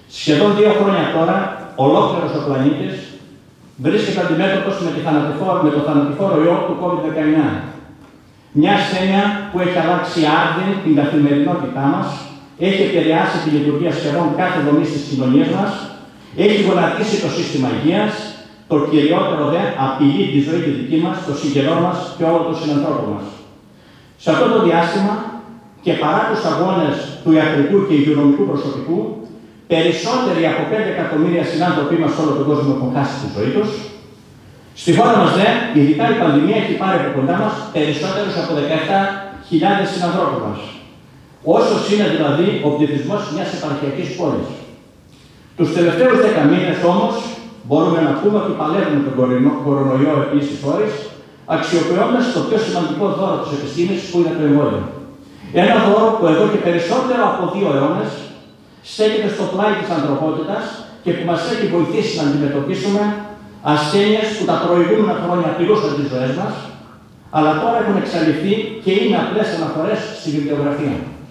Σχεδόν 2 χρόνια τώρα, ολόκληρος ο πλανήτης βρίσκεται αντιμέτωπος με το θανατηφόρο ιό του COVID-19. Μια ασθένεια που έχει αλλάξει άρδιν την καθημερινότητά μας, έχει επηρεάσει τη λειτουργία σχεδόν κάθε δομής της κοινωνίας μας, έχει γονατίσει το σύστημα υγείας, το κυριότερο δε απειλεί τη ζωή τη δική μας, το συγγενό μας και όλο τον συνανθρώπο μας. Σε αυτό το διάστημα και παρά τους αγώνες του ιατρικού και υγειονομικού προσωπικού, περισσότεροι από 5 εκατομμύρια συνάνθρωποι μας σε όλο τον κόσμο έχουν χάσει τη ζωή τους. Στη χώρα μας δε, ειδικά η πανδημία έχει πάρει από κοντά μας περισσότερους από 17.000 συνανθρώπους μας. Όσος είναι δηλαδή ο πληθυσμός μιας επαρχιακής πόλης. Τους τελευταίους 10 μήνες όμως μπορούμε να πούμε ότι παλεύουμε τον κορονοϊό επίσης ώρες, αξιοποιώντας το πιο σημαντικό δώρο της επιστήμης που είναι το εμβόλιο. Ένα δώρο που εδώ και περισσότερο από 2 αιώνες στέκεται στο πλάι της ανθρωπότητας και που μας έχει βοηθήσει να αντιμετωπίσουμε ασθένειες που τα προηγούμενα χρόνια πληρούσαν τις ζωές μας, αλλά τώρα έχουν εξαλειφθεί και είναι απλές αναφορές στη βιβλιογραφία.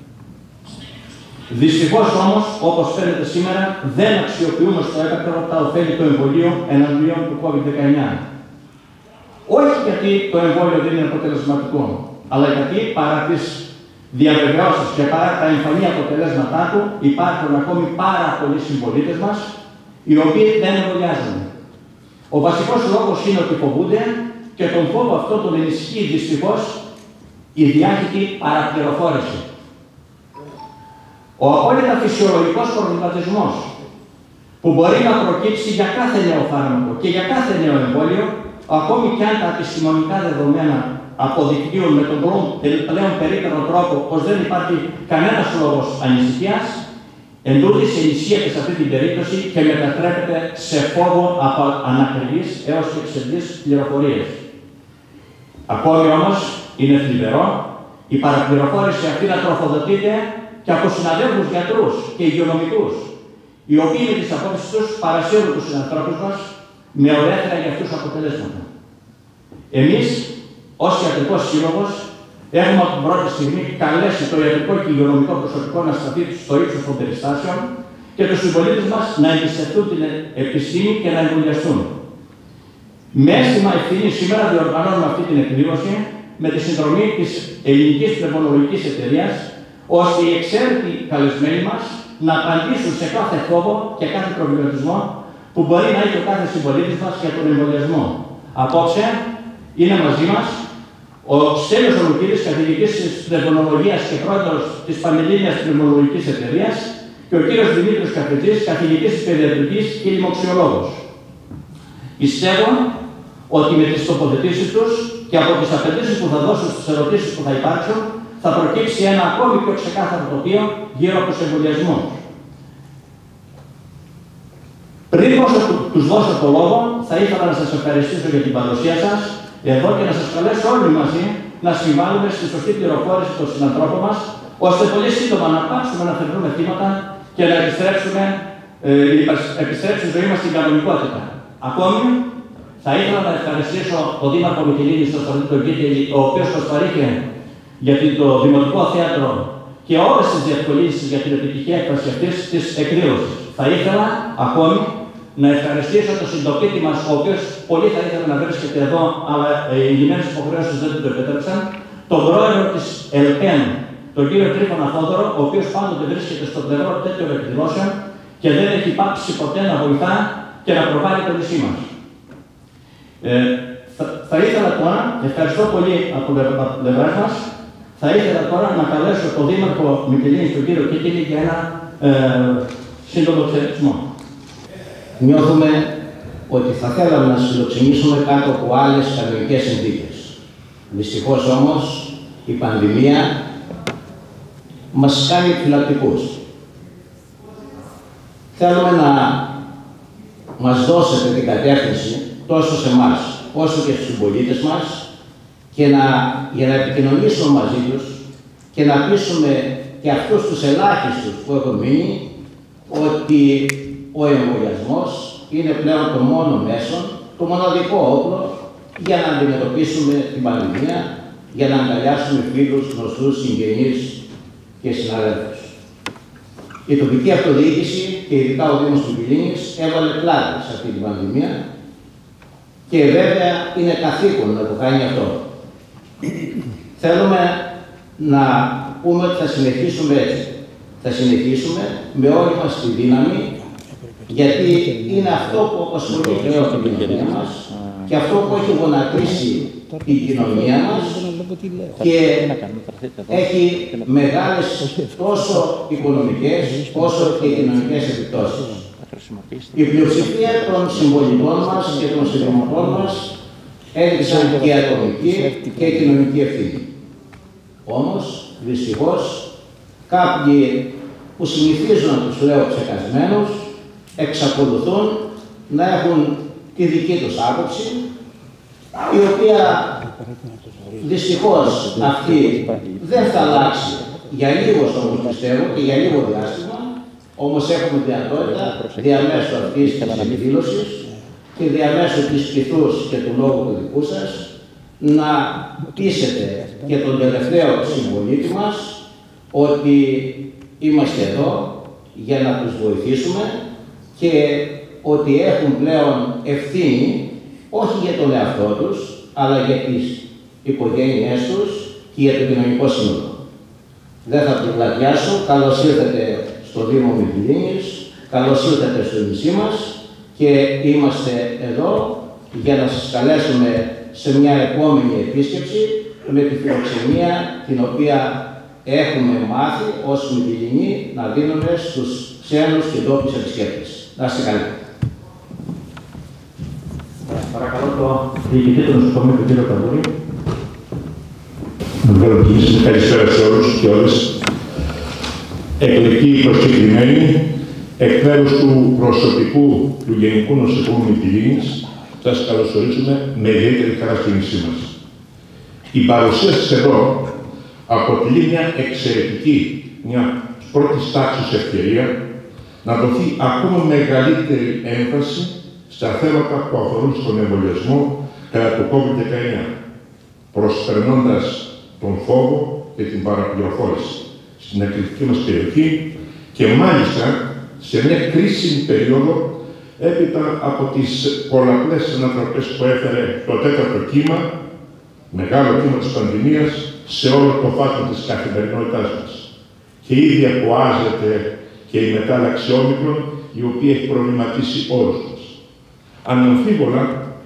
Δυστυχώς όμως, όπως φαίνεται σήμερα, δεν αξιοποιούμε στο έπακρο τα ωφέλη του εμβολίου εναντίον του COVID-19. Όχι γιατί το εμβόλιο δεν είναι αποτελεσματικό, αλλά γιατί παρά τις διαβεβαιώσεις και παρά τα εμφανή αποτελέσματά του, υπάρχουν ακόμη πάρα πολλοί συμπολίτες μας, οι οποίοι δεν εμβολιάζονται. Ο βασικός λόγος είναι ότι φοβούνται και τον φόβο αυτό τον ενισχύει δυστυχώς η διάχυτη παραπληροφόρηση. Ο απόλυτα φυσιολογικός προβληματισμός που μπορεί να προκύψει για κάθε νέο φάρμακο και για κάθε νέο εμβόλιο, ακόμη και αν τα επιστημονικά δεδομένα αποδεικνύουν με τον πλέον περίπτερο τρόπο πως δεν υπάρχει κανένας λόγος ανησυχίας, εντούτοις ενισχύεται σε αυτή την περίπτωση και μετατρέπεται σε φόβο από ανακριβείς έως και ψευδείς πληροφορίες. Ακόμη όμως είναι θλιβερό η παραπληροφόρηση αυτή να τροφοδοτείται και από συναδέλφους γιατρούς και υγειονομικούς, οι οποίοι με τις απόψεις τους παρασύρουν τους συνανθρώπους μας με ολέθερα για αυτούς αποτελέσματα. Εμείς, ως ιατρικός σύλλογος, έχουμε από την πρώτη στιγμή καλέσει το ιατρικό και υγειονομικό προσωπικό να σταθεί στο ύψος των περιστάσεων και τους συμπολίτες μας να εμπιστευτούν την επιστήμη και να εμβολιαστούν. Με αίσθημα ευθύνη σήμερα διοργανώνουμε αυτή την εκδήλωση με τη συνδρομή της Ελληνικής Πνευμονολογικής Εταιρείας, ώστε οι εξαίρετοι καλεσμένοι μας να απαντήσουν σε κάθε φόβο και κάθε προβληματισμό που μπορεί να έχει ο κάθε συμπολίτης μας για τον εμβολιασμό. Απόψε είναι μαζί μας ο Στέλιος Ολουκίδης, καθηγητής της Πνευμονολογίας και πρόεδρος της Πανελλήνιας Πνευμονολογικής Εταιρείας, και ο κύριος Δημήτρης Καφετζής, καθηγητής της Παιδιατρικής και λοιμοξιολόγος. Πιστεύω ότι με τις τοποθετήσεις τους και από τις απαιτήσεις που θα δώσουν στις ερωτήσεις που θα υπάρξουν, θα προκύψει ένα ακόμη πιο ξεκάθαρο τοπίο γύρω από τους εμβολιασμούς. Πριν τους δώσω το λόγο, θα ήθελα να σας ευχαριστήσω για την παρουσία σας εδώ και να σας καλέσω όλοι μαζί να συμβάλλουμε στη σωστή πληροφόρηση των συνανθρώπων μας, ώστε πολύ σύντομα να πάψουμε να θεωρούμε θύματα και να επιστρέψει η ζωή μας στην κανονικότητα. Ακόμη, θα ήθελα να ευχαριστήσω τον Δήμαρχο Μυτιλήνη, τον Κίτελη, ο οποίος μας παρήχε για το Δημοτικό Θέατρο και όλες τις διευκολύνσεις για την επιτυχία έκφραση αυτής της εκδήλωσης. Θα ήθελα ακόμη να ευχαριστήσω τον συντοπίτη μας, ο οποίος πολύ θα ήθελα να βρίσκεται εδώ, αλλά οι λιμένες υποχρεώσεις δεν το επέτρεψαν, τον πρόεδρο της ΕΛΠΕΝ, τον κύριο Τρίφωνα Θόδωρο, ο οποίος πάντοτε βρίσκεται στο πλευρό τέτοιων εκδηλώσεων και δεν έχει πάψει ποτέ να βοηθά και να προβάλλει το νησί μας. Θα ήθελα τώρα, ευχαριστώ πολύ από την πλευρά μας, θα ήθελα τώρα να καλέσω τον Δήμαρχο Μυτιλήνης, τον κύριο Κίτελη, για ένα σύντομο χαιρετισμό. Νιώθουμε ότι θα θέλαμε να φιλοξενήσουμε κάτω από άλλες κανονικές συνθήκες. Δυστυχώς όμως η πανδημία μας κάνει φυλακτικούς. Θέλουμε να μας δώσετε την κατεύθυνση τόσο σε εμάς όσο και στους συμπολίτες μας και για να επικοινωνήσουμε μαζί τους και να πείσουμε και αυτούς τους ελάχιστους που έχουν μείνει ότι ο εμβολιασμός είναι πλέον το μόνο μέσο, το μοναδικό όπλο για να αντιμετωπίσουμε την πανδημία, για να αγκαλιάσουμε φίλους, γνωστούς, συγγενείς και συναδέλφους. Η τοπική αυτοδιοίκηση και ειδικά ο Δήμος του Μυτιλήνης έβαλε πλάτη σε αυτή την πανδημία και βέβαια είναι καθήκον να το κάνει αυτό. Θέλουμε να πούμε ότι θα συνεχίσουμε έτσι. Θα συνεχίσουμε με όλη μας τη δύναμη, γιατί είναι αυτό που απασχολεί πλέον την κοινωνία μας και αυτό που έχει γονατίσει την κοινωνία μας και έχει μεγάλες τόσο οικονομικές όσο και κοινωνικές επιπτώσεις. Η πλειοψηφία των συμπολιτών μας και των συνδημοτών μας έδειξαν και ατομική και κοινωνική ευθύνη. Όμως, δυστυχώς, κάποιοι που συνηθίζουν να τους λέω ψεκασμένους, εξακολουθούν να έχουν τη δική τους άποψη, η οποία δυστυχώς αυτή δεν θα αλλάξει για λίγο, όμως πιστεύω, και για λίγο διάστημα, όμως έχουμε δυνατότητα διαμέσου αυτής της εκδήλωσης και διαμέσου της πειθούς και του λόγου του δικού σας να πείσετε και τον τελευταίο συμπολίτη μας ότι είμαστε εδώ για να τους βοηθήσουμε και ότι έχουν πλέον ευθύνη όχι για τον εαυτό τους, αλλά για τις οικογένειές τους και για το κοινωνικό σύνολο. Δεν θα την πλατιάσω. Καλώς ήρθατε στο Δήμο Μυτιλήνης, καλώς ήρθατε στο νησί μας και είμαστε εδώ για να σας καλέσουμε σε μια επόμενη επίσκεψη με τη φιλοξενία την οποία έχουμε μάθει ως Μυτιληνοί να δίνουμε στους ξένους και ντόπιους επισκέπτες. Να είστε καλοί. Παρακαλώ το διοικητή του νοσοκομείου, τον κύριο Καμπούρη. Καλησπέρα σε όλους και όλες. Εκλεκτοί προσκεκλημένοι, εκ μέρους του προσωπικού του Γενικού Νοσοκομείου Μυτιλήνης, σας καλωσορίζουμε με ιδιαίτερη χαρά στο νησί μας. Η παρουσία σας εδώ αποτελεί μια εξαιρετική, μια πρώτης τάξης ευκαιρία να δοθεί ακόμα μεγαλύτερη έμφαση στα θέματα που αφορούν στον εμβολιασμό κατά το COVID-19, προσπερνώντας τον φόβο και την παραπληροφόρηση στην εκλεκτική μας περιοχή και μάλιστα σε μια κρίσιμη περίοδο έπειτα από τις πολλαπλές ανατροπές που έφερε το τέταρτο κύμα, μεγάλο κύμα της πανδημίας, σε όλο το φάσμα της καθημερινότητάς μας. Και ήδη αποάζεται και η μετάλλαξη όμικρον, η οποία έχει προβληματίσει όλους μας. Αναμφίβολα,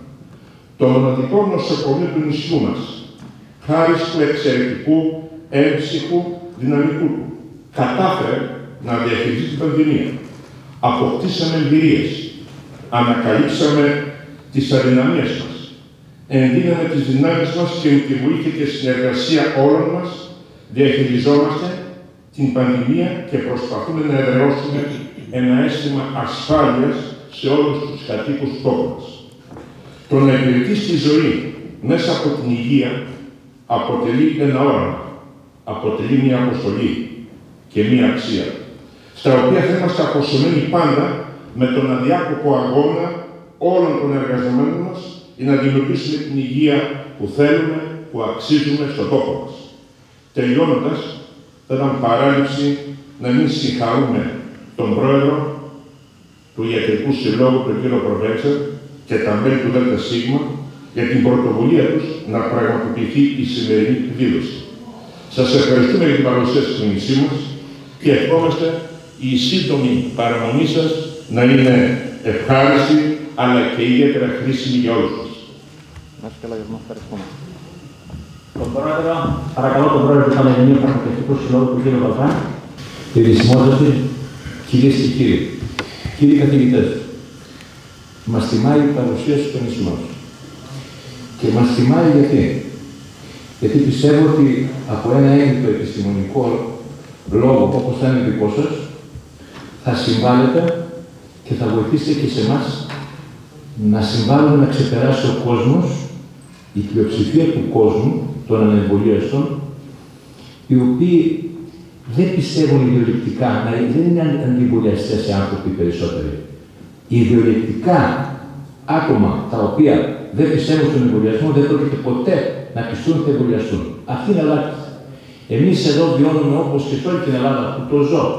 το μοναδικό νοσοκομείο του νησιού μας, χάρη του εξαιρετικού, έμψυχου δυναμικού του, κατάφερε να διαχειριστεί την πανδημία. Αποκτήσαμε εμπειρίες, ανακαλύψαμε τις αδυναμίες μας, ενδύναμε τις δυνάμεις μας και με τη βοήθεια και συνεργασία όλων μας διαχειριζόμαστε την πανδημία και προσπαθούμε να εδραιώσουμε ένα αίσθημα ασφάλειας σε όλους τους κατοίκους του τόπου μας. Το να υπηρετείς τη ζωή μέσα από την υγεία αποτελεί ένα όραμα, αποτελεί μια αποστολή και μια αξία, στα οποία θα είμαστε αποσωμένοι πάντα με τον αδιάκοπο αγώνα όλων των εργαζομένων μας για να δημιουργήσουμε την υγεία που θέλουμε, που αξίζουμε στον τόπο μας. Τελειώνοντας, θα ήταν παράληψη να μην συγχαρούμε τον πρόεδρο του Ιατρικού Συλλόγου, τον κύριο Προβέτσα, και τα μέλη του ΔΣ για την πρωτοβουλία τους να πραγματοποιηθεί η σημερινή εκδήλωση. Σας ευχαριστούμε για την παρουσία στο νησί μας και ευχόμαστε η σύντομη παραμονή σας να είναι ευχάριστη, αλλά και ιδιαίτερα χρήσιμη για όλους μας. Να είστε καλά, Γιώργο. Ευχαριστούμε. Τον πρόεδρο, παρακαλώ τον πρόεδρο του Πανελληνίου Φαρμακευτικού Συλλόγου, τον κύριο Βαλκά. Ερησιμότατοι, κυρίες και κύριοι, κύριοι καθηγητές, μας τιμάει η παρουσία στο νησί μας. Και μας τιμάει γιατί πιστεύω ότι από ένα ένδυτο επιστημονικό λόγο, όπως θα είναι δικό σας, θα συμβάλλετε και θα βοηθήσετε και σε εμάς να συμβάλλουμε να ξεπεράσει ο κόσμος, η πλειοψηφία του κόσμου, των ανεμβολίαστων, οι οποίοι δεν πιστεύουν ιδεολειπτικά, δεν είναι αντιεμβολιαστές οι άνθρωποι περισσότεροι. Ιδεολειπτικά άτομα τα οποία δεν πιστεύουν στον εμβολιασμό δεν πρόκειται ποτέ να πιστούν και εμβολιαστούν. Αυτή είναι ελάχιστη. Εμείς εδώ βιώνουμε όπως και σε όλη την Ελλάδα που το ζω.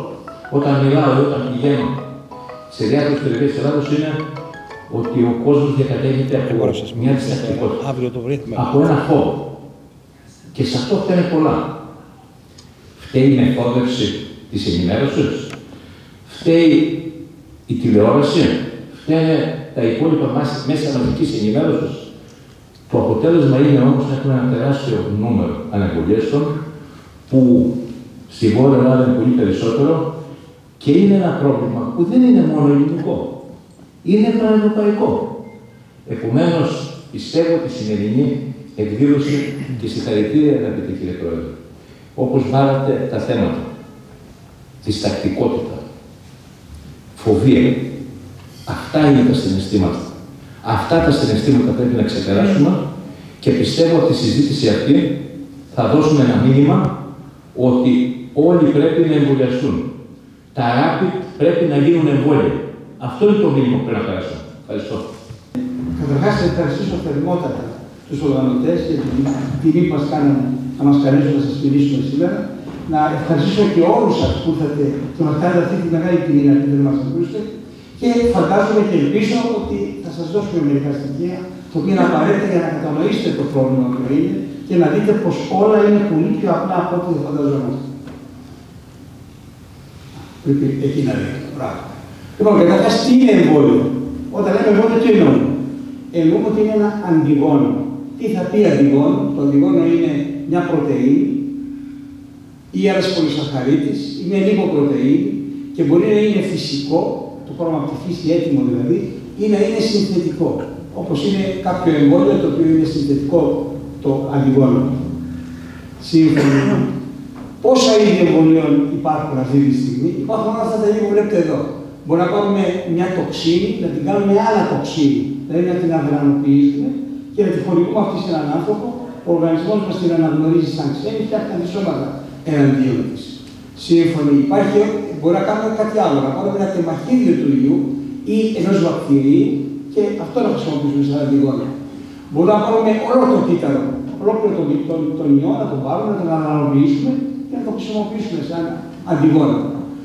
όταν μιλάω ή όταν πηγαίνω σε διάφορες περιοχές της Ελλάδος είναι ότι ο κόσμος διακατέχεται από μια διστακτικότητα, από ένα φόβο. Και σε αυτό φταίνε πολλά. Φταίει η μεθόδευση της ενημέρωσης, φταίει η τηλεόραση, φταίνε τα υπόλοιπα μέσα μαζικής ενημέρωσης. Το αποτέλεσμα είναι όμως να έχουμε ένα τεράστιο νούμερο ανεμβολιαστών που στη Βόρεια Ελλάδα είναι πολύ περισσότερο και είναι ένα πρόβλημα που δεν είναι μόνο ελληνικό. Είναι πανευρωπαϊκό. Επομένως, πιστεύω ότι η σημερινή εκδήλωση και συγχαρητήρια, αγαπητέ κύριε Πρόεδρε, όπως βάλατε τα θέματα, διστακτικότητα, φοβία, αυτά είναι τα συναισθήματα. Αυτά τα συναισθήματα πρέπει να ξεπεράσουμε και πιστεύω ότι στη συζήτηση αυτή θα δώσουμε ένα μήνυμα ότι όλοι πρέπει να εμβολιαστούν. Τα rapid πρέπει να γίνουν εμβόλια. Αυτό είναι το μήνυμα που πρέπει να περάσουμε. Ευχαριστώ. Καταρχάς, θα ευχαριστήσω θερμότατα τους οργανωτές για την τιμή που μας κάνανε να μας καλέσουν να σας μιλήσουμε σήμερα. Να ευχαριστήσω και όλους σας που ήρθατε και μας κάνετε αυτή τη μεγάλη τιμή να έρθετε να μας ακούσετε. Και φαντάζομαι και ελπίζω ότι θα σας δώσουμε μερικά στοιχεία, το οποίο είναι απαραίτητα για να κατανοήσετε το πρόβλημα που είναι και να δείτε πως όλα είναι πολύ πιο απλά από ό,τι δεν φανταζόμαστε. Πρέπει εκεί να δείτε το πράγμα. Λοιπόν, καταρχάς, τι είναι εμβόλιο? Όταν λέμε εμβόλιο, τι εννοούμε? Εννοούμε ότι είναι ένα αντιγόνο. Τι θα πει αντιγόνο? Το αντιγόνο είναι μια πρωτεΐνη ή ένας πολυσαχαρίτης ή μια λιποπρωτεΐνη και μπορεί να είναι φυσικό, το πρόγραμμα από τη φύση έτοιμο δηλαδή, ή να είναι συνθετικό. Όπως είναι κάποιο εμβόλιο το οποίο είναι συνθετικό το αντιγόνο. Σύμφωνα. Πόσα είδη εμβολίων υπάρχουν αυτή τη στιγμή? Υπάρχουν όλα αυτά τα είδη που βλέπετε εδώ. Μπορεί να πάρουμε μια τοξίνη, να την κάνουμε άλλα τοξίνη, δηλαδή να την αδρανοποιήσουμε και να τη χορηγούμε αυτή σε έναν άνθρωπο. Ο οργανισμός μας την αναγνωρίζει σαν ξένη και φτιάχνει αντισώματα εναντίον της. Σύμφωνα, υπάρχει, μπορεί να κάνουμε κάτι άλλο, να πάρουμε ένα τεμαχίδιο του ιού ή ενός βακτηρίου και αυτό να χρησιμοποιήσουμε σαν αντιγόνο. Μπορούμε να πάρουμε όλο το κύτταρο, ολόκληρο τον ιό, να τον πάρουμε, να τον αναλογίσουμε και να το χρησιμοποιήσουμε σαν αντιγόνο.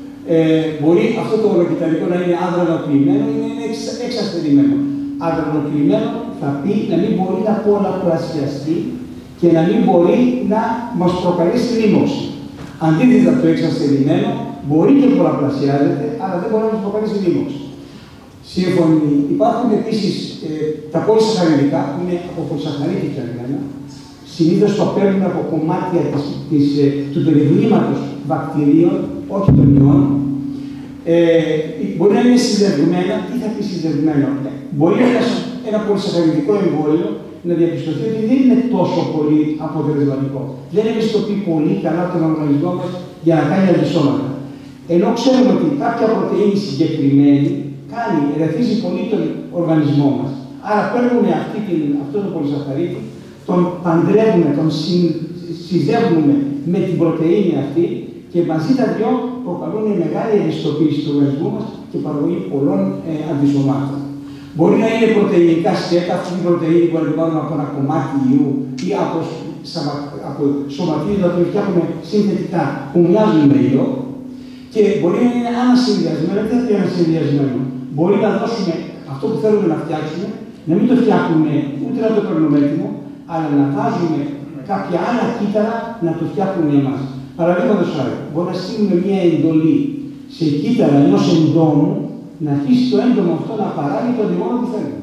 Μπορεί αυτό το ολοκυταρικό να είναι άδρανοποιημένο ή να είναι εξαστερημένο. Άδρανοποιημένο θα πει να μην μπορεί να πολλαπλασιαστεί και να μην μπορεί να μας προκαλέσει λίμωξη. Αντίθετα, το εξαστερημένο μπορεί και πολλαπλασιάζεται, αλλά δεν μπορεί να μας προκαλέσει λίμωξη. Σύμφωνοι, υπάρχουν επίσης τα πολυσαχαριδικά, που είναι από πολυσαχαρίτη φτιαγμένα. Συνήθως το παίρνουμε από κομμάτια του περιβλήματος βακτηρίων, όχι των ιών. Μπορεί να είναι συνδεδεμένα. Τι θα πει συνδεδεμένο? Μπορεί ένα πολυσαχαριδικό εμβόλιο να διαπιστωθεί ότι δεν είναι τόσο πολύ αποτελεσματικό. Δεν ευαισθητοποιεί πολύ καλά τον οργανισμό μας για να κάνει αντισώματα. Ενώ ξέρουμε ότι κάποια πρωτεΐνη συγκεκριμένη ρεθίζει πολύ τον οργανισμό μας. Άρα παίρνουμε αυτό το πολυσαχαρίτη, τον παντρεύουμε, τον συζεύγουμε με την πρωτεΐνη αυτή και μαζί τα δυο προκαλούν μεγάλη ευαισθητοποίηση του οργανισμού μας και παραγωγή πολλών αντισωμάτων. Μπορεί να είναι πρωτεϊνικά σκέτα, αυτή η πρωτεΐνη που αντιβάλλουμε από ένα κομμάτι ιού ή από σωματίδια που φτιάχνουμε συνθετικά που μοιάζουν με ιό και μπορεί να είναι ανασυνδυασμένο, δεν θα είναι ανασυνδυασμένο. Μπορεί να δώσουμε αυτό που θέλουμε να φτιάξουμε, να μην το φτιάχνουμε ούτε να το παίρνουμε έτοιμο, αλλά να βάζουμε κάποια άλλα κύτταρα να το φτιάχνουν εμάς. Παραδείγματος χάρη, μπορεί να στείλουμε μια εντολή σε κύτταρα ενός εντόμου να αρχίσει το έντομο αυτό να παράγει το αντιγόνο που θέλουμε.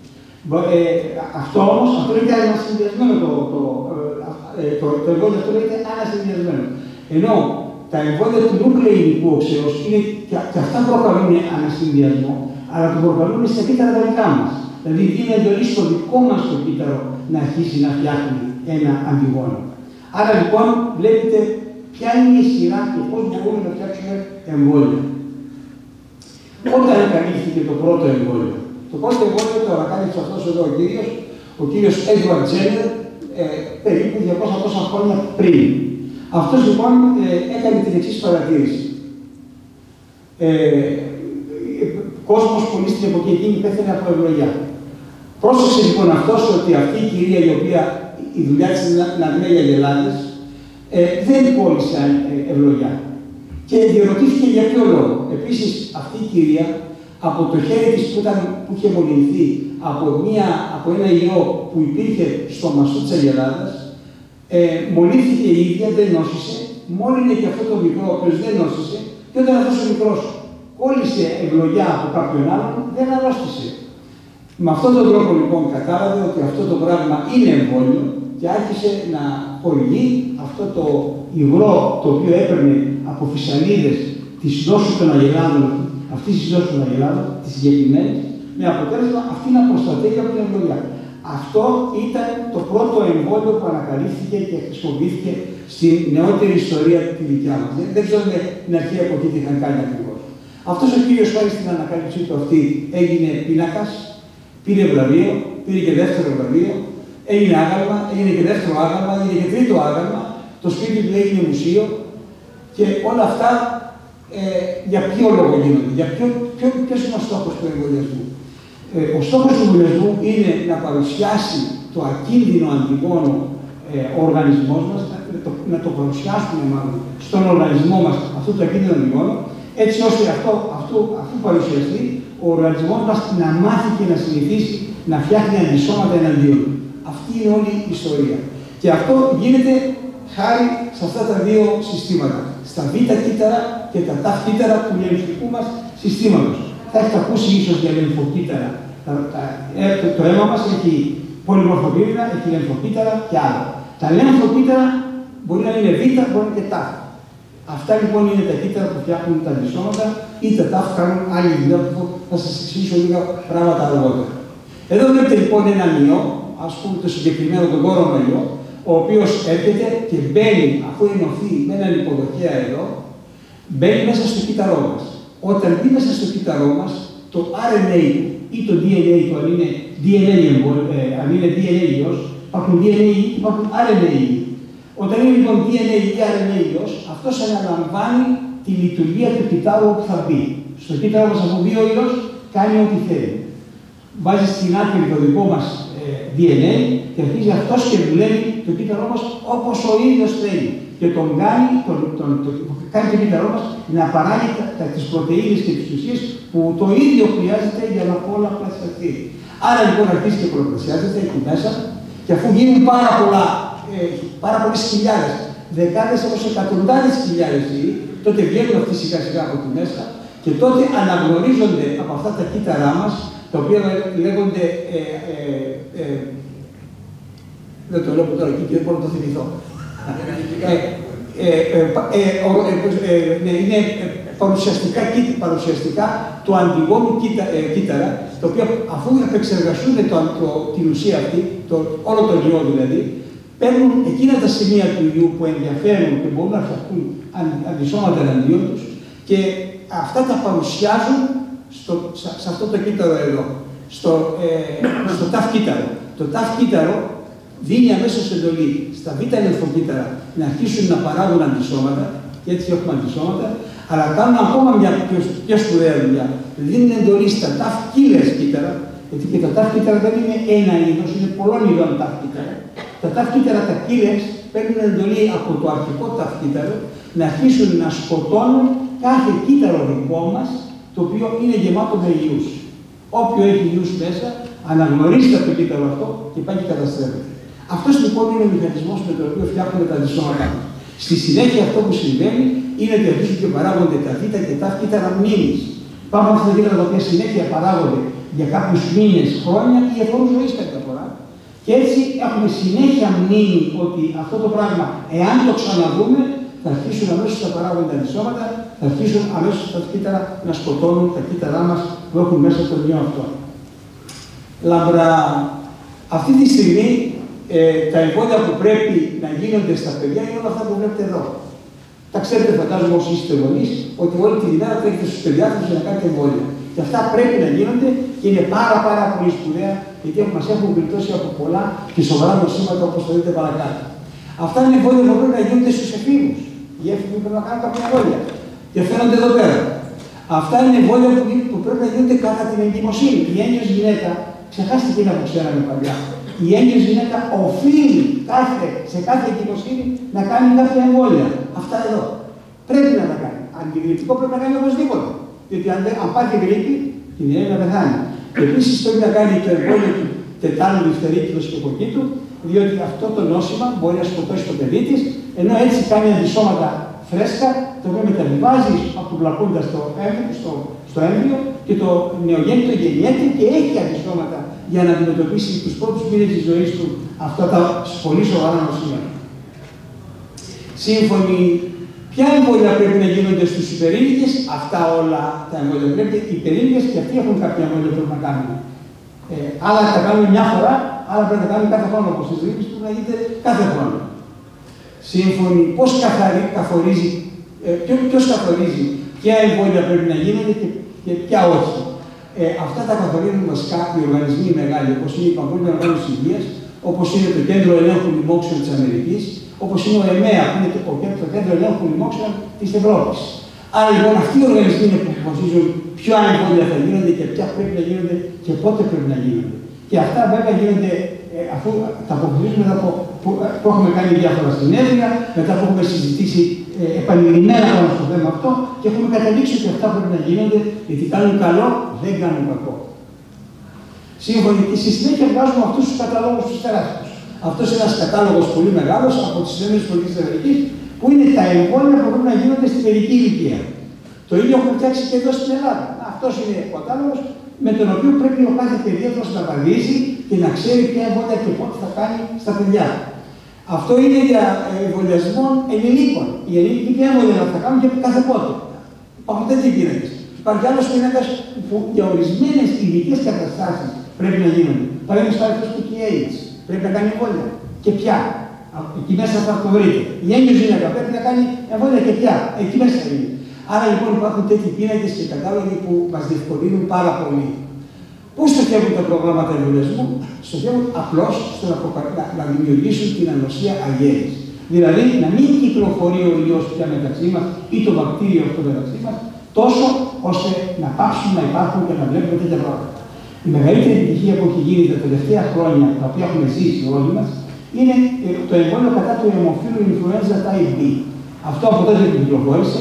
Αυτό όμως, αυτό λέγεται ανασυνδυασμένο το εμβόλιο αυτό λέγεται ανασυνδυασμένο. Ενώ τα εμβόλια του νουκλεϊνικού οξέως είναι και αυτά προκαλούν ανασυνδυασμό, αλλά το προκαλούν στα κύτταρα τα δικά μας. Δηλαδή δίνει εντολή στο δικό μας το κύτταρο να αρχίσει να φτιάχνει ένα αντιγόνο. Άρα λοιπόν βλέπετε ποια είναι η σειρά και πώς μπορούμε να φτιάξουμε εμβόλια. Όταν εμφανίστηκε το πρώτο εμβόλιο. Το πρώτο εμβόλιο το ανακάλυψε αυτός εδώ ο κύριος Edward Jenner, περίπου 200 χρόνια πριν. Αυτός λοιπόν έκανε την εξής παρατήρηση. Κόσμος πολύ στην εποχή εκείνη πέθανε από ευλογιά. Πρόσεξε λοιπόν αυτός ότι αυτή η κυρία η οποία η δουλειά της είναι να λέει αγελάδες, δεν πώλησε ευλογιά. Και διερωτήθηκε για ποιο λόγο. Επίσης, αυτή η κυρία, από το χέρι της που είχε μολυνθεί από ένα ιό που υπήρχε στο μαστό της Αγελάδας, μολύνθηκε η ίδια, δεν νόσησε, μόλυνε και αυτό το μικρό, ο οποίος δεν νόσησε, και όταν αυτός ο μικρός κόλλησε ευλογιά από κάποιον άλλον, δεν αρρώστησε. Με αυτόν τον τρόπο λοιπόν κατάλαβε ότι αυτό το πράγμα είναι εμβόλιο και άρχισε να χορηγεί αυτό το υγρό το οποίο έπαιρνε από φυσαλίδες της δόσου των Αγελάδων, αυτή τη δόση των Αγελάδων, τη συγκεκριμένη, με αποτέλεσμα αυτή να προστατεύει από την εμβολιά. Αυτό ήταν το πρώτο εμβόλιο που ανακαλύφθηκε και χρησιμοποιήθηκε στη νεότερη ιστορία τη δικιά μας. Δεν ξέρουμε την αρχαία εποχή τι είχαν κάνει ακριβώς. Αυτός ο κύριος χάρη στην ανακάλυψή του αυτή έγινε πίνακας, πήρε βραβείο, πήρε και δεύτερο βραβείο, έγινε άγαλμα, έγινε και δεύτερο άγαλμα, έγινε και τρίτο άγαλμα, το σπίτι του έγινε μουσείο και όλα αυτά για ποιο λόγο γίνονται, ποιος είναι ο στόχος του εμβολιασμού. Ο στόχος του εμβολιασμού είναι να παρουσιάσει το ακίνδυνο αντιγόνο ο οργανισμός μας, να το παρουσιάσουμε μάλλον στον οργανισμό μας αυτό το ακίνδυνο αντιγόνο, έτσι ώστε αφού παρουσιαστεί, ο οργανισμός μας να μάθει και να συνηθίσει να φτιάχνει αντισώματα εναντίον. Αυτή είναι όλη η ιστορία. Και αυτό γίνεται χάρη σε αυτά τα δύο συστήματα. Στα β' κύτταρα και τα τ' κύτταρα του λεμφικού μας συστήματος. Θα έχετε ακούσει ίσως για λεμφοκύτταρα. Το αίμα μας έχει πολυμορφοπύρηνα, έχει λεμφοκύτταρα και άλλα. Τα λεμφοκύτταρα μπορεί να είναι β', μπορεί να είναι και τ'. Αυτά λοιπόν είναι τα κύτταρα που φτιάχνουν τα αντισώματα ή τα τ' κάνουν άλλη δουλειά που θα σας εξηγήσω λίγα πράγματα αργότερα. Εδώ βλέπετε λοιπόν έναν ιό, ας πούμε το συγκεκριμένο τον κόρονα ιό, ο οποίος έρχεται και μπαίνει, αφού ενωθεί με έναν υποδοχέα εδώ, μπαίνει μέσα στο κύτταρό μας. Όταν μπει μέσα στο κύτταρό μας, το RNA ή το DNA του, αν είναι DNA ιός, υπάρχουν DNA ή υπάρχουν RNA. Όταν είναι λοιπόν DNA ή RNA ιός, αυτός αναλαμβάνει τη λειτουργία του κυττάρου όπου θα μπει. Στο κύτταρο μας αφού μπει ο ιός, κάνει ό,τι θέλει. Βάζει στην άκρη το δικό μας DNA και αρχίζει αυτός και δουλεύει το κύτταρό μας όπως ο ίδιος θέλει. Και τον κάνει το κύτταρό μας να παράγει τις πρωτεΐνες και τις ουσίες που το ίδιο χρειάζεται για να πολλαπλασιαστεί. Άρα λοιπόν αρχίζει και πολλαπλασιάζεται εκεί μέσα και αφού γίνουν πάρα πολλές χιλιάδες, δεκάδες έως εκατοντάδες χιλιάδες ιοί, τότε βγαίνουν αυτοί σιγά σιγά από τη μέσα και τότε αναγνωρίζονται από αυτά τα κύτταρά μας, τα οποία λέγονται, δεν το λέω τώρα εκεί και δεν μπορώ να το θυμηθώ. Είναι παρουσιαστικά του αντιγόνου κύτταρα, τα οποία αφού επεξεργαστούν την ουσία αυτή, όλο το ιό δηλαδή, παίρνουν εκείνα τα σημεία του ιού που ενδιαφέρουν και μπορούν να φτιαχτούν αντισώματα εναντίον τους και αυτά τα παρουσιάζουν σε αυτό το κύτταρο εδώ, στο ταφ κύτταρο. Το ταφ κύτταρο δίνει αμέσως εντολή στα β' λεμφοκύτταρα να αρχίσουν να παράγουν αντισώματα, και έτσι έχουμε αντισώματα, αλλά κάνουν ακόμα μια πιο σπουδαία δουλειά. Δίνουν εντολή στα ταφ κύλες κύτταρα, γιατί και τα ταφ κύτταρα δεν είναι ένα είδος, είναι πολλών ειδών ταφ κύτταρα. Τα ταφ κύτταρα, τα κύλες, παίρνουν εντολή από το αρχικό ταφ κύτταρο να αρχίσουν να σκοτώνουν κάθε κύτταρο δικό μας, το οποίο είναι γεμάτο με ιούς. Όποιο έχει ιούς μέσα, αναγνωρίζεται από το κύτταρο αυτό και πάει και καταστρέφεται. Αυτός λοιπόν είναι ο μηχανισμός με τον οποίο φτιάχνουμε τα αντισώματά μας. Στη συνέχεια αυτό που συμβαίνει είναι ότι αρχίζουν και παράγονται τα β' και τα κύτταρα μνήμης. Πάμε αυτά τα κύτταρα τα οποία συνέχεια παράγονται για κάποιους μήνες, χρόνια ή εφόρου ζωής κάποια φορά. Και έτσι έχουμε συνέχεια μνήμη ότι αυτό το πράγμα, εάν το ξαναδούμε, θα αρχίσουν αμέσως να παράγονται αντισώματα, θα αρχίσουν αμέσως τα κύτταρα να σκοτώνουν τα κύτταρά μας που έχουν μέσα στο ιό αυτό. Λαμπρά, αυτή τη στιγμή τα εμβόλια που πρέπει να γίνονται στα παιδιά είναι όλα αυτά που βλέπετε εδώ. Τα ξέρετε, φαντάζομαι όσοι είστε γονείς, ότι όλη τη ημέρα τρέχετε στους παιδιάτρους για να κάνετε εμβόλια. Και αυτά πρέπει να γίνονται και είναι πάρα πολύ σπουδαία, γιατί μας έχουν γλιτώσει από πολλά και σοβαρά νοσήματα όπως το δείτε παρακάτω. Αυτά είναι εμβόλια που πρέπει να γίνονται στους εφήβους. Οι έφηβοι πρέπει να κάνουν κάποια εμβόλια. Και φαίνονται εδώ πέρα. Αυτά είναι εμβόλια που πρέπει να γίνονται κατά την εγκυμοσύνη. Η έγκυος γυναίκα, ξεχάστε εκείνα που ξέραμε παλιά. Η έγκυος γυναίκα οφείλει σε κάθε εγκυμοσύνη να κάνει κάποια εμβόλια. Αυτά εδώ. Πρέπει να τα κάνει. αντιγρυπτικό πρέπει να κάνει οπωσδήποτε. Διότι αν πάθει γρήπη, κινδυνεύει να πεθάνει. Επίσης πρέπει να κάνει το εμβόλιο του τετάνου, διφθερίτιδος και κοκκίτου, διότι αυτό το νόσημα μπορεί να σκοτώσει το παιδί της, ενώ έτσι κάνει αντισώματα φρέσκα, το οποίο μεταβιβάζει από τον πλακούντα στο έμβριο και το νεογέννητο γεννιέται και έχει αντισώματα για να αντιμετωπίσει τους πρώτους μήνες της ζωής του αυτά τα πολύ σοβαρά νοσήματα. Σύμφωνοι, ποια εμβόλια πρέπει να γίνονται στους υπερήλικες, αυτά όλα τα εμβόλια πρέπει. Οι υπερήλικες και αυτοί έχουν κάποια εμβόλια που πρέπει να κάνουν. Άλλα τα κάνουμε μια φορά, άλλα πρέπει να κάνουμε κάθε χρόνο. Όπως τις γρήπες που να γίνεται κάθε χρόνο. Σύμφωνοι, ποιος καθορίζει ποια εμβόλια πρέπει να γίνονται και ποια όχι. Αυτά τα καθορίζουν βασικά οι οργανισμοί μεγάλοι, όπως είναι η Παγκόσμια Οργάνωση Υγείας, όπως είναι το Κέντρο Ελέγχου Λοιμόξεων της Αμερικής, όπως είναι ο ΕΜΕΑ, που είναι το Κέντρο Ελέγχου Λοιμόξεων της Ευρώπης. Άρα λοιπόν αυτοί οι οργανισμοί είναι που αποφασίζουν ποια εμβόλια θα γίνονται και ποια πρέπει να γίνονται και πότε πρέπει να γίνονται. Και αυτά βέβαια γίνονται αφού τα αποφασίζουμε μετά που έχουμε κάνει διάφορα συνέδρια, μετά που έχουμε συζητήσει επανειλημμένα πάνω στο θέμα αυτό και έχουμε καταλήξει ότι αυτά πρέπει να γίνονται γιατί κάνουν καλό, δεν κάνουν κακό. Σύμφωνα και στη συνέχεια βγάζουμε αυτούς τους καταλόγους τους τεράστιους. Αυτός είναι ένας κατάλογος πολύ μεγάλος από τις ΗΠΑ που είναι τα εμβόλια που πρέπει να γίνονται στην παιδική ηλικία. Το ίδιο έχουμε φτιάξει και εδώ στην Ελλάδα. Αυτός είναι ο κατάλογος με τον οποίο πρέπει ο κάθε παιδίατρος να βαδίζει και να ξέρει ποια εμβόλια και πότε θα κάνει στα παιδιά. Αυτό είναι για εμβολιασμό ενηλίκων. Οι ενήλικοι ποια εμβόλια θα κάνουν και κάθε πότε. Υπάρχουν τέτοιοι πίνακες. Υπάρχει άλλος πίνακας που για ορισμένες ειδικές καταστάσεις πρέπει να γίνονται. Παραδείγματος χάρη του και AIDS. Πρέπει να κάνει εμβόλια. Και πια. Εκεί μέσα θα το βρείτε. Η έγκυος γυναίκα πρέπει να κάνει εμβόλια και πια. Εκεί μέσα είναι. Άρα λοιπόν υπάρχουν τέτοιοι πίνακες και κατάλογοι που μας διευκολύνουν πάρα πολύ. Πού στοχεύουν τα προγράμματα εμβολιασμού? Στοχεύουν απλώς στο να δημιουργήσουν την ανοσία αγέλης. Δηλαδή να μην κυκλοφορεί ο ιός πια μεταξύ μας ή το βακτήριο αυτό μεταξύ μας, τόσο ώστε να πάψουν να υπάρχουν και να βλέπουμε τέτοια πράγματα. Η μεγαλύτερη επιτυχία που έχει γίνει τα τελευταία χρόνια, τα οποία έχουμε ζήσει όλοι μας, είναι το εμβόλιο κατά του αιμοφύλου influenza type B. Αυτό από τότε που κυκλοφόρησε,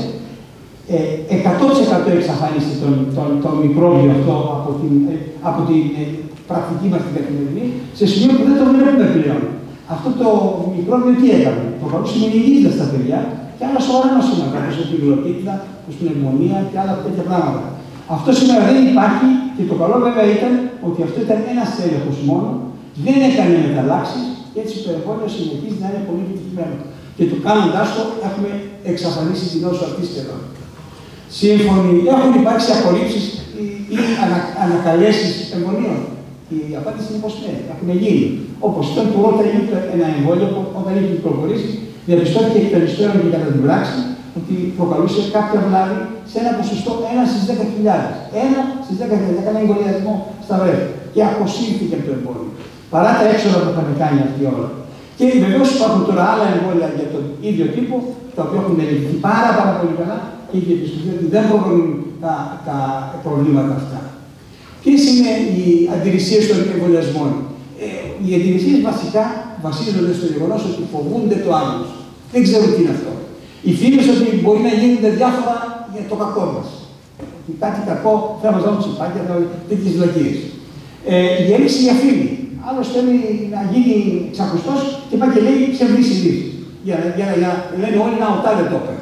100% εξαφάνισε το μικρόβιο αυτό από την πρακτική μας την καθημερινή, σε σημείο που δεν το βλέπουμε πλέον. Αυτό το μικρόβιο τι έκανε? Προκαλούσε μηνυγίδα στα παιδιά και άλλα σοβαρά νοσήματα, όπως η γλωτίτιδα, όπως η πνευμονία και άλλα τέτοια πράγματα. Αυτό σήμερα δεν υπάρχει και το καλό βέβαια ήταν ότι αυτό ήταν ένας έλεγχος μόνο, δεν έκανε μεταλλάξεις και έτσι το εμβόλιο συνεχίζει να είναι πολύ επιτυχημένο. Και το κάνοντάς το έχουμε εξαφανίσει την νόσο αυτή σχεδόν. Σύμφωνοι, έχουν υπάρξει απορρίψεις ή ανακαλέσεις εμβολίων? Η απάντηση είναι πως ναι, έχουν γίνει. Όπως ήταν του Ρότα ένα εμβόλιο που όταν είχε κυκλοφορήσει, διαπιστώθηκε εκ των υστέρων και κατά την πράξη ότι προκαλούσε κάποια βλάβη σε ένα ποσοστό 1 στις 10.000. 1 στις 10.000. Έκανε εμβολιασμό στα βρέφη και αποσύρθηκε από το εμβόλιο. Παρά τα έξοδα που είχαν κάνει αυτή όλα. Και βεβαίως υπάρχουν τώρα άλλα εμβόλια για τον ίδιο τύπο, τα οποία έχουν ελεγχθεί πάρα πολύ καλά και έχει επιστροφή ότι δεν προχωρούν τα προβλήματα αυτά. Ποιες είναι οι αντιρρησίες των εμβολιασμών? Οι αντιρρησίες βασικά βασίζονται στο γεγονός ότι φοβούνται το άγνωστο. Δεν ξέρουν τι είναι αυτό. Οι φήμες ότι μπορεί να γίνονται διάφορα για το κακό μας. Ότι κάτι κακό θα μας δώσουν τσιπάκια, τέτοιες βλακίες. Η έλλειψη για φήμη. Άλλος θέλει να γίνει ξακουστός και πάει και λέει ψευδείς ειδήσεις. Για να λένε όλοι να ο τάδε το έκανε.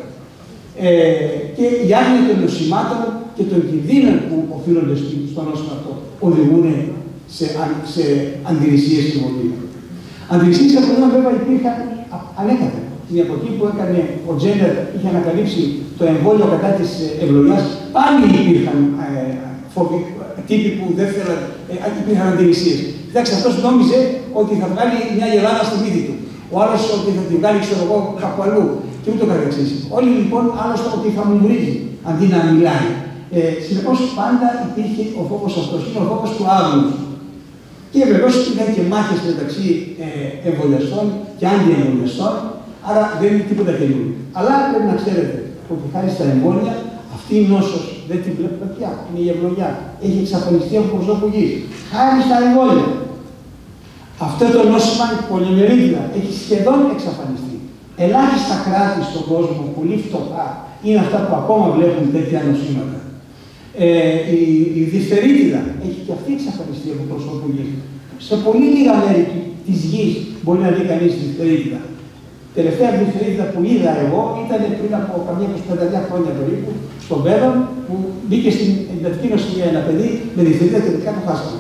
Και η άγνοια των νοσημάτων και των κινδύνων που οφείλονται στο νόσημα αυτό οδηγούν σε αντιρρησίες και εμβολίων. Αντιρρησίες και εμβολίων βέβαια υπήρχαν ανέκαθεν. Την εποχή που έκανε ο Τζένερ, είχε ανακαλύψει το εμβόλιο κατά της ευλογιάς, πάλι υπήρχαν τύποι που δεν θέλαν, υπήρχαν αντιρρησίες. Κοιτάξτε, αυτός νόμιζε ότι θα βγάλει μια γελάδα στη μύτη του. Ο άλλος ότι θα την βγάλει, ξέρω εγώ, κάπου αλλού. Και ούτω καθεξής. Όλοι λοιπόν άλλος ότι θα μουρμουρίζει αντί να μιλάει. Συνεπώς πάντα υπήρχε ο φόβος αυτός, είναι ο φόβος του άγνωστου. Και βεβαίως υπήρχαν και μάχες μεταξύ εμβολιαστών και αντιεμβολιαστών, άρα δεν είναι τίποτα καινούργιο. Αλλά πρέπει να ξέρετε ότι χάρη στα εμβόλια αυτή η νόσος δεν την βλέπουμε πια. Είναι η ευλογιά. Έχει εξαφανιστεί από προσώπου γης. Χάρη στα εμβόλια. Αυτό το νόσημα, η πολυμερίδα, έχει σχεδόν εξαφανιστεί. Ελάχιστα κράτη στον κόσμο, πολύ φτωχά, είναι αυτά που ακόμα βλέπουν τέτοια νοσήματα. Η διφθερίτιδα έχει και αυτή εξαφανιστεί από προσώπου γης. Σε πολύ λίγα μέρη της γης μπορεί να δει κανείς διφθερίτιδα. Τελευταία διφθερίτιδα που είδα εγώ ήταν πριν από καμιά 25 χρόνια περίπου, στον Πέδον, που μπήκε στην εντατική νοσηλεία ένα παιδί με διφθερίτιδα και τελικά το χάσαμε.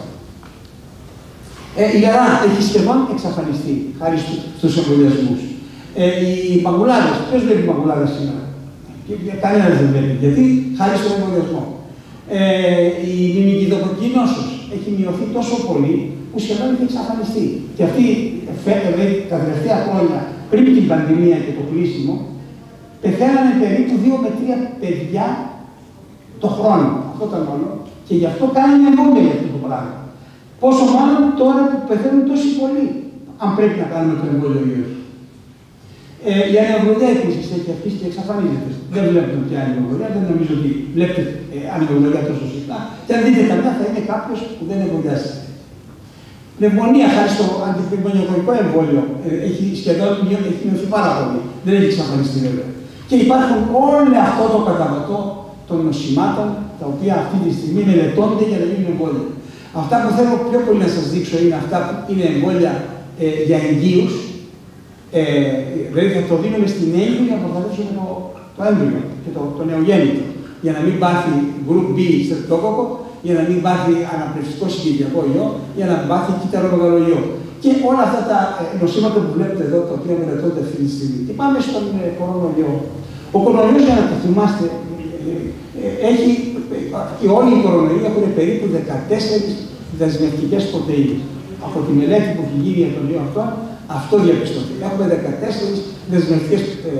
Η λερά έχει σχεδόν εξαφανιστεί χάρη στους εμβολιασμούς. Οι μαγουλάδες, ποιος βλέπει μαγουλάδες σήμερα? Κανένας δεν βλέπει. Γιατί? Χάρη στον εμβολιασμό. Η μιμικιδοκοκκινή νόσος έχει μειωθεί τόσο πολύ που σχεδόν έχει εξαφανιστεί. Και αυτή τα τελευταία χρόνια, πριν την πανδημία και το κλείσιμο, πεθαίνανε περίπου 2 με 3 παιδιά το χρόνο. Αυτό ήταν όλο. Και γι' αυτό κάνανε εμβόλια για αυτό το πράγμα. Πόσο μάλλον τώρα που πεθαίνουν τόσοι πολλοί, αν πρέπει να κάνουμε το εμβόλιο. Η ανεμβολία επίσης έχει αρχίσει και εξαφανίζεται. Δεν βλέπουμε πια ανεμβολία, δεν νομίζω ότι βλέπετε ανεμβολία τόσο συχνά. Και αν δείτε καμιά, θα είναι κάποιος που δεν εμβολιάζεται. Πνευμονία, χάρη στο αντιπνευμονιακό εμβόλιο, έχει σχεδόν μειωθεί πάρα πολύ. Δεν έχει εξαφανιστεί βέβαια. Και υπάρχουν όλο αυτό το καταβατό των νοσημάτων, τα οποία αυτή τη στιγμή μελετώνται για να γίνουν εμβόλια. Αυτά που θέλω πιο πολύ να σας δείξω είναι αυτά που είναι εμβόλια για εγγύους. Δηλαδή θα το δίνουμε στην έγκυο για να προστατεύσουμε το έμβριο και το νεογέννητο. Για να μην πάθει group B στρεπτόκοκο, για να μην πάθει αναπνευστικό συγκυριακό ιό, για να μην πάθει κύτταρο-μεγαλοϊό. Και όλα αυτά τα νοσήματα που βλέπετε εδώ, τα οποία μελετώνται αυτή τη στιγμή. Και πάμε στον κορονοϊό. Ο κορονοϊός, για να το θυμάστε, έχει, όλοι οι κορονοϊοί έχουν περίπου 14 δεσμευτικές πρωτεΐνες. Από τη μελέτη που έχει γίνει για τον ιό αυτό διαπιστώθηκε. Έχουμε 14 δεσμευτικές.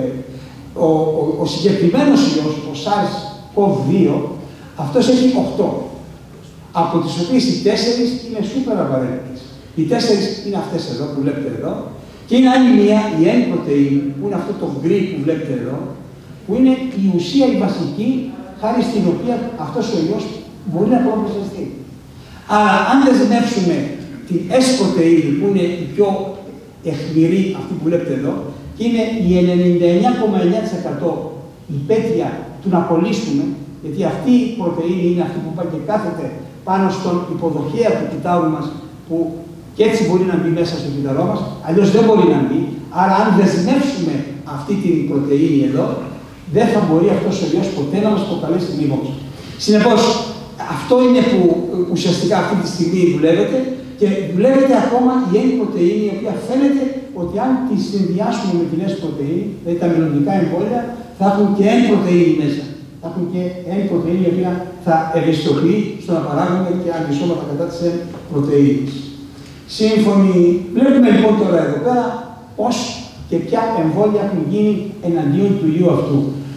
Ο συγκεκριμένος ιός, ο SARS-CoV-2, αυτός έχει 8. Από τις οποίες οι 4 είναι σούπερ απαραίτητες. Οι 4 είναι αυτές εδώ που βλέπετε εδώ. Και είναι άλλη μία, η N πρωτεΐνη, που είναι αυτό το γκρι που βλέπετε εδώ, που είναι η ουσία η βασική, χάρη στην οποία αυτός ο ιός μπορεί να προπλησιαστεί. Άρα, αν δεσμεύσουμε την S πρωτεΐνη, που είναι η πιο αιχμηρή, αυτή που βλέπετε εδώ, και είναι η 99,9% υπέτεια του να κολλήσουμε, γιατί αυτή η πρωτεΐνη είναι αυτή που πάει και κάθεται πάνω στον υποδοχέα του κυτάρου μας, που και έτσι μπορεί να μπει μέσα στο κυταρό μας, αλλιώς δεν μπορεί να μπει. Άρα, αν δεσμεύσουμε αυτή την πρωτεΐνη εδώ, δεν θα μπορεί αυτός ο ιός ποτέ να μας προκαλέσει λίμωξη. Συνεπώς, αυτό είναι που ουσιαστικά αυτή τη στιγμή δουλεύεται και δουλεύεται ακόμα η N πρωτεΐνη, η οποία φαίνεται ότι αν τη συνδυάσουμε με την S πρωτεΐνη, δηλαδή τα μελλοντικά εμβόλια, θα έχουν και N πρωτεΐνη μέσα. Θα έχουν και N πρωτεΐνη, η οποία θα ευαισθητοποιεί στο να παράγουμε και αντισώματα κατά της N πρωτεΐνης. Βλέπουμε λοιπόν τώρα εδώ πέρα πώς και ποια εμβόλια έχουν γίνει εναντίον του ιού αυτού.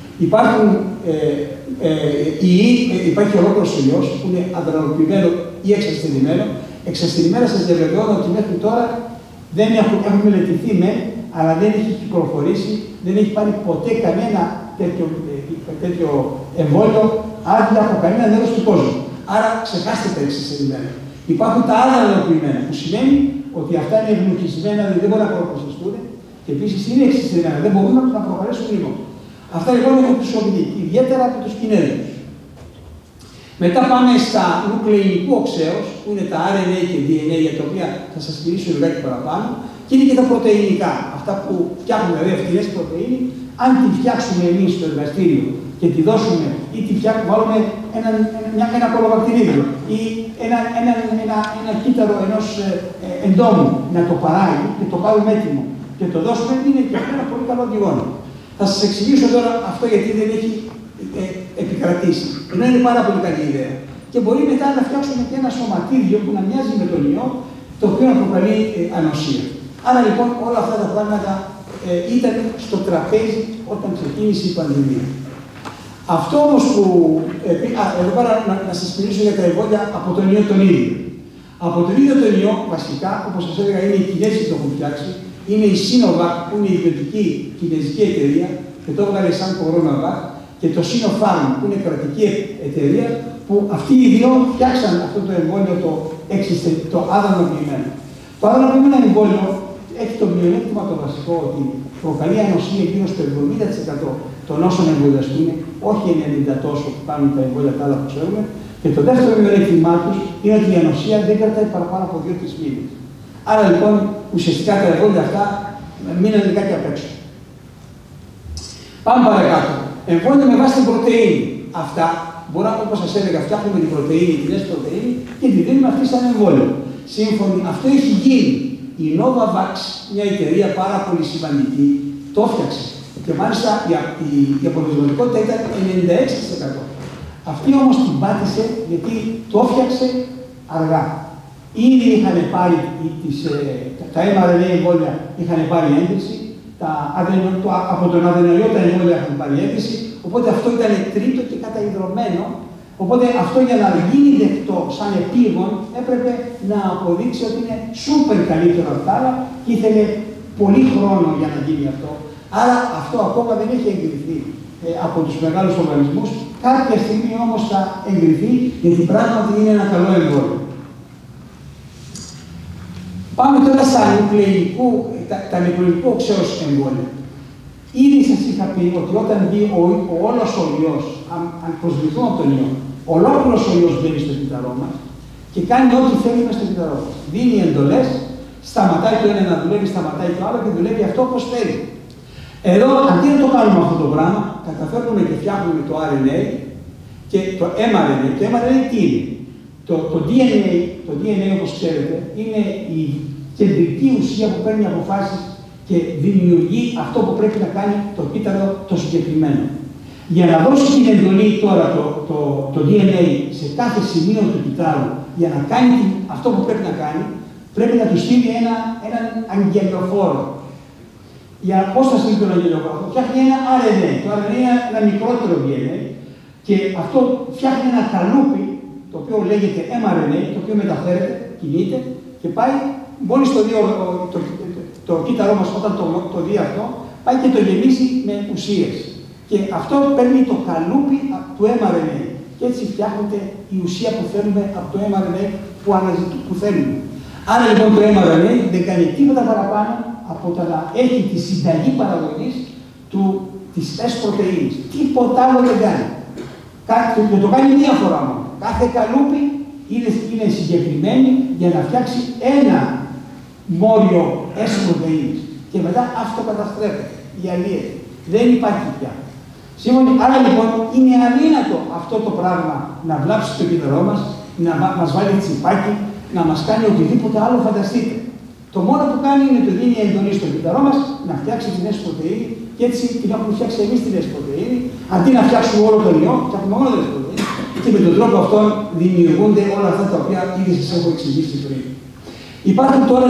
Υπάρχει ολόκληρος ο ιός που είναι αδρανοποιημένο ή εξασθενημένο. Εξασθενημένα σας διαβεβαιώνω ότι μέχρι τώρα δεν έχουν μελετηθεί αλλά δεν έχει κυκλοφορήσει, δεν έχει πάρει ποτέ κανένα τέτοιο εμβόλιο άδεια από κανένα μέρος του κόσμου. Άρα ξεχάστε τα εξασθενημένα. Υπάρχουν τα αδρανοποιημένα, που σημαίνει ότι αυτά είναι ευνοχισμένα, δηλαδή δεν μπορούν να προπλησιαστούν και επίσης είναι εξασθενημένα, δεν μπορούν να προκαλέσουν λίμωξη. Αυτά λοιπόν έχουν χρησιμοποιηθεί, ιδιαίτερα από τους Κινέζους. Μετά πάμε στα νουκλεϊνικού οξέως, που είναι τα RNA και DNA, για τα οποία θα σας μιλήσω λιγάκι παραπάνω, και είναι και τα πρωτεϊνικά. Αυτά που φτιάχνουμε, δηλαδή αυτές πρωτεΐνη, αν τη φτιάξουμε εμείς στο εργαστήριο και τη δώσουμε ή τη βάλουμε ένα κολοβακτηρίδιο ή ένα κύτταρο ενός εντόμου να το παράγει και το πάρουμε έτοιμο και το δώσουμε, είναι και ένα πολύ καλό αντιγόνο. Θα σας εξηγήσω τώρα αυτό γιατί δεν έχει επικρατήσει. Ενώ είναι πάρα πολύ καλή ιδέα. Και μπορεί μετά να φτιάξουμε και ένα σωματίδιο που να μοιάζει με τον ιό, το οποίο να προκαλεί ανοσία. Άρα λοιπόν όλα αυτά τα πράγματα ήταν στο τραπέζι όταν ξεκίνησε η πανδημία. Αυτό όμως που. Εδώ πέρα να σας μιλήσω για τα εμβόλια από τον ιό τον ίδιο. Από τον ίδιο τον ιό, βασικά, όπως σας έλεγα, είναι οι Κινέζοι που το έχουν φτιάξει. Είναι η Sinovac, που είναι η ιδιωτική κινέζικη εταιρεία, και το έβγαλε σαν CoronaVac, και το Sinopharm, που είναι κρατική εταιρεία, που αυτοί οι δύο φτιάξαν αυτό το εμβόλιο το άδανοποιημένο. Το άδανοποιημένο εμβόλιο έχει το μειονέκτημα το βασικό ότι προκαλεί ανοσία γύρω στο 70% των όσων εμβολιαστούν, όχι 90% τόσο που κάνουν τα εμβόλια τα άλλα που ξέρουμε. Και το δεύτερο μειονέκτημά του είναι ότι η ανοσία δεν κρατάει παραπάνω από 2-3 μήνες. Άρα λοιπόν ουσιαστικά τα εμβόλια αυτά μείναν λιγάκι απ' έξω. Πάμε παρακάτω. Εμβόλια με βάση την πρωτεΐνη. Αυτά μπορούμε, όπως σας έλεγα, φτιάχνουμε την πρωτεΐνη, την έσπη πρωτεΐνη και τη δίνουμε αυτή σαν εμβόλιο. Σύμφωνοι, αυτό έχει γίνει. Η Novavax, μια εταιρεία πάρα πολύ σημαντική, το έφτιαξε. Και μάλιστα η αποτελεσματικότητα ήταν 96%. Αυτή όμως την πάτησε γιατί το έφτιαξε αργά. Ήδη είχαν πάρει τα mRNA εμβόλια, είχαν πάρει έγκριση, από τον αδενοϊό τα εμβόλια είχαν πάρει έγκριση, οπότε αυτό ήταν τρίτο και καταϊδρωμένο. Οπότε αυτό για να γίνει δεκτό σαν επίγον έπρεπε να αποδείξει ότι είναι σούπερ καλύτερο από τα άλλα και ήθελε πολύ χρόνο για να γίνει αυτό. Άρα αυτό ακόμα δεν έχει εγκριθεί από τους μεγάλους οργανισμούς. Κάποια στιγμή όμως θα εγκριθεί γιατί πράγματι είναι ένα καλό εμβόλιο. Πάμε τώρα στα νουκλεϊκού οξέως εμβόλια. Ήδη σας είχα πει ότι όταν βγει όλος ο ιός, αν προσβληθούμε από τον ιό, ολόκληρος ο ιός μπαίνει στο κύτταρό μας και κάνει ό,τι θέλει μες στο κύτταρό μας. Δίνει εντολές, σταματάει το ένα να δουλεύει, σταματάει το άλλο και δουλεύει αυτό όπως θέλει. Εδώ, αντί να το κάνουμε αυτό το πράγμα, καταφέρνουμε και φτιάχνουμε το RNA και το mRNA. Το mRNA τι είναι? Το DNA, όπως ξέρετε, είναι η κεντρική ουσία που παίρνει αποφάσεις και δημιουργεί αυτό που πρέπει να κάνει το κύτταρο το συγκεκριμένο. Για να δώσει την εντολή τώρα το DNA σε κάθε σημείο του κυττάρου για να κάνει αυτό που πρέπει να κάνει, πρέπει να του στείλει έναν αγγελοφόρο. Για πώς θα στείλει τον αγγελοφόρο? Φτιάχνει ένα RNA. Το RNA είναι ένα μικρότερο DNA και αυτό φτιάχνει ένα καλούπι το οποίο λέγεται mRNA, το οποίο μεταφέρεται, κινείται και πάει, μόλις το κύτταρό μας όταν το δει αυτό, πάει και το γεμίσει με ουσίες. Και αυτό παίρνει το καλούπι του mRNA. Και έτσι φτιάχνεται η ουσία που θέλουμε από το mRNA που θέλουμε. Άρα λοιπόν το mRNA δεν κάνει τίποτα παραπάνω από το να έχει τη συνταγή παραγωγής της S πρωτεΐνης. Τίποτα άλλο δεν κάνει. Και το κάνει μία φορά μόνο. Κάθε καλούπι είναι συγκεκριμένη για να φτιάξει ένα μόριο S πρωτεΐνης. Και μετά αυτοκαταστρέφεται, διαλύεται. Δεν υπάρχει πια. Άρα λοιπόν είναι αδύνατο αυτό το πράγμα να βλάψει το κύτταρό μας, να μας βάλει τσιπάκι, να μας κάνει οτιδήποτε άλλο φανταστείτε. Το μόνο που κάνει είναι το δίνει εντολή στο κύτταρό μας να φτιάξει την S πρωτεΐνη και έτσι την έχουμε φτιάξει εμείς την S πρωτεΐνη. Αντί να φτιάξουμε όλο τον ιό, φτιάχνουμε μόνο την S πρωτεΐνη και με τον τρόπο αυτόν δημιουργούνται όλα αυτά τα οποία ήδη σας έχω εξηγήσει πριν. Υπάρχουν τώρα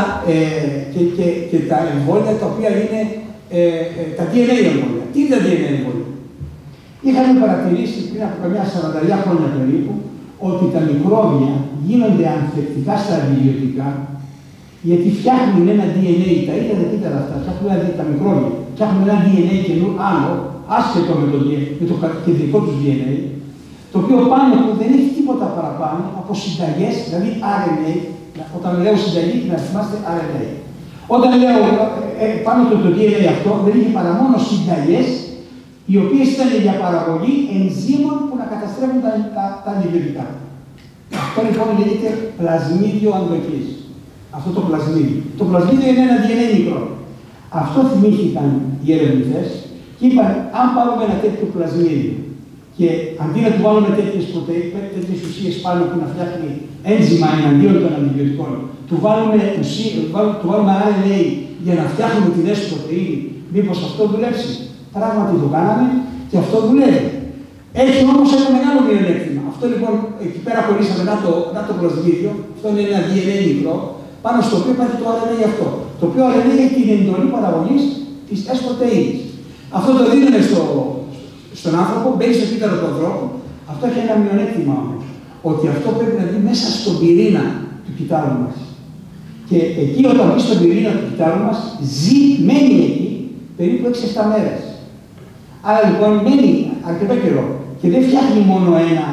και τα εμβόλια τα οποία είναι τα DNA εμβόλια. Τι είναι τα DNA εμβόλια? Είχαμε παρατηρήσει πριν από καμιά 40 χρόνια περίπου ότι τα μικρόβια γίνονται ανθεκτικά στα αντιβιωτικά γιατί φτιάχνουν ένα DNA, τα ίδια τα κύτταρα αυτά, φτιάχνουν τα μικρόβια, φτιάχνουν ένα DNA καινούριο άλλο, άσχετο με το κεντρικό του DNA, το οποίο πάνω του δεν έχει τίποτα παραπάνω από συνταγές, δηλαδή RNA. Όταν λέω συνταγή, να θυμάστε RNA. Όταν λέω πάνω του το DNA αυτό, δεν είχε παρά μόνο συνταγές, οι οποίες ήταν για παραγωγή ενζύμων που να καταστρέφουν τα αντιβιωτικά. Αυτό λοιπόν λέγεται πλασμίδιο ανδοχής. Αυτό το πλασμίδιο. Το πλασμίδιο είναι ένα DNA μικρό. Αυτό θυμήθηκαν οι ερευνητές και είπαν, αν πάρουμε ένα τέτοιο πλασμίδιο και αντί να του βάλουμε τέτοιες ουσίες πάνω που να φτιάχνει ένζημα εναντίον των αντιβιωτικών, του βάλουμε RNA για να φτιάχνουμε την S πρωτεΐνη, μήπως αυτό δουλέψει? Πράγματι το κάναμε και αυτό δουλεύει. Έχει όμως ένα μεγάλο μειονέκτημα. Αυτό λοιπόν, εκεί πέρα χωρίσαμε να το πλασμίδιο, αυτό είναι ένα DNA μικρό, πάνω στο οποίο υπάρχει το RNA αυτό. Το οποίο RNA έχει την εντολή παραγωγής της S πρωτεΐνης. Αυτό το δίνουμε στον άνθρωπο, μπαίνει στο κύτταρο του ανθρώπου. Αυτό έχει ένα μειονέκτημα όμως. Ότι αυτό πρέπει να μπει μέσα στον πυρήνα του κυττάρου μας. Και εκεί όταν μπει στον πυρήνα του κυττάρου μας, μένει εκεί περίπου 6-7 μέρες. Άρα λοιπόν μένει αρκετό καιρό και δεν φτιάχνει μόνο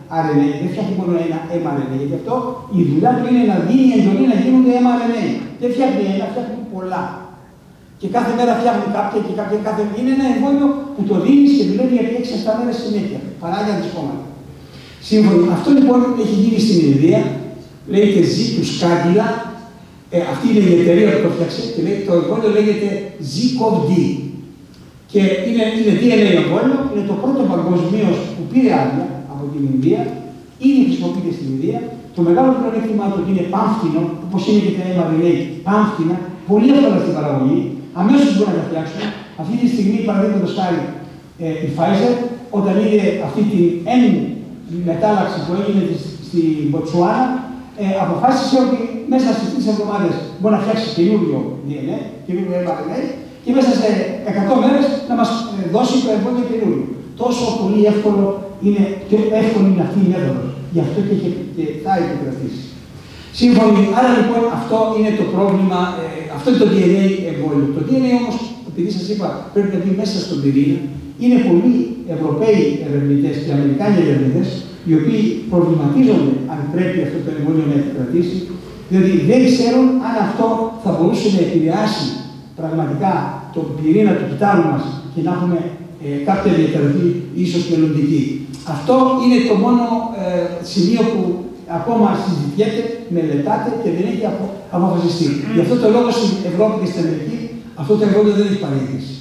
RNA, δεν φτιάχνει μόνο ένα mRNA. Γι' αυτό η δουλειά του είναι να δίνει εντολή να γίνονται mRNA. Δεν φτιάχνει ένα, φτιάχνει πολλά. Και κάθε μέρα φτιάχνει κάποια και κάθε. Είναι ένα εμβόλιο που το δίνει και δουλεύει για 6-7 μέρες συνέχεια. Παράγει αντισώματα. Σύμφωνα. Αυτό λοιπόν έχει γίνει στην Ινδία, λέγεται Z-Scandula. Αυτή είναι η εταιρεία που το φτιάξε και το εμβόλιο λέγεται Z-CoV-D. Και είναι DNA εμβόλιο, είναι το πρώτο παγκοσμίως που πήρε άδεια από την Ινδία, ήδη χρησιμοποιείται στην Ινδία. Το μεγάλο πλεονέκτημά του είναι πάμφτινο, όπως είναι και τα mRNA, πάμφτινα, πολύ εύκολα στην παραγωγή, αμέσως μπορεί να τα φτιάξουν. Αυτή τη στιγμή, παραδείγματος χάρη, η Pfizer, όταν είδε αυτή την μετάλλαξη που έγινε στην Μποτσουάνα, αποφάσισε ότι μέσα σε 3 εβδομάδες μπορεί να φτιάξει καινούριο DNA, καινούριο mRNA, και μέσα σε 100 μέρες να μας δώσει το εμβόλιο καινούριο. Τόσο πολύ εύκολη είναι αυτή η μέθοδος. Γι' αυτό και θα επικρατήσει. Σύμφωνα, άρα λοιπόν αυτό είναι το πρόβλημα, αυτό είναι το DNA εμβόλιο. Το DNA όμως, επειδή σας είπα, πρέπει να μπει μέσα στον πυρήνα, είναι πολλοί Ευρωπαίοι ερευνητές και Αμερικάνοι ερευνητές, οι οποίοι προβληματίζονται αν πρέπει αυτό το εμβόλιο να επικρατήσει, διότι δεν ξέρουν αν αυτό θα μπορούσε να επηρεάσει πραγματικά τον πυρήνα του κυτάρου μας και να έχουμε κάποια διαταραχή ίσως μελλοντική. Αυτό είναι το μόνο σημείο που ακόμα συζητιέται, μελετάται και δεν έχει αποφασιστεί. Γι' αυτό το λόγο στην Ευρώπη και στην Αμερική αυτό το εμβόλιο δεν έχει παρήγηση.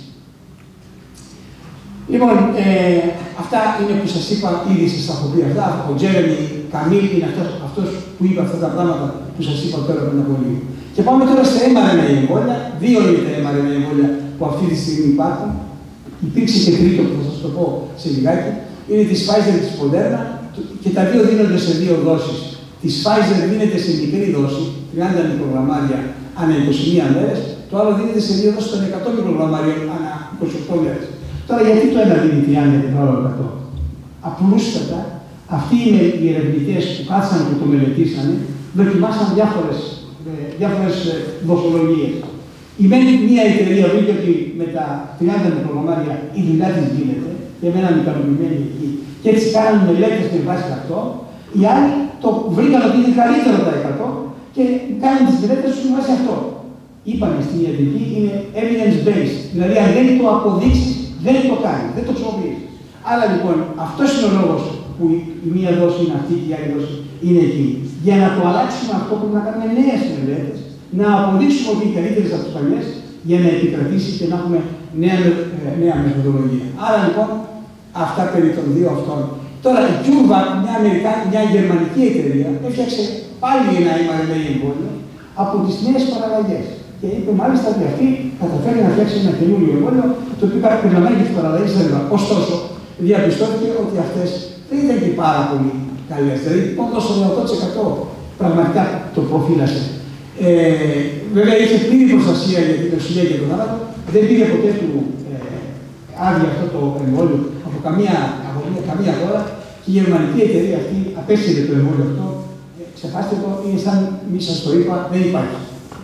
Λοιπόν, αυτά είναι που σας είπα, ήδη σας τα έχω πει αυτά. Ο Τζέρεμι Καμίλ είναι αυτός που είπε αυτά τα πράγματα που σας είπα τώρα πριν από λίγο. Και πάμε τώρα στα mRNA εμβόλια. 2 είναι τα mRNA εμβόλια που αυτή τη στιγμή υπάρχουν. Υπήρξε και τρίτο που θα σας το πω σε λιγάκι. Είναι της Pfizer και της Moderna και τα δύο δίνονται σε 2 δόσεις. Της Pfizer δίνεται σε μικρή δόση, 30 μικρογραμμάρια ανά 21 μέρες. Το άλλο δίνεται σε 2 δόσεις των 100 μικρογραμμάριων ανά 28 μέρες. Τώρα γιατί το ένα δίνει 30 και το άλλο 100. Απλούστατα, αυτοί οι ερευνητές που κάθισαν και το μελετήσανε, δοκιμάσαν διάφορες δοσολογίες. Η μία εταιρεία βρήκε ότι με τα 30 μικρογραμμάρια η δουλειά της γίνεται, και μέναν ικανοποιημένοι εκεί, και έτσι κάνανε μελέτες με βάση αυτό. Οι άλλοι το βρήκαν ότι είναι καλύτερο τα 100 και κάνουν τις μελέτες τους με βάση αυτό. Είπαμε στην ιατρική είναι evidence-based, δηλαδή αν δεν το αποδείξεις, δεν το κάνει, δεν το χρησιμοποιείς. Άρα λοιπόν, αυτός είναι ο λόγος που η μία δόση είναι αυτή και η άλλη δόση είναι εκεί. Για να το αλλάξουμε αυτό πρέπει να κάνουμε νέες μελέτες, να αποδείξουμε ότι είναι καλύτερες από τις παλιές για να επικρατήσει και να έχουμε νέα μεθοδολογία. Άρα λοιπόν, αυτά περί των 2 αυτών. Τώρα η CureVac, μια γερμανική εταιρεία, έφτιαξε πάλι ένα mRNA εμβόλιο από τις νέες παραλλαγές. Και είπε μάλιστα ότι αυτή καταφέρει να φτιάξει ένα καινούριο εμβόλιο, το οποίο περιλαμβάνει και τις παραλλαγές ρεύμα. Ωστόσο, διαπιστώθηκε ότι αυτές δεν ήταν και πάρα πολύ καλές. Δηλαδή, μόνο στο 100% πραγματικά το προφύλασε. Βέβαια, είχε πλήρη προστασία για την ουσία και τον θάνατο. Δεν πήρε ποτέ του άδεια αυτό το εμβόλιο από καμία χώρα. Και η γερμανική εταιρεία αυτή απέστειλε το εμβόλιο αυτό. Ξεχάστε το, είναι σαν μη σας το είπα, δεν υπάρχει.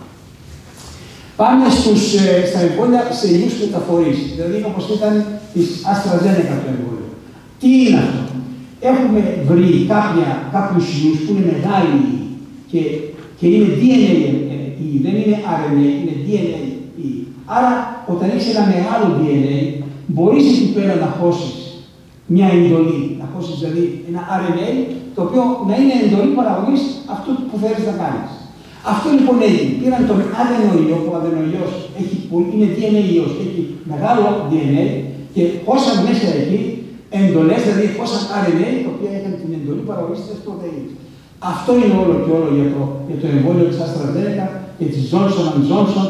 Πάμε στα εμβόλια σε ιούς μεταφορείς. Δηλαδή, όπως ήταν της AstraZeneca το εμβόλιο. Τι είναι αυτό? Έχουμε βρει κάποιους ιούς που είναι μεγάλοι και είναι DNA, δεν είναι RNA, είναι DNA. Άρα, όταν έχεις ένα μεγάλο DNA, μπορείς εκεί πέρα να χώσεις μια εντολή, να χώσεις δηλαδή ένα RNA, το οποίο να είναι εντολή παραγωγής αυτού που θέλεις να κάνεις. Αυτό λοιπόν έγινε. Πήραν τον αδενοϊό, που ο αδενοϊός είναι DNA ιός, έχει μεγάλο DNA και χώσαν μέσα εκεί εντολές, δηλαδή χώσαν RNA, τα οποία είχαν την εντολή παραγωγής της πρωτεΐνης. Αυτό είναι όλο και όλο για το εμβόλιο της AstraZeneca και της Johnson & Johnson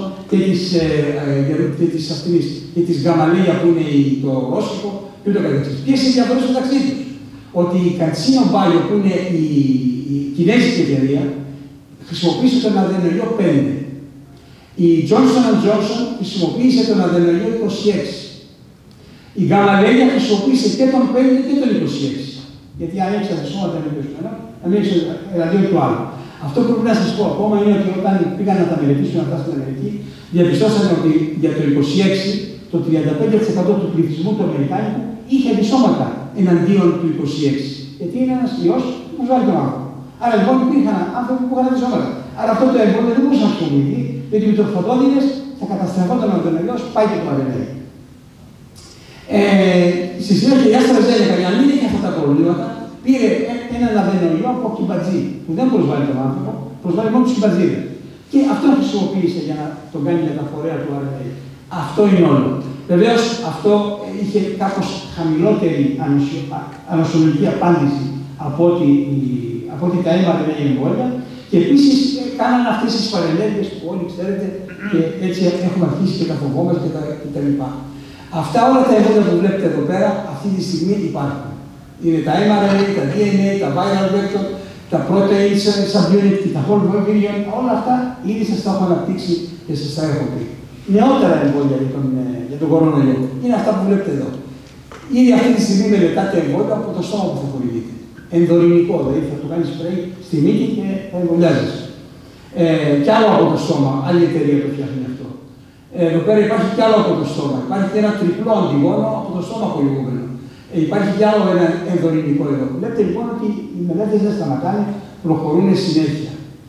και της Gamaleya που είναι το ρώσικο και ούτω καθεξής. Ποιες είναι οι διαφορές μεταξύ τους? Ότι η Cancino Bio που είναι η κινέζικη εταιρεία χρησιμοποίησε τον αδενοϊό 5. Η Johnson & Johnson χρησιμοποίησε τον αδενοϊό 26. Η Gamaleya χρησιμοποίησε και τον 5 και τον 26. Γιατί αν έχεις αντισώματα εναντίον αν έχεις εναντίον του άλλου. Αυτό που πρέπει να σας πω ακόμα είναι ότι όταν πήγαν να τα μελετήσουν αυτά στην Αμερική, διαπιστώσανε ότι για το 26 το 35% του πληθυσμού του Αμερικάνικου είχε αντισώματα εναντίον του 26. Γιατί είναι ένας ιός που προσβάλλει τον άνθρωπο. Άρα λοιπόν υπήρχαν άνθρωποι που είχαν αντισώματα. Άρα αυτό το εμβόλιο δεν μπορούσε να χρησιμοποιηθεί, διότι με το φωτόδινες θα καταστρεφόταν ο ιός, πάει και το ARNA. Στη συνέχεια η AstraZeneca, για να μην έχει αυτά τα προβλήματα, πήρε έναν αδενοϊό από κυμπατζή, που δεν προσβάλλει τον άνθρωπο, προσβάλλει μόνο τους κυμπατζίδες. Και αυτό χρησιμοποίησε για να τον κάνει μεταφορέα του RNA. Αυτό είναι όλο. Βεβαίως αυτό είχε κάπως χαμηλότερη ανοσολογική απάντηση από ότι τα mRNA εμβόλια. Και επίσης κάνανε αυτές τις παρενέργειες που όλοι ξέρετε και έτσι έχουμε αρχίσει και τα φοβόμαστε κτλ. Αυτά όλα τα εμβόλια που βλέπετε εδώ πέρα αυτή τη στιγμή υπάρχουν. Είναι τα mRNA, τα DNA, τα viral vector, τα proteins, subunit και τα whole virion, όλα αυτά ήδη σας τα έχω αναπτύξει και σας τα έχω πει. Νεότερα εμβόλια για τον κορονοϊό είναι αυτά που βλέπετε εδώ. Ήδη αυτή τη στιγμή μελετάτε εμβόλια από το σώμα που θα χορηγείται. Ενδορυνικό, δηλαδή θα το κάνει σπρέι στη μύτη και θα εμβολιάζεσαι. Κι άλλο από το σώμα, άλλη εταιρεία το φτιάχνει αυτό. Εδώ πέρα υπάρχει κι άλλο από το στόμα. Υπάρχει και ένα τριπλό αντιγόνο από το στόμα χορηγούμενο. Υπάρχει κι άλλο ένα ενδορυνικό εδώ. Βλέπετε λοιπόν ότι οι μελέτες δεν σταματάνε, προχωρούν συνέχεια.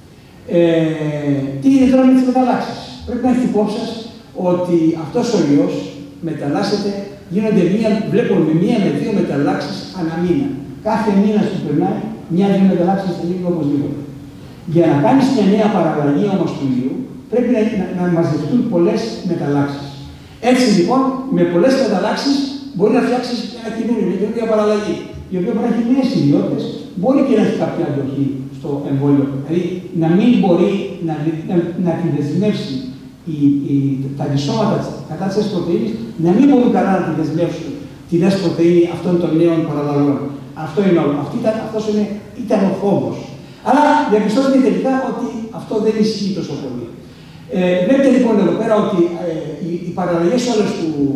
Τι είναι τώρα με τις μεταλλάξεις. Πρέπει να έχετε υπόψη σας ότι αυτός ο ιός μεταλλάσσεται, βλέπουμε μία με δύο μεταλλάξεις ανά μήνα. Κάθε μήνα που περνάει, μια-δύο μεταλλάξεις θα γίνει οπωσδήποτε. Για να κάνεις μια νέα παραλλαγή όμως του ιού, πρέπει να μαζευτούν πολλές μεταλλάξεις. Έτσι λοιπόν, με πολλές μεταλλάξεις μπορεί να φτιάξεις ένα καινούργια παραλλαγή, η οποία μπορεί να έχει νέες ιδιότητες, μπορεί και να έχει κάποια αντοχή στο εμβόλιο. Δηλαδή να μην μπορεί να τη δεσμεύσει τα αντισώματα κατά της πρωτεΐνης, να μην μπορούν καλά να τη δεσμεύσουν τη νέα πρωτεΐνη αυτών των νέων παραλλαγών. Αυτό είναι όλο. Αυτός ήταν ο φόβος. Αλλά διαπιστώθηκε τελικά ότι αυτό δεν ισχύει τόσο πολύ. Βλέπετε λοιπόν εδώ πέρα ότι οι παραλλαγές όλες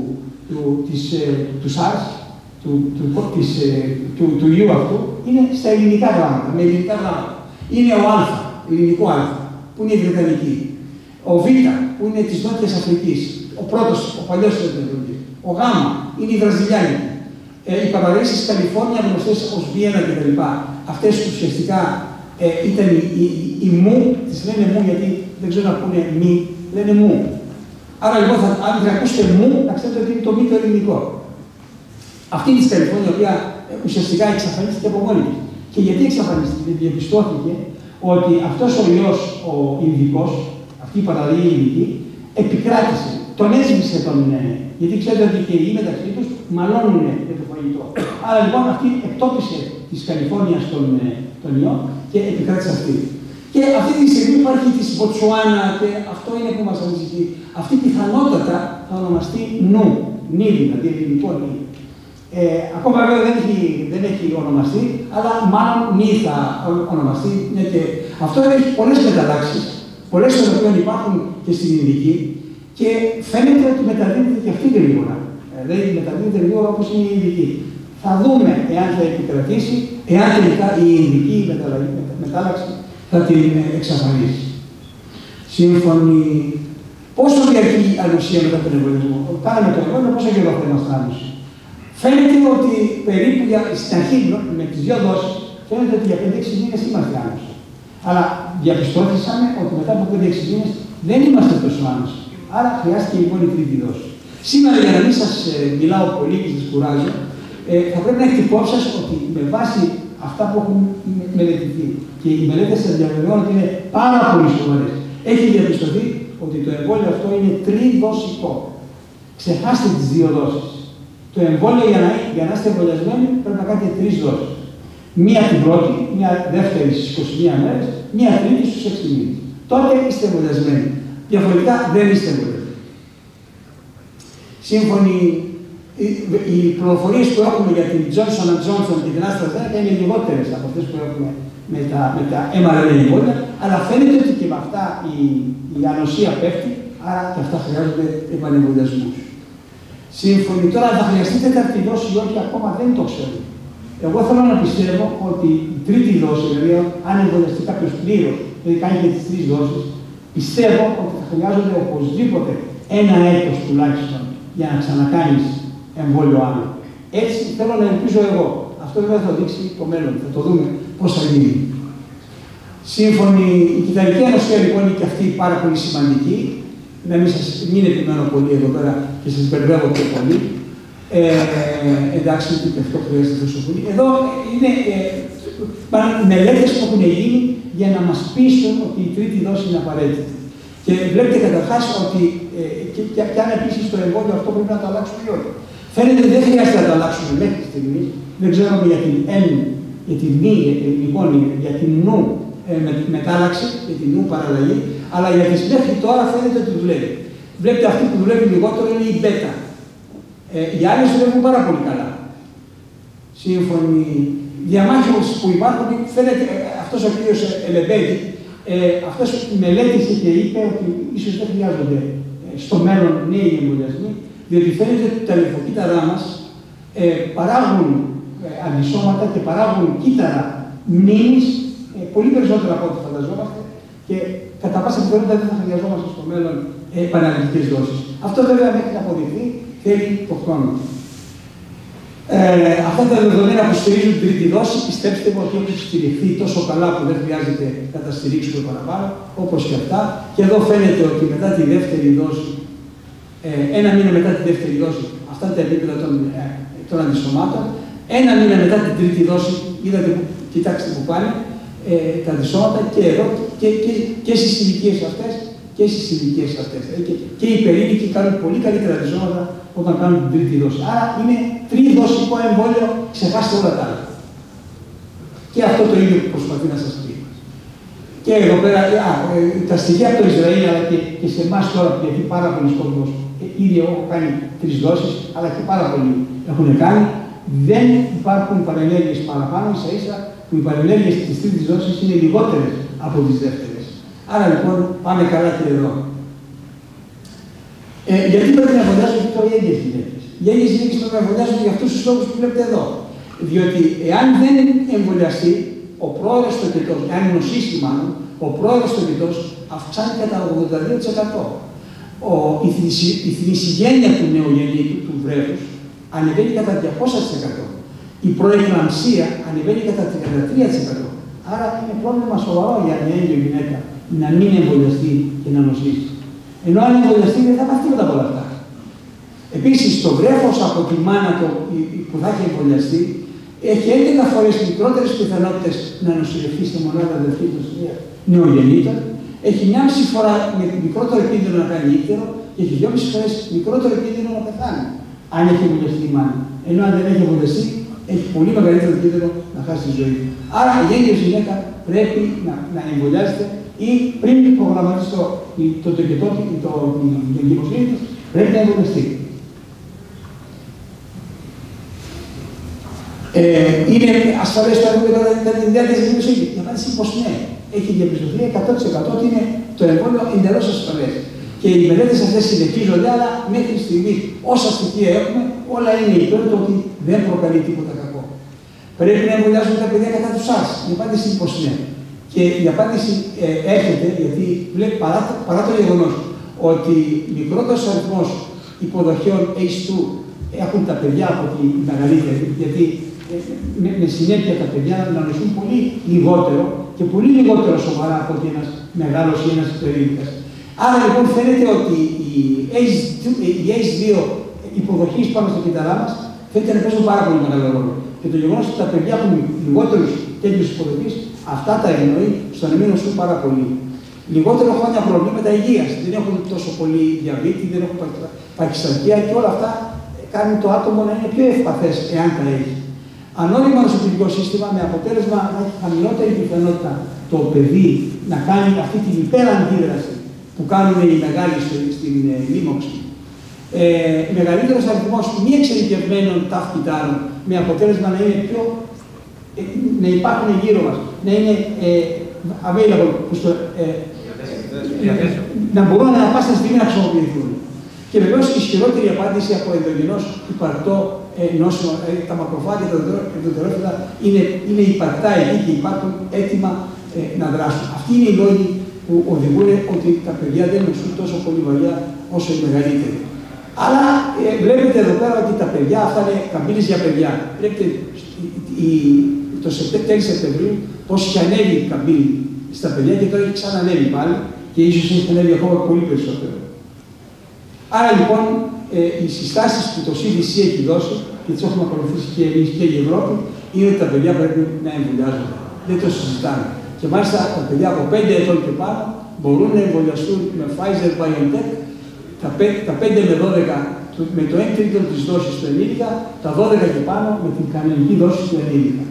του SARS, του ιού αυτού, είναι στα ελληνικά γράμματα, με ελληνικά γράμματα. Είναι ο Α, ελληνικό Α, που είναι η Βρετανική. Ο Β, που είναι της Νότιας Αφρικής, ο πρώτος, ο παλιός της Βρετανικής. Ο Γ, είναι η Βραζιλιάνικη. Οι παραλλαγές της Καλιφόρνια γνωστές ως Βιέννα κτλ. Αυτές ουσιαστικά ήταν οι μου, τις λένε μου γιατί δεν ξέρω να πούνε μη, λένε μου. Άρα λοιπόν, αν δεν ακούσετε μου, να ξέρετε ότι είναι το μη το ελληνικό. Αυτή της Καλιφόρνια, η οποία ουσιαστικά εξαφανίστηκε από μόνη της. Και γιατί εξαφανίστηκε, διαπιστώθηκε ότι αυτός ο ιός, ο Ινδικός, αυτή η παραλλαγή Ινδική, επικράτησε. Τον έσβησε γιατί ξέρετε ότι και οι ιοί μεταξύ τους μαλώνουν για το φαγητό. Άρα λοιπόν αυτή εκτόπισε της Καλιφόρνιας τον ιό και επικράτησε αυτή. Και αυτή τη στιγμή υπάρχει της Μποτσουάνα και αυτό είναι που μας ανησυχεί. Αυτή πιθανότατα θα ονομαστεί νου, νίδι, δηλαδή ελληνικό νίδι. Ακόμα βέβαια δεν έχει ονομαστεί, αλλά μάλλον νι θα ονομαστεί. Και αυτό έχει πολλές μεταλλάξεις, πολλές των οποίων υπάρχουν και στην Ινδική. Και φαίνεται ότι μεταδίδεται και αυτή γρήγορα. Δηλαδή μεταδίδεται γρήγορα όπως είναι η Ινδική. Θα δούμε εάν θα επικρατήσει, εάν τελικά η Ινδική μετάλλαξη θα την εξαφανίσει. Σύμφωνοι, πόσο διαρκεί η ανοσία μετά τον εμβολιασμό. Κάναμε τον εμβόλιο, πόσο καιρό θα είμαστε άνοσοι. Φαίνεται ότι περίπου στην αρχή με τις δύο δόσεις, φαίνεται ότι για 5-6 μήνες είμαστε άνοσοι. Αλλά διαπιστώσαμε ότι μετά από 5-6 μήνες δεν είμαστε τόσο άνοσοι. Άρα χρειάστηκε λοιπόν η τρίτη δόση. Σήμερα, για να μην σας μιλάω πολύ και σας κουράζω, θα πρέπει να έχετε υπόψη σας ότι με βάση αυτά που έχουν μελετηθεί και οι μελέτες σας διαβεβαιώνουν ότι είναι πάρα πολύ σοβαρές, έχει διαπιστωθεί ότι το εμβόλιο αυτό είναι τριδοσικό. Ξεχάστε τις δύο δόσεις. Το εμβόλιο για να είστε εμβολιασμένοι πρέπει να κάνετε 3 δόσεις. Μία την πρώτη, μία δεύτερη στις 21 μέρες, μία τρίτη στους 6 μήνες. Τότε είστε εμβολιασμένοι. Διαφορετικά δεν είστε εμβολιασμένοι. Σύμφωνοι, οι πληροφορίες που έχουμε για την Johnson & Johnson και την AstraZeneca είναι λιγότερες από αυτές που έχουμε με τα mRNA εμβόλια, αλλά φαίνεται ότι και με αυτά η ανοσία πέφτει, άρα και αυτά χρειάζονται επανεμβολιασμούς. Σύμφωνοι, τώρα θα χρειαστεί τέταρτη δόση ή όχι, ακόμα δεν το ξέρω. Εγώ θέλω να πιστεύω ότι η τρίτη δόση, δηλαδή αν εμβολιαστεί κάποιος πλήρως, δηλαδή κάνει και τις 3 δόσεις, πιστεύω ότι θα χρειάζονται οπωσδήποτε 1 έτος τουλάχιστον για να ξανακάνεις εμβόλιο άλλο. Έτσι θέλω να ελπίζω εγώ. Αυτό βέβαια θα δείξει το μέλλον, θα το δούμε πώς θα γίνει. Σύμφωνη, η Κυταρική Ανοσία λοιπόν είναι και αυτή πάρα πολύ σημαντική. Να μην επιμένω πολύ εδώ πέρα και σας μπερδεύω πιο πολύ. Εντάξει, και αυτό χρειάζεται τόσο πολύ. Εδώ είναι μελέτες που έχουν γίνει για να μας πείσουν ότι η τρίτη δόση είναι απαραίτητη. Και βλέπετε καταρχάς ότι και αν επίσης το εμβόλιο αυτό πρέπει να το αλλάξουμε ή όχι. Φαίνεται ότι δεν χρειάζεται να το αλλάξουμε μέχρι στιγμή. Δεν ξέρουμε για την για την νου μετάλλαξη, για την νου παραλλαγή, αλλά για τις μέχρι τώρα φαίνεται ότι δουλεύει. Βλέπετε αυτή που δουλεύει λιγότερο είναι η βέτα. Οι άλλες δουλεύουν πάρα πολύ καλά. Σύμφωνοι διαμάχες που υπάρχουν, φαίνεται αυτός ο κύριος Ελεμπέτη, αυτός μελέτησε και είπε ότι ίσως δεν χρειάζονται στο μέλλον νέοι εμβολιασμοί, διότι φαίνεται ότι τα λιφοκύτταρά μας παράγουν αντισώματα και παράγουν κύτταρα μνήμης πολύ περισσότερα από ό,τι φανταζόμαστε και κατά πάσα πιθανότητα δεν θα χρειαζόμαστε στο μέλλον επαναληπτικές δόσεις. Αυτό βέβαια μέχρι να αποδειχθεί θέλει το χρόνο. Αυτά τα δεδομένα που στηρίζουν την τρίτη δόση, πιστέψτε μου ότι έχουν στηριχθεί τόσο καλά που δεν χρειάζεται να τα στηρίξουμε παραπάνω, όπως και αυτά. Και εδώ φαίνεται ότι μετά τη δεύτερη δόση, ένα μήνα μετά τη δεύτερη δόση, αυτά τα επίπεδα των αντισωμάτων, ένα μήνα μετά την τρίτη δόση, είδατε, κοιτάξτε που πάνε, τα αντισώματα και εδώ και στις ηλικίες αυτές και στις ηλικίες αυτές. Και οι περίλικοι κάνουν πολύ καλύτερα αντισώματα όταν κάνουν την τρίτη δόση. Άρα είναι τριδοσικό εμβόλιο, ξεχάστε όλα τα άλλα. Και αυτό το ίδιο που προσπαθεί να σας πει. Και εδώ πέρα, τα στοιχεία από το Ισραήλ, αλλά και σε εμάς τώρα, γιατί πάρα πολλοί κόσμος ήδη έχω κάνει 3 δόσεις, αλλά και πάρα πολλοί έχουν κάνει, δεν υπάρχουν παρενέργειες παραπάνω, ίσα-ίσα που οι παρενέργειες της τρίτης δόσης είναι λιγότερες από τις δεύτερες. Άρα λοιπόν πάμε καλά και εδώ. Γιατί πρέπει να εμβολιάζονται τώρα οι έγκυες γυναίκες. Οι έγκυες γυναίκες πρέπει να εμβολιάζονται για αυτούς τους λόγους που βλέπετε εδώ. Διότι εάν δεν εμβολιαστεί, ο πρόεδρος του κετός, εάν νοσήσει μάλλον, ο πρόεδρος του κετός αυξάνει κατά 82%. Η θνησιγένεια του νεογεννήτου, του βρέφους, ανεβαίνει κατά 200%. Η προεκλαμψία ανεβαίνει κατά 33%. Άρα είναι πρόβλημα σοβαρό για μια έγκυο γυναίκα να μην εμβολιαστεί και να νοσήσει. Ενώ αν εμβολιαστεί δεν θα πάθει τίποτα από όλα αυτά. Επίσης, το βρέφος από τη μάνα που θα έχει εμβολιαστεί έχει 11 φορές μικρότερες πιθανότητες να νοσηλευτεί σε μονάδα δεύτερης νοσηλείας νεογεννήτων, έχει 1,5 φορά μικρότερο κίνδυνο να κάνει ίτερο και έχει 2,5 φορές μικρότερο κίνδυνο να πεθάνει, αν έχει εμβολιαστεί η μάνα. Ενώ αν δεν έχει εμβολιαστεί, έχει πολύ μεγαλύτερο κίνδυνο να χάσει τη ζωή του. Άρα η έγκυος γυναίκα πρέπει να εμβολιάζεται ή πριν προγραμματίσει το εγκυμοσύνη της, πρέπει να εμβολιαστεί. Είναι ασφαλές το έργο κατά τη διάρκεια της εγκυμοσύνης. Η απάντηση είναι πως ναι. Έχει διαπιστωθεί 100% ότι είναι το εμβόλιο εντελώς ασφαλές. Και οι μελέτες αυτές συνεχίζονται, αλλά μέχρι στιγμή όσα στοιχεία έχουμε, όλα είναι υπέρ του ότι δεν προκαλεί τίποτα κακό. Πρέπει να εμβολιάζουν τα παιδιά κατά του SARS. Η απάντηση είναι πως ναι. Και η απάντηση έρχεται γιατί παρά το γεγονός ότι μικρότερος αριθμός υποδοχιών ACE2 έχουν τα παιδιά από τη μεγαλύτερη, γιατί με συνέπεια τα παιδιά να νοσούν πολύ λιγότερο και πολύ λιγότερο σοβαρά από ότι ένας μεγάλος ή ένας περίλικας. Άρα λοιπόν φαίνεται ότι η ACE2 υποδοχής πάνω στα κύτταρά μας φαίνεται να παίζουν πάρα πολύ μεγάλο ρόλο. Και το γεγονός ότι τα παιδιά έχουν λιγότερους τέτοιους υποδοχής, αυτά τα ευνοεί στο να μην νοσούν πάρα πολύ. Λιγότερο χρόνια προβλήματα υγείας. Δεν έχουν τόσο πολύ διαβήτη, δεν έχουν παχυσαρκία και όλα αυτά κάνουν το άτομο να είναι πιο ευπαθές εάν τα έχει. Ανώνυμο νοσοποιητικό σύστημα με αποτέλεσμα να έχει χαμηλότερη πιθανότητα το παιδί να κάνει αυτή την υπεραντίδραση που κάνουν οι μεγάλοι στην λίμωξη. Μεγαλύτερος αριθμός μη εξειδικευμένων ταυκυτάρων με αποτέλεσμα να είναι πιο να υπάρχουν γύρω μας, να είναι available, να μπορούν να πάσα στιγμή να χρησιμοποιηθούν. Και βεβαίως η ισχυρότερη απάντηση από ενδογενώς υπαρκτό νόσημα, τα μακροφάγια, τα ενδοτερόφυλλα είναι υπαρκτά εκεί και υπάρχουν έτοιμα να δράσουν. Αυτοί είναι οι λόγοι που οδηγούν ότι τα παιδιά δεν νοσούν τόσο πολύ βαριά όσο οι μεγαλύτεροι. Αλλά βλέπετε εδώ πέρα ότι τα παιδιά, αυτά είναι καμπύλες για παιδιά. Βλέπετε το τέλη Σεπτεμβρίου πώς είχε ανέβει η καμπύλη στα παιδιά και τώρα έχει ξανανέβει πάλι και ίσως έχει ανέβει ακόμα πολύ περισσότερο. Άρα λοιπόν οι συστάσεις που το CDC έχει δώσει και τις έχουμε ακολουθήσει και εμείς και η Ευρώπη είναι ότι τα παιδιά πρέπει να εμβολιάζονται. Δεν το συζητάμε. Και μάλιστα τα παιδιά από 5 ετών και πάνω μπορούν να εμβολιαστούν με Pfizer BioNTech τα 5 με 12 με το 1 τρίτο της δόσης του ενήλικα, τα 12 και πάνω με την κανονική δόση του ενήλικα.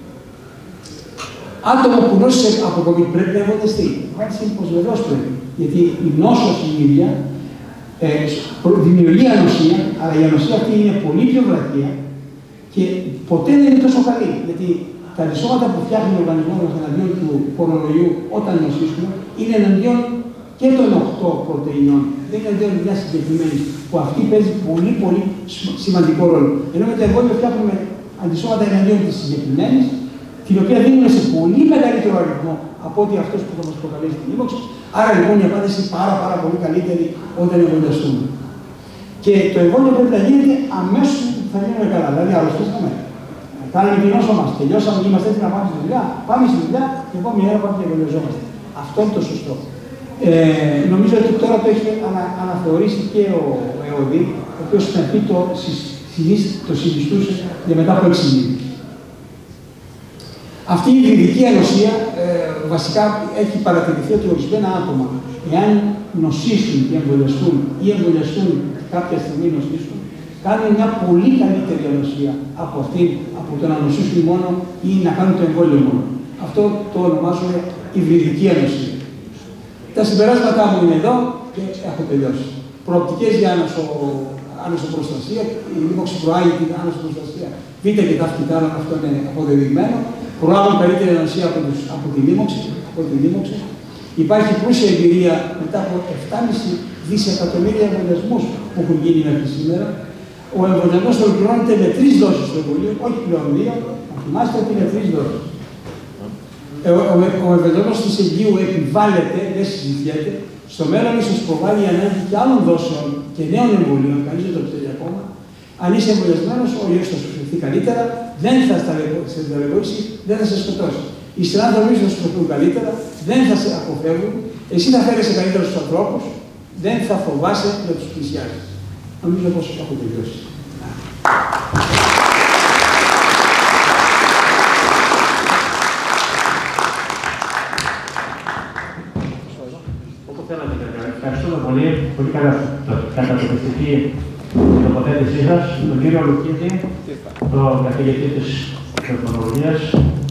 Άτομο που νόσησε από COVID πρέπει να εμβολιαστεί. Μάλιστα είναι πως βεβαίως πρέπει. Γιατί η νόσος η ίδια δημιουργεί ανοσία, αλλά η ανοσία αυτή είναι πολύ πιο βραχία και ποτέ δεν είναι τόσο καλή. Γιατί τα ρισώματα που φτιάχνει ο οργανισμός μας εναντίον του κορονοϊού όταν νοσήσουμε είναι εναντίον και των 8 πρωτεϊνών. Δεν είναι εναντίον μια συγκεκριμένη, που αυτή παίζει πολύ πολύ σημαντικό ρόλο. Ενώ με το εμβόλιο φτιάχνουμε αντισώματα εναντίον τη συγκεκριμένη, την οποία δίνουμε σε πολύ μεγαλύτερο αριθμό από ότι αυτό που θα μα προκαλέσει την ύποξη. Άρα λοιπόν η απάντηση είναι πάρα πολύ καλύτερη όταν εμβολιαστούμε. Και το εμβόλιο πρέπει να γίνεται αμέσως που θα γίνουμε καλά. Δηλαδή, αρρωστήσαμε. Κάναμε την νόσο μας. Τελειώσαμε και είμαστε έτοιμοι να πάμε στη δουλειά. Πάμε στη δουλειά και επόμενη μέρα πάμε και εμβολιαζόμαστε. Αυτό είναι το σωστό. Νομίζω ότι τώρα το έχει αναθεωρήσει και ο ΕΟΔΗ, ο οποίος στην αρχή το συνιστούσε για μετά από 6 μήνες. Αυτή η υβριδική ανοσία βασικά έχει παρατηρηθεί ότι ορισμένα άτομα, εάν νοσήσουν και εμβολιαστούν ή εμβολιαστούν κάποια στιγμή νοσήσουν, κάνουν μια πολύ καλύτερη ανοσία από το να νοσήσουν μόνο ή να κάνουν το εμβόλιο μόνο. Αυτό το ονομάζουμε υβριδική ανοσία. Τα συμπεράσματά μου είναι εδώ και έχω τελειώσει. Προοπτικές για ανοσοπροστασία, η λίμωξη προάγει την ανοσοπροστασία. Β' και τ' κυτάρων, αυτό είναι αποδεδειγμένο. Προάγουν καλύτερη ανοσία από τη λίμωξη. Υπάρχει πλούσια εμπειρία μετά από 7,5 δισεκατομμύρια εμβολιασμούς που έχουν γίνει μέχρι σήμερα. Ο εμβολιασμός ολοκληρώνεται με 3 δόσεις του εμβολίου, όχι πλέον 2. Να θυμάστε ότι είναι 3 δόσεις. Ο εμβολιασμός της Αιγείου επιβάλλεται, δεν συζητιέται. Στο μέλλον ίσως προβάλλει η ανάγκη και άλλων δόσεων και νέων εμβολίων, κανείς δεν το ξέρει ακόμα. Αν είσαι εμβολιασμένος, ο ιός θα σου φερθεί καλύτερα, δεν θα σε ταλαιπωρήσει, δεν θα σε σκοτώσει. Οι συνάνθρωποι θα σου φερθούν καλύτερα, δεν θα σε αποφεύγουν, εσύ θα φέρεσαι καλύτερα στους ανθρώπους, δεν θα φοβάσαι να τους πλησιάσεις. Νομίζω πως έχω τελειώσει. Όπως θέλατε, ευχαριστούμε πολύ. Πολύ κατατοπιστική τοποθέτησή σας, τον κύριο Λουκίδη, τον καθηγητή της τεχνολογίας.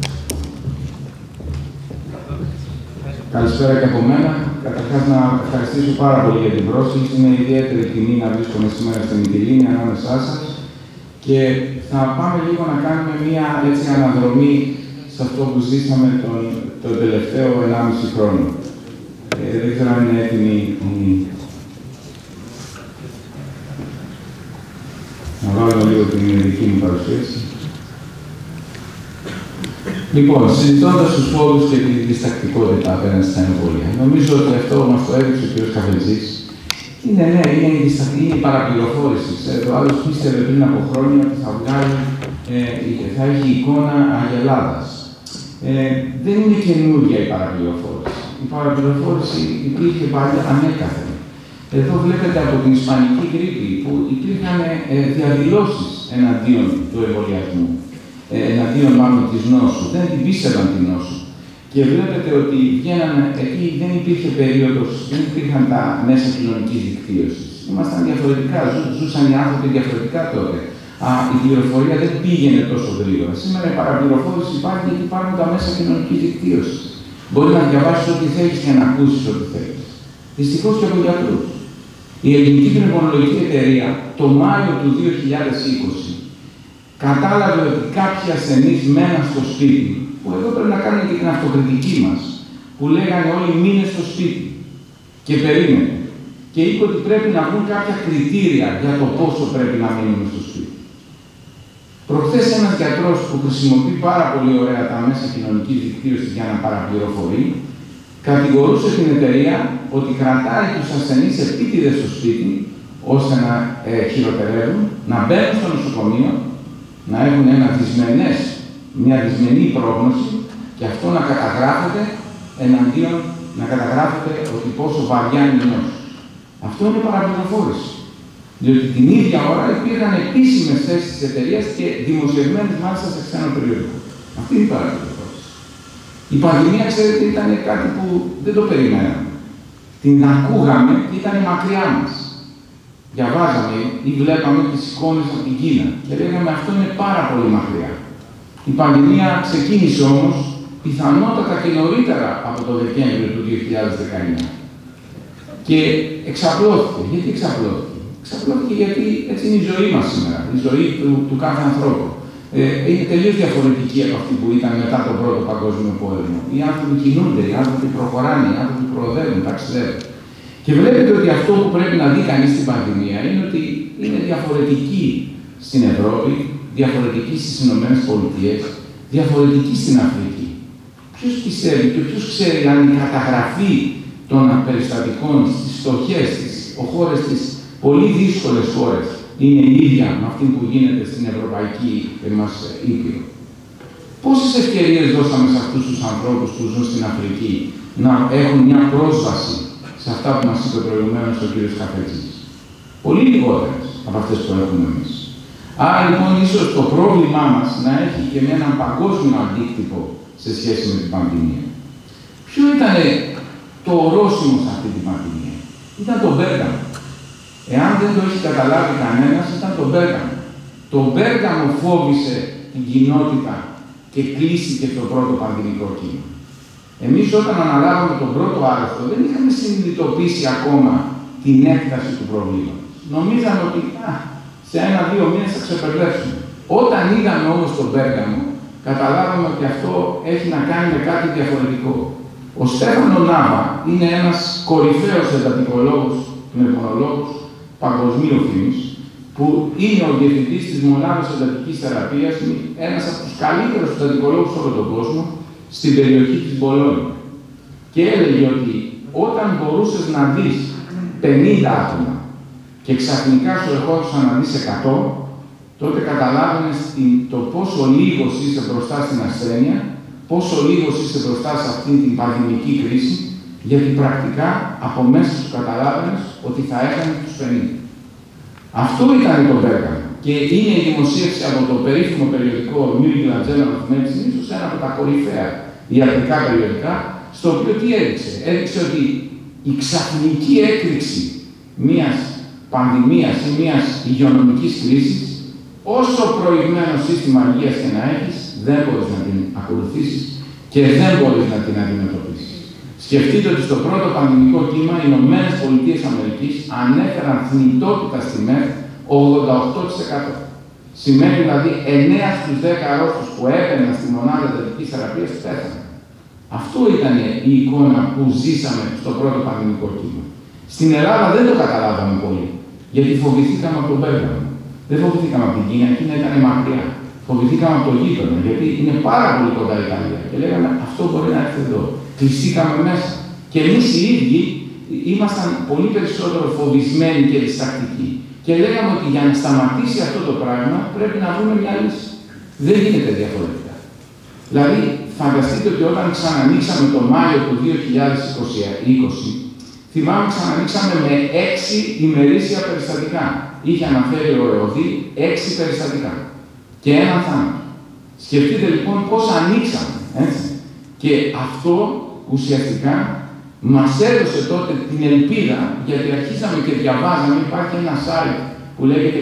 Καλησπέρα και από μένα. Καταρχάς να ευχαριστήσω πάρα πολύ για την πρόσκληση. Είναι ιδιαίτερη τιμή να βρίσκομαι σήμερα στην Μυτιλήνη ανάμεσά σας. Και θα πάμε λίγο να κάνουμε μία έτσι αναδρομή σε αυτό που ζήσαμε τον τελευταίο 1,5 χρόνο. Δεν ξέρω αν είναι έτοιμη να βάλω λίγο την δική μου παρουσίαση. Λοιπόν, συζητώντας τους πόρους και τη διστακτικότητα απέναντι στα εμβόλια, νομίζω ότι αυτό μας το έδειξε ο κ. Καφετζής. Είναι η παραπληροφόρηση. Ο άλλος πίστευε πριν από χρόνια ότι θα έχει εικόνα αγελάδας. Δεν είναι καινούργια η παραπληροφόρηση. Η παραπληροφόρηση υπήρχε πάλι ανέκαθεν. Εδώ βλέπετε από την Ισπανική γρίπη που υπήρχαν διαδηλώσεις εναντίον του εμβολιασμού. Εναντίον μάλλον της νόσου. Δεν την πίστευαν την νόσου. Και βλέπετε ότι βγαίνανε, εκεί δεν υπήρχε περίοδος, δεν υπήρχαν τα μέσα κοινωνικής δικτύωσης. Ήμασταν διαφορετικά, ζούσαν οι άνθρωποι διαφορετικά τότε. Η πληροφορία δεν πήγαινε τόσο γρήγορα. Σήμερα η παραπληροφόρηση υπάρχει γιατί υπάρχουν τα μέσα κοινωνικής δικτύωσης. Μπορεί να διαβάσεις ό,τι θέλεις και να ακούσεις ό,τι θέλεις. Δυστυχώς και από γιατρούς. Η Ελληνική Πνευμονολογική Εταιρεία το Μάιο του 2020 κατάλαβε ότι κάποιοι ασθενείς μέναν στο σπίτι, που εδώ πρέπει να κάνουμε και την αυτοκριτική μας, που λέγανε όλοι μείνε στο σπίτι και περίμενε. Και είπε ότι πρέπει να βγουν κάποια κριτήρια για το πόσο πρέπει να μείνουμε στο σπίτι. Προχθές ένας γιατρός που χρησιμοποιεί πάρα πολύ ωραία τα μέσα κοινωνικής δικτύωσης για να παραπληροφορεί, κατηγορούσε την εταιρεία ότι κρατάει τους ασθενείς επίτηδες στο σπίτι, ώστε να χειροτερεύουν, να μπαίνουν στο νοσοκομείο, να έχουν μια δυσμενή πρόγνωση και αυτό να καταγράφεται εναντίον, να καταγράφεται ότι πόσο βαριά είναι η νόση. Αυτό είναι παραπληροφόρηση. Διότι την ίδια ώρα υπήρχαν επίσημες θέσεις της εταιρείας και δημοσιευμένες μάλιστα σε ξένο περιοδικό. Αυτή είναι η παραπληροφόρηση. Η πανδημία, ξέρετε, ήταν κάτι που δεν το περιμέναμε. Την ακούγαμε και ήταν μακριά μας. Διαβάζαμε ή βλέπαμε τις εικόνες από την Κίνα και λέγαμε αυτό είναι πάρα πολύ μακριά. Η πανδημία ξεκίνησε όμως πιθανότατα και νωρίτερα από το Δεκέμβριο του 2019. Και εξαπλώθηκε. Γιατί εξαπλώθηκε? Εξαπλώθηκε γιατί έτσι είναι η ζωή μας σήμερα, η ζωή του κάθε ανθρώπου. Είναι τελείως διαφορετική από αυτή που ήταν μετά τον Πρώτο Παγκόσμιο Πόλεμο. Οι άνθρωποι κινούνται, οι άνθρωποι προχωράνε, οι άνθρωποι προοδεύουν, ταξιδεύουν. Και βλέπετε ότι αυτό που πρέπει να δει κανείς στην πανδημία είναι ότι είναι διαφορετική στην Ευρώπη, διαφορετική στις Ηνωμένες Πολιτείες, διαφορετική στην Αφρική. Ποιος πιστεύει και ποιος ξέρει αν η καταγραφή των περιστατικών στις φτωχές, στις χώρες της, πολύ δύσκολες χώρες, είναι η ίδια με αυτή που γίνεται στην Ευρωπαϊκή μας Ήπειρο. Πόσες ευκαιρίες δώσαμε σε αυτούς τους ανθρώπους που ζουν στην Αφρική να έχουν μια πρόσβαση σε αυτά που μας είπε προηγουμένως ο κ. Καφετζής? Πολύ λιγότερες από αυτές που έχουμε εμείς. Άρα λοιπόν ίσως το πρόβλημά μας να έχει και με έναν παγκόσμιο αντίκτυπο σε σχέση με την πανδημία. Ποιο ήταν το ορόσημο σε αυτή την πανδημία? Ήταν το Πέργαμο. Εάν δεν το έχει καταλάβει κανένας, ήταν το Πέργαμο. Το Πέργαμο φόβησε την κοινότητα και κλείστηκε το πρώτο πανδημικό κύμα. Εμείς όταν αναλάβαμε τον πρώτο άρρωστο, δεν είχαμε συνειδητοποιήσει ακόμα την έκταση του προβλήματος. Νομίζαμε ότι σε 1-2 μήνες θα ξεπερδέψουμε. Όταν είδαμε όμως τον Πέργαμο, καταλάβαμε ότι αυτό έχει να κάνει με κάτι διαφορετικό. Ο Στέφανο Νάβα είναι ένας κορυφαίος εντατικολόγος, πνευμονολόγος παγκοσμίου φήμης, που είναι ο διευθυντής της μονάδας εντατικής θεραπείας, ένας από τους καλύτερους εντατικολόγους σε όλο τον κόσμο, στην περιοχή της Μπολόνια. Και έλεγε ότι όταν μπορούσες να δεις 50 άτομα και ξαφνικά σου ερχόντουσαν να δεις 100, τότε καταλάβαινες το πόσο λίγος είσαι μπροστά στην ασθένεια, πόσο λίγος είσαι μπροστά σε αυτήν την πανδημική κρίση, γιατί πρακτικά από μέσα σου καταλάβαινες ότι θα έκανε τους 50. Αυτό ήταν το Πέργαμο. Και είναι η δημοσίευση από το περίφημο περιοδικό New England Journal of Medicine, ίσως ένα από τα κορυφαία ιατρικά περιοδικά, στο οποίο τι έδειξε? Έδειξε ότι η ξαφνική έκρηξη μιας πανδημίας ή μιας υγειονομικής κρίσης, όσο προηγμένο σύστημα υγείας και να έχεις, δεν μπορείς να την ακολουθήσεις και δεν μπορείς να την αντιμετωπίσεις. Σκεφτείτε ότι στο πρώτο πανδημικό κύμα οι ΗΠΑ ανέφεραν θνητότητα στη ΜΕΘ 88%. Σημαίνει δηλαδή 9 στους 10 αρρώστους που έπαιρναν στη μονάδα εντατικής θεραπείας πέθαναν. Αυτό ήταν η εικόνα που ζήσαμε στο πρώτο πανδημικό κύμα. Στην Ελλάδα δεν το καταλάβαμε πολύ, γιατί φοβηθήκαμε από τον Πέργαμο. Δεν φοβηθήκαμε από την Κίνα, Κίνα ήταν μακριά. Φοβηθήκαμε από το γείτονα, γιατί είναι πάρα πολύ κοντά η Ιταλία. Και λέγαμε αυτό μπορεί να έρθει εδώ. Κλειστήκαμε μέσα. Και εμείς οι ίδιοι ήμασταν πολύ περισσότερο φοβισμένοι και διστακτικοί. Και λέγαμε ότι για να σταματήσει αυτό το πράγμα πρέπει να βρούμε μια λύση. Δεν γίνεται διαφορετικά. Δηλαδή, φανταστείτε ότι όταν ξανανοίξαμε το Μάιο του 2020, θυμάμαι ξανανοίξαμε με 6 ημερήσια περιστατικά. Είχε αναφέρει ο ΕΟΔΗ 6 περιστατικά και έναν θάνατο. Σκεφτείτε λοιπόν πώς ανοίξαμε, έτσι. Και αυτό ουσιαστικά μας έδωσε τότε την ελπίδα, γιατί αρχίσαμε και διαβάζαμε, υπάρχει ένα site που λέγεται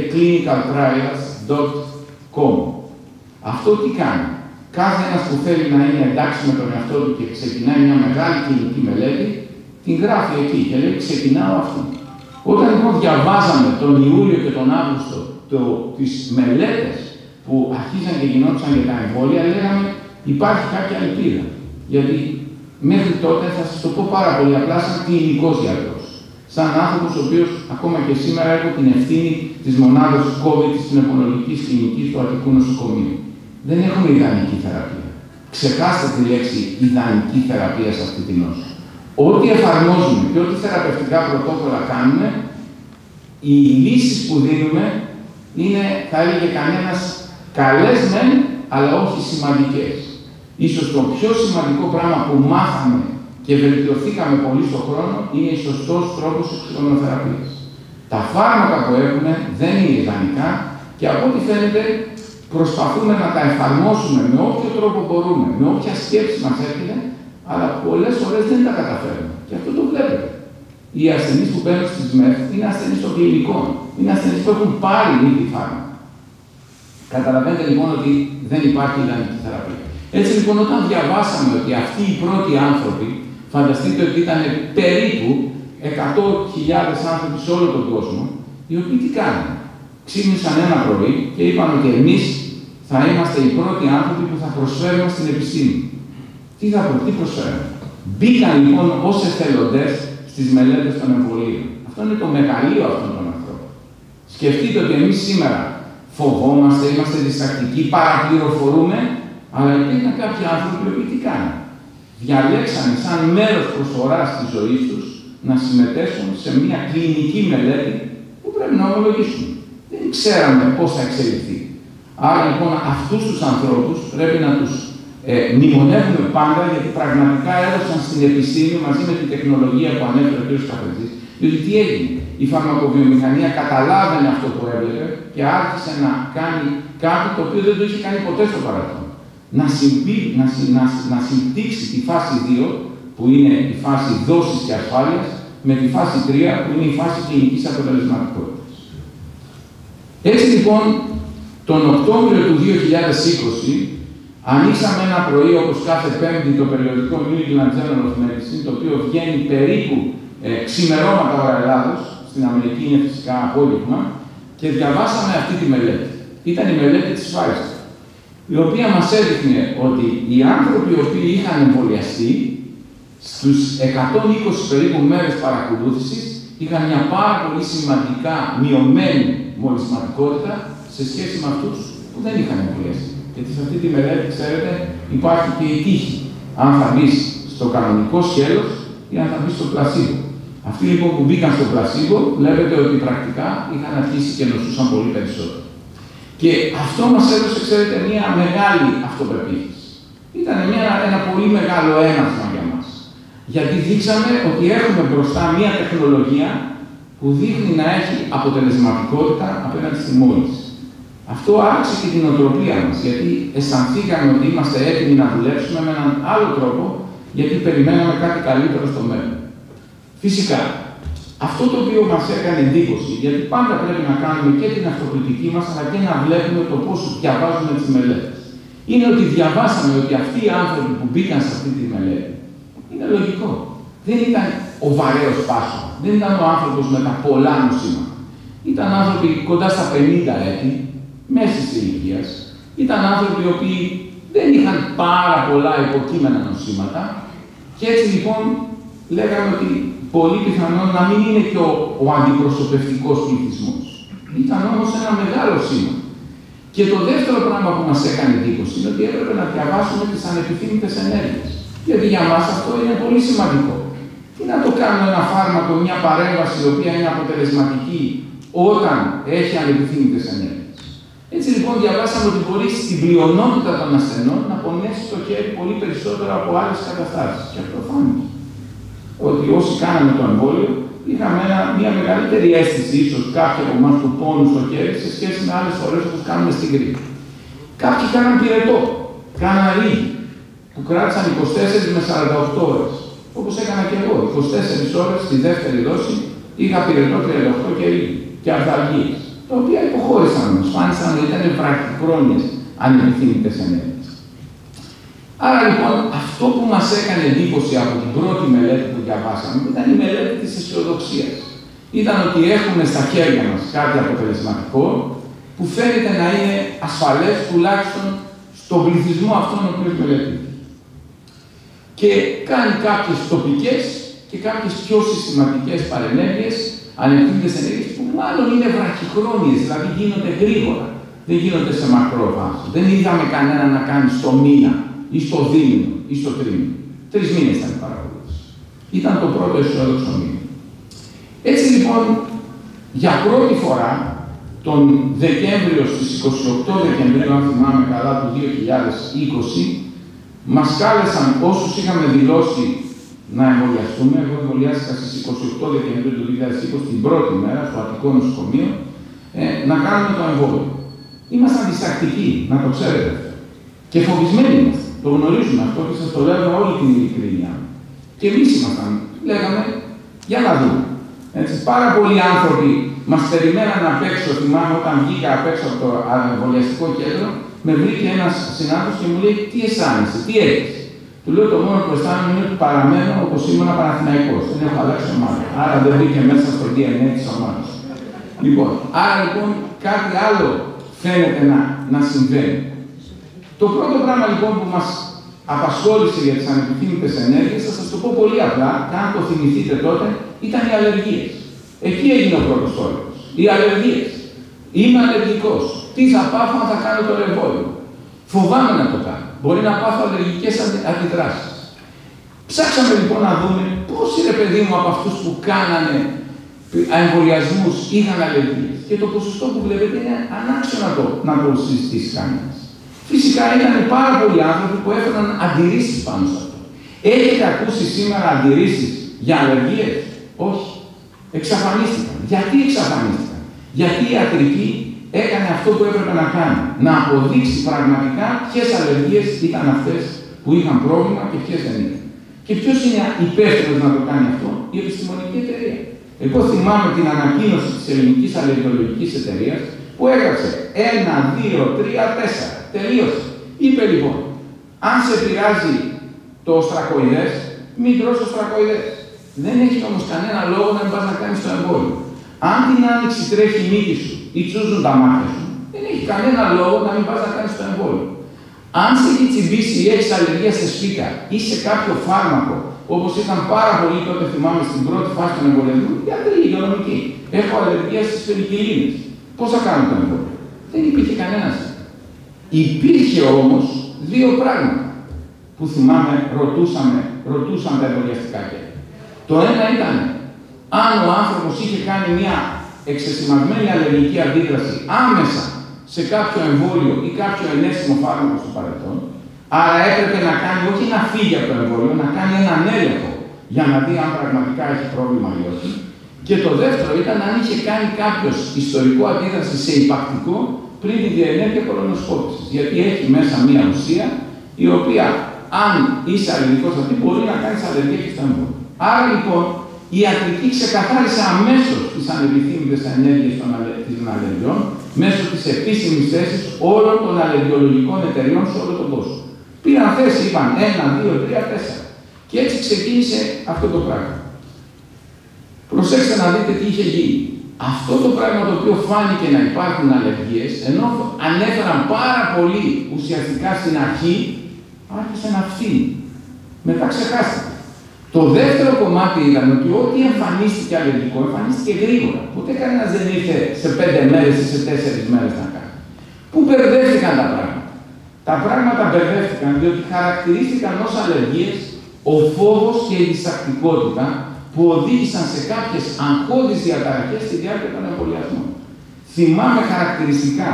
clinicaltrials.com. Αυτό τι κάνει? Κάθε ένας που θέλει να είναι εντάξει με τον εαυτό του και ξεκινάει μια μεγάλη κλινική μελέτη, την γράφει εκεί και λέει ξεκινάω αυτή. Όταν λοιπόν διαβάζαμε τον Ιούλιο και τον Αύγουστο τις μελέτες που αρχίζαν και γινόντουσαν για τα εμβόλια, λέγαμε υπάρχει κάποια ελπίδα. Γιατί μέχρι τότε θα σας το πω πάρα πολύ απλά σαν κλινικός γιατρός. Σαν άνθρωπος ο οποίος ακόμα και σήμερα έχω την ευθύνη της μονάδας COVID της πνευμονολογικής κλινικής του Αττικού Νοσοκομείου. Δεν έχουμε ιδανική θεραπεία. Ξεχάστε τη λέξη ιδανική θεραπεία σε αυτή την νόσο. Ό,τι εφαρμόζουμε και ό,τι θεραπευτικά πρωτόκολλα κάνουμε, οι λύσεις που δίνουμε είναι, θα έλεγε κανένας, καλές μεν, αλλά όχι σημαντικές. Ίσως το πιο σημαντικό πράγμα που μάθαμε και βελτιωθήκαμε πολύ στον χρόνο είναι η σωστός τρόπος οξυγονοθεραπείας. Τα φάρμακα που έχουμε δεν είναι ιδανικά και από ό,τι φαίνεται προσπαθούμε να τα εφαρμόσουμε με όποιο τρόπο μπορούμε, με όποια σκέψη μας έρχεται, αλλά πολλές φορές δεν τα καταφέρουμε. Και αυτό το βλέπετε. Οι ασθενείς που μπαίνουν στις ΜΕΘ είναι ασθενείς των κλινικών, είναι ασθενείς που έχουν πάρει ήδη φάρμακα. Καταλαβαίνετε λοιπόν ότι δεν υπάρχει ιδανική θεραπεία. Έτσι λοιπόν, όταν διαβάσαμε ότι αυτοί οι πρώτοι άνθρωποι, φανταστείτε ότι ήταν περίπου 100.000 άνθρωποι σε όλο τον κόσμο, οι οποίοι τι κάνουν. Ξύπνησαν ένα πρωί και είπαν ότι εμείς θα είμαστε οι πρώτοι άνθρωποι που θα προσφέρουμε στην επιστήμη. Τι προσφέρουμε. Μπήκαν λοιπόν ως εθελοντές στις μελέτες των εμβολίων. Αυτό είναι το μεγαλείο αυτών των ανθρώπων. Σκεφτείτε ότι εμείς σήμερα φοβόμαστε, είμαστε διστακτικοί, παραπληροφορούμε, αλλά υπήρχαν κάποιοι άνθρωποι που τι κάνουν. Διαλέξανε σαν μέρος προσφοράς της ζωής τους να συμμετέσχουν σε μια κλινική μελέτη που πρέπει να ομολογήσουμε. Δεν ξέραμε πώς θα εξελιχθεί. Άρα λοιπόν αυτούς τους ανθρώπους πρέπει να τους μνημονεύουμε πάντα, γιατί πραγματικά έδωσαν στην επιστήμη μαζί με την τεχνολογία που ανέφερε ο κ. Καφετζής. Διότι τι έγινε. Η φαρμακοβιομηχανία καταλάβαινε αυτό που έβλεπε και άρχισε να κάνει κάτι το οποίο δεν το είχε κάνει ποτέ στο παρελθόν. Να συμπτύξει τη φάση 2, που είναι η φάση δόσης και ασφάλειας, με τη φάση 3, που είναι η φάση κλινικής αποτελεσματικότητας. Έτσι λοιπόν, τον Οκτώβριο του 2020, ανοίξαμε ένα πρωί, όπως κάθε Πέμπτη, το περιοδικό New England Journal of Medicine, το οποίο βγαίνει περίπου ξημερώματα ώρα Ελλάδος, στην Αμερική είναι φυσικά απόγευμα, και διαβάσαμε αυτή τη μελέτη. Ήταν η μελέτη της Pfizer, η οποία μας έδειχνε ότι οι άνθρωποι οι οποίοι είχαν εμβολιαστεί, στους 120 περίπου μέρες παρακολούθησης, είχαν μια πάρα πολύ σημαντικά μειωμένη μολυσματικότητα σε σχέση με αυτούς που δεν είχαν εμβολιαστεί. Γιατί σε αυτή τη μελέτη, ξέρετε, υπάρχει και η τύχη. Αν θα μπει στο κανονικό σκέλος ή αν θα μπει στο πλασίμπο. Αυτοί λοιπόν που μπήκαν στο πλασίμπο, βλέπετε ότι πρακτικά είχαν αρχίσει και νοσούσαν πολύ περισσότερο. Και αυτό μας έδωσε, ξέρετε, μια μεγάλη αυτοπεποίθηση. Ήταν ένα πολύ μεγάλο έναυσμα για μας. Γιατί δείξαμε ότι έχουμε μπροστά μια τεχνολογία που δείχνει να έχει αποτελεσματικότητα απέναντι στη μόλυνση. Αυτό άλλαξε και την οτροπία μας, γιατί αισθανθήκαμε ότι είμαστε έτοιμοι να δουλέψουμε με έναν άλλο τρόπο, γιατί περιμέναμε κάτι καλύτερο στο μέλλον. Φυσικά, αυτό το οποίο μας έκανε εντύπωση, γιατί πάντα πρέπει να κάνουμε και την αυτοκριτική μας, αλλά και να βλέπουμε το πώς διαβάζουμε τις μελέτες. Είναι ότι διαβάσαμε ότι αυτοί οι άνθρωποι που μπήκαν σε αυτή τη μελέτη, είναι λογικό. Δεν ήταν ο βαρέος πάσο, δεν ήταν ο άνθρωπος με τα πολλά νοσήματα. Ήταν άνθρωποι κοντά στα 50 έτη, μέσης ηλικίας. Ήταν άνθρωποι οι οποίοι δεν είχαν πάρα πολλά υποκείμενα νοσήματα και έτσι λοιπόν λέγαμε ότι πολύ πιθανόν να μην είναι και ο αντιπροσωπευτικός πληθυσμός. Ήταν όμως ένα μεγάλο σήμα. Και το δεύτερο πράγμα που μας έκανε εντύπωση είναι ότι έπρεπε να διαβάσουμε τις ανεπιθύμητες ενέργειες. Γιατί για μας αυτό είναι πολύ σημαντικό. Τι να το κάνουμε ένα φάρμακο, μια παρέμβαση η οποία είναι αποτελεσματική όταν έχει ανεπιθύμητες ενέργειες. Έτσι λοιπόν διαβάσαμε ότι μπορεί στην πλειονότητα των ασθενών να πονέσει το χέρι πολύ περισσότερο από άλλες καταστάσεις. Και αυτό φάνηκε. Ότι όσοι κάναμε το εμβόλιο, είχαμε μια μεγαλύτερη αίσθηση, ίσως κάποιοι από εμάς του πόνου στο χέρι, σε σχέση με άλλες φορές όπως κάνουμε στην γρήπη. Κάποιοι κάναν πυρετό, κάναν ρίγη, που κράτησαν 24 με 48 ώρες. Όπως έκανα και εγώ, 24 ώρες στη δεύτερη δόση, είχα πυρετό 38 και ρίγη και αρθαλγίες, τα οποία υποχώρησαν όμως, φάνησαν ότι ήταν βραχυχρόνιες ανεπιθύμητες ενέργειες. Άρα λοιπόν, αυτό που μας έκανε εντύπωση από την πρώτη μελέτη που διαβάσαμε ήταν η μελέτη της αισιοδοξίας. Ήταν ότι έχουμε στα χέρια μας κάτι αποτελεσματικό που φαίνεται να είναι ασφαλές τουλάχιστον στον πληθυσμό αυτόν ο οποίος μελετείται. Και κάνει κάποιες τοπικές και κάποιες πιο συστηματικές παρενέργειες, ανεπιθύμητες ενέργειες που μάλλον είναι βραχυχρόνιες, δηλαδή γίνονται γρήγορα, δεν γίνονται σε μακρό βάθος. Δεν είδαμε κανένα να κάνει στο μήνα ή στο δίμηνο ή στο τρίμηνο. 3 μήνες ήταν η παρακολούθηση. Ήταν το πρώτο αισιόδοξο μήνα. Έτσι λοιπόν Για πρώτη φορά, τον Δεκέμβριο, στις 28 Δεκεμβρίου, αν θυμάμαι καλά, του 2020, μας κάλεσαν όσους είχαμε δηλώσει να εμβολιαστούμε. Εγώ εμβολιάστηκα στις 28 Δεκεμβρίου του 2020, την πρώτη μέρα, στο Αττικό Νοσοκομείο, να κάνουμε το εμβόλιο. Ήμασταν διστακτικοί, να το ξέρετε. Και φοβισμένοι είμαστε. Το γνωρίζουμε αυτό και σας το λέω με όλη την ειλικρίνεια. Και εμείς ήμασταν. Λέγαμε, για να δούμε. Έτσι, πάρα πολλοί άνθρωποι μας περιμέναν απ' έξω. Θυμάμαι όταν βγήκα απ' έξω από το εμβολιαστικό κέντρο, με βρήκε ένας συνάδελφος και μου λέει: τι αισθάνεσαι, τι έχεις? Του λέω: το μόνο που αισθάνομαι είναι ότι παραμένω όπως ήμουν Παναθηναϊκός. Δεν έχω αλλάξει ομάδα. Άρα δεν μπήκε μέσα στο DNA της ομάδας. Λοιπόν, άρα λοιπόν κάτι άλλο φαίνεται να συμβαίνει. Το πρώτο πράγμα λοιπόν που μας απασχόλησε για τις ανεπιθύμητες ενέργειες, θα σας το πω πολύ απλά, και αν το θυμηθείτε τότε, ήταν οι αλλεργίες. Εκεί έγινε ο πρώτος τόλμος. Οι αλλεργίες. Είμαι αλλεργικός. Τι θα πάθω αν θα κάνω το εμβόλιο? Φοβάμαι να το κάνω. Μπορεί να πάθω αλλεργικές αντιδράσεις. Ψάξαμε λοιπόν να δούμε πόσοι, ρε παιδί μου, από αυτούς που κάνανε εμβολιασμούς είχαν αλλεργίες. Και το ποσοστό που βλέπετε είναι ανάξιο να το συζητήσει κανένας. Φυσικά ήταν πάρα πολλοί άνθρωποι που έφεραν αντιρρήσεις πάνω σε αυτό. Έχετε ακούσει σήμερα αντιρρήσεις για αλλεργίες? Όχι. Εξαφανίστηκαν. Γιατί εξαφανίστηκαν? Γιατί η ιατρική έκανε αυτό που έπρεπε να κάνει. Να αποδείξει πραγματικά ποιες αλλεργίες ήταν αυτές που είχαν πρόβλημα και ποιες δεν ήταν. Και ποιος είναι υπεύθυνος να το κάνει αυτό? Η επιστημονική εταιρεία. Εγώ θυμάμαι την ανακοίνωση της Ελληνικής Αλλεργιολογικής Εταιρείας που έγραψε 1, 2, 3, 4. Τελείωσε. Είπε λοιπόν, αν σε πειράζει το οστρακοειδές, μην τρως οστρακοειδές. Δεν έχει όμως κανένα λόγο να μην πας να κάνεις το εμβόλιο. Αν την άνοιξη τρέχει η μύτη σου ή τσούζουν τα μάτια σου, δεν έχει κανένα λόγο να μην πας να κάνεις το εμβόλιο. Αν σε έχει τσιμπήσει ή έχεις αλλεργία σε σπίκα ή σε κάποιο φάρμακο, όπως ήταν πάρα πολύ τότε, θυμάμαι στην πρώτη φάση των εμβολιασμών, γιατροί υγειονομικοί. Έχω αλλεργία στις πενικυλίνες. Πώς θα κάνω το εμβόλιο? Δεν υπήρχε κανένας. Υπήρχε όμως δύο πράγματα που θυμάμαι ρωτούσαν τα εμβολιαστικά κέντρα. Το ένα ήταν αν ο άνθρωπος είχε κάνει μια εξαισθημασμένη αλλεργική αντίδραση άμεσα σε κάποιο εμβόλιο ή κάποιο ενέσιμο φάρμακο στο παρελθόν, άρα έπρεπε να κάνει, όχι να φύγει από το εμβόλιο, να κάνει έναν έλεγχο για να δει αν πραγματικά έχει πρόβλημα ή όχι. Και το δεύτερο ήταν αν είχε κάνει κάποιος ιστορικό αντίδραση σε υπακτικό πριν τη διενέργεια κολονοσκόπησης. Γιατί έχει μέσα μία ουσία η οποία, αν είσαι αλλεργικός αυτή, μπορεί να κάνεις αλλεργία και στο εμβόλιο. Άρα λοιπόν η ιατρική ξεκαθάρισε αμέσως τις ανεπιθύμητες ενέργειες των αλλεργιών μέσω της επίσημης θέσης όλων των αλλεργιολογικών εταιριών σε όλο τον κόσμο. Πήραν θέση, είπαν 1, 2, 3, 4. Και έτσι ξεκίνησε αυτό το πράγμα. Προσέξτε να δείτε τι είχε γίνει. Αυτό το πράγμα το οποίο φάνηκε να υπάρχουν αλλεργίες, ενώ ανέφεραν πάρα πολύ ουσιαστικά στην αρχή, άρχισε να φθήνει. Μετά ξεχάστηκε. Το δεύτερο κομμάτι ήταν ότι ό,τι εμφανίστηκε αλλεργικό, εμφανίστηκε γρήγορα. Ποτέ κανένας δεν ήρθε σε 5 μέρες ή σε 4 μέρες να κάνει. Πού μπερδεύτηκαν τα πράγματα? Τα πράγματα μπερδεύτηκαν διότι χαρακτηρίστηκαν ως αλλεργίες ο φόβος και η διστακτικότητα που οδήγησαν σε κάποιες αγχώδεις διαταραχές στη διάρκεια των εμβολιασμών. Θυμάμαι χαρακτηριστικά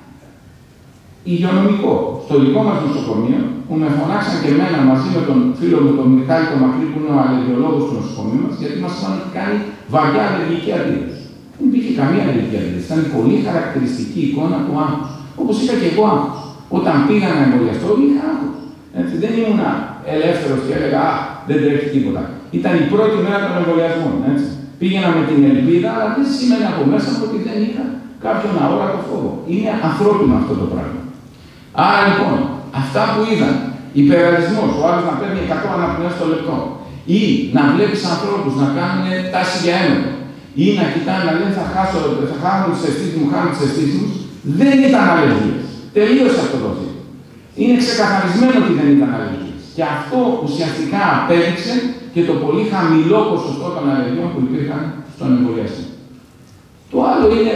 υγειονομικό στο δικό μας νοσοκομείο που με φωνάξαν και εμένα μαζί με τον φίλο μου τον Μιχάλη τον Μακρύ που είναι ο αλλεργιολόγος του νοσοκομείου μας, γιατί μας είχαν κάνει βαριά αλλεργική αντίδραση. Δεν υπήρχε καμία αλλεργική αντίδραση. Ήταν πολύ χαρακτηριστική εικόνα του άγχους. Όπως είχα και εγώ άγχος. Όταν πήγα να εμβολιαστώ, είχα άγχος. Δεν ήμουν ελεύθερος και έλεγα «Α, δεν τρέχει τίποτα». Ήταν η πρώτη μέρα των εμβολιασμών. Έτσι. Πήγαινα με την ελπίδα, αλλά δεν σημαίνει από μέσα μου ότι δεν είχα κάποιον αόρατο φόβο. Είναι ανθρώπινο αυτό το πράγμα. Άρα λοιπόν, αυτά που είδαν, υπεραλισμός, ο άλλος να παίρνει 100 αναπνέες το λεπτό, ή να βλέπεις ανθρώπους να κάνουν τάση για έμετο, ή να κοιτάνε να λένε θα χάνω τις αισθήσεις μου, χάνω τις αισθήσεις μου, δεν ήταν αλλεργίες. Τελείωσε αυτό το θέμα. Είναι ξεκαθαρισμένο ότι δεν ήταν αλλεργίες. Και αυτό ουσιαστικά απέδειξε και το πολύ χαμηλό ποσοστό των αλλεργιών που υπήρχαν στον εμβολιασμό. Το άλλο είναι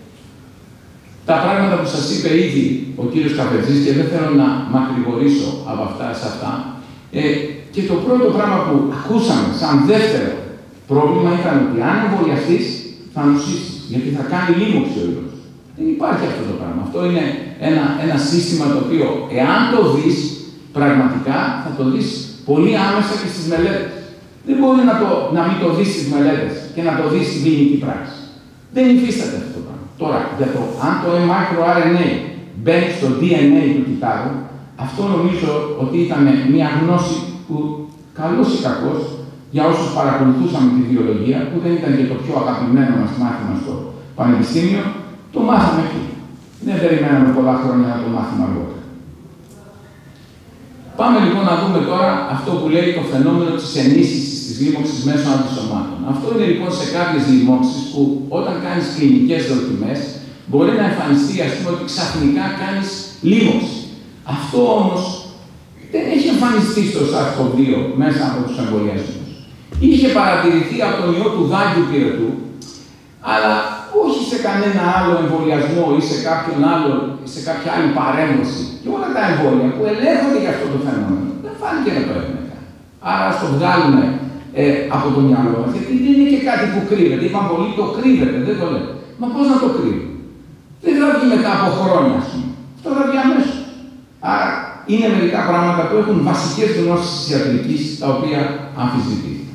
τα πράγματα που σας είπε ήδη ο κύριος Καφετζής και δεν θέλω να μακρηγορήσω από αυτά σε αυτά. Και το πρώτο πράγμα που ακούσαμε σαν δεύτερο πρόβλημα ήταν ότι αν εμβολιαστείς θα νοσήσεις. γιατί θα κάνει λίμωξη ο ιός. Δεν υπάρχει αυτό το πράγμα. Αυτό είναι ένα σύστημα το οποίο, εάν το δεις, πραγματικά θα το δεις πολύ άμεσα και στις μελέτες. Δεν μπορεί να μην το δεις στις μελέτες και να το δεις στην κλινική πράξη. Δεν υφίσταται αυτό το πράγμα. Τώρα, για το αν το microRNA μπαίνει στο DNA του κυτάρου, αυτό νομίζω ότι ήταν μια γνώση που καλώς ή κακώς, για όσους παρακολουθούσαμε τη βιολογία, που δεν ήταν και το πιο αγαπημένο μας μάθημα στο πανεπιστήμιο, το μάθαμε εκεί. Δεν περιμέναμε πολλά χρόνια να το μάθουμε αργότερα. Πάμε λοιπόν να δούμε τώρα αυτό που λέει το φαινόμενο της ενίσχυσης της λίμωξης μέσω αντισωμάτων. Αυτό είναι λοιπόν σε κάποιες λίμωξεις που όταν κάνεις κλινικές δοκιμές μπορεί να εμφανιστεί, ας πούμε, ότι ξαφνικά κάνεις λίμωξη. Αυτό όμως δεν έχει εμφανιστεί στο SARS-CoV-2 μέσα από τους εμβολιασμούς. Είχε παρατηρηθεί από τον ιό του δάγκιου πυρετού, αλλά όχι σε κανένα άλλο εμβολιασμό ή σε κάποια άλλη παρέμβαση. Και όλα τα εμβόλια που ελέγχονται για αυτό το φαινόμενο δεν φάνηκε να το έχουν κάνει. Άρα ας το βγάλουμε από το μυαλό μας, γιατί δεν είναι και κάτι που κρύβεται. Είπαν πολλοί το κρύβεται, δεν το λέτε. Μα πώς να το κρύβει? Δεν θα βγει μετά από χρόνια, ας πούμε. Αυτό θα βγει αμέσως. Άρα είναι μερικά πράγματα που έχουν βασικές γνώσεις της ιατρικής, τα οποία αμφισβητήθηκαν.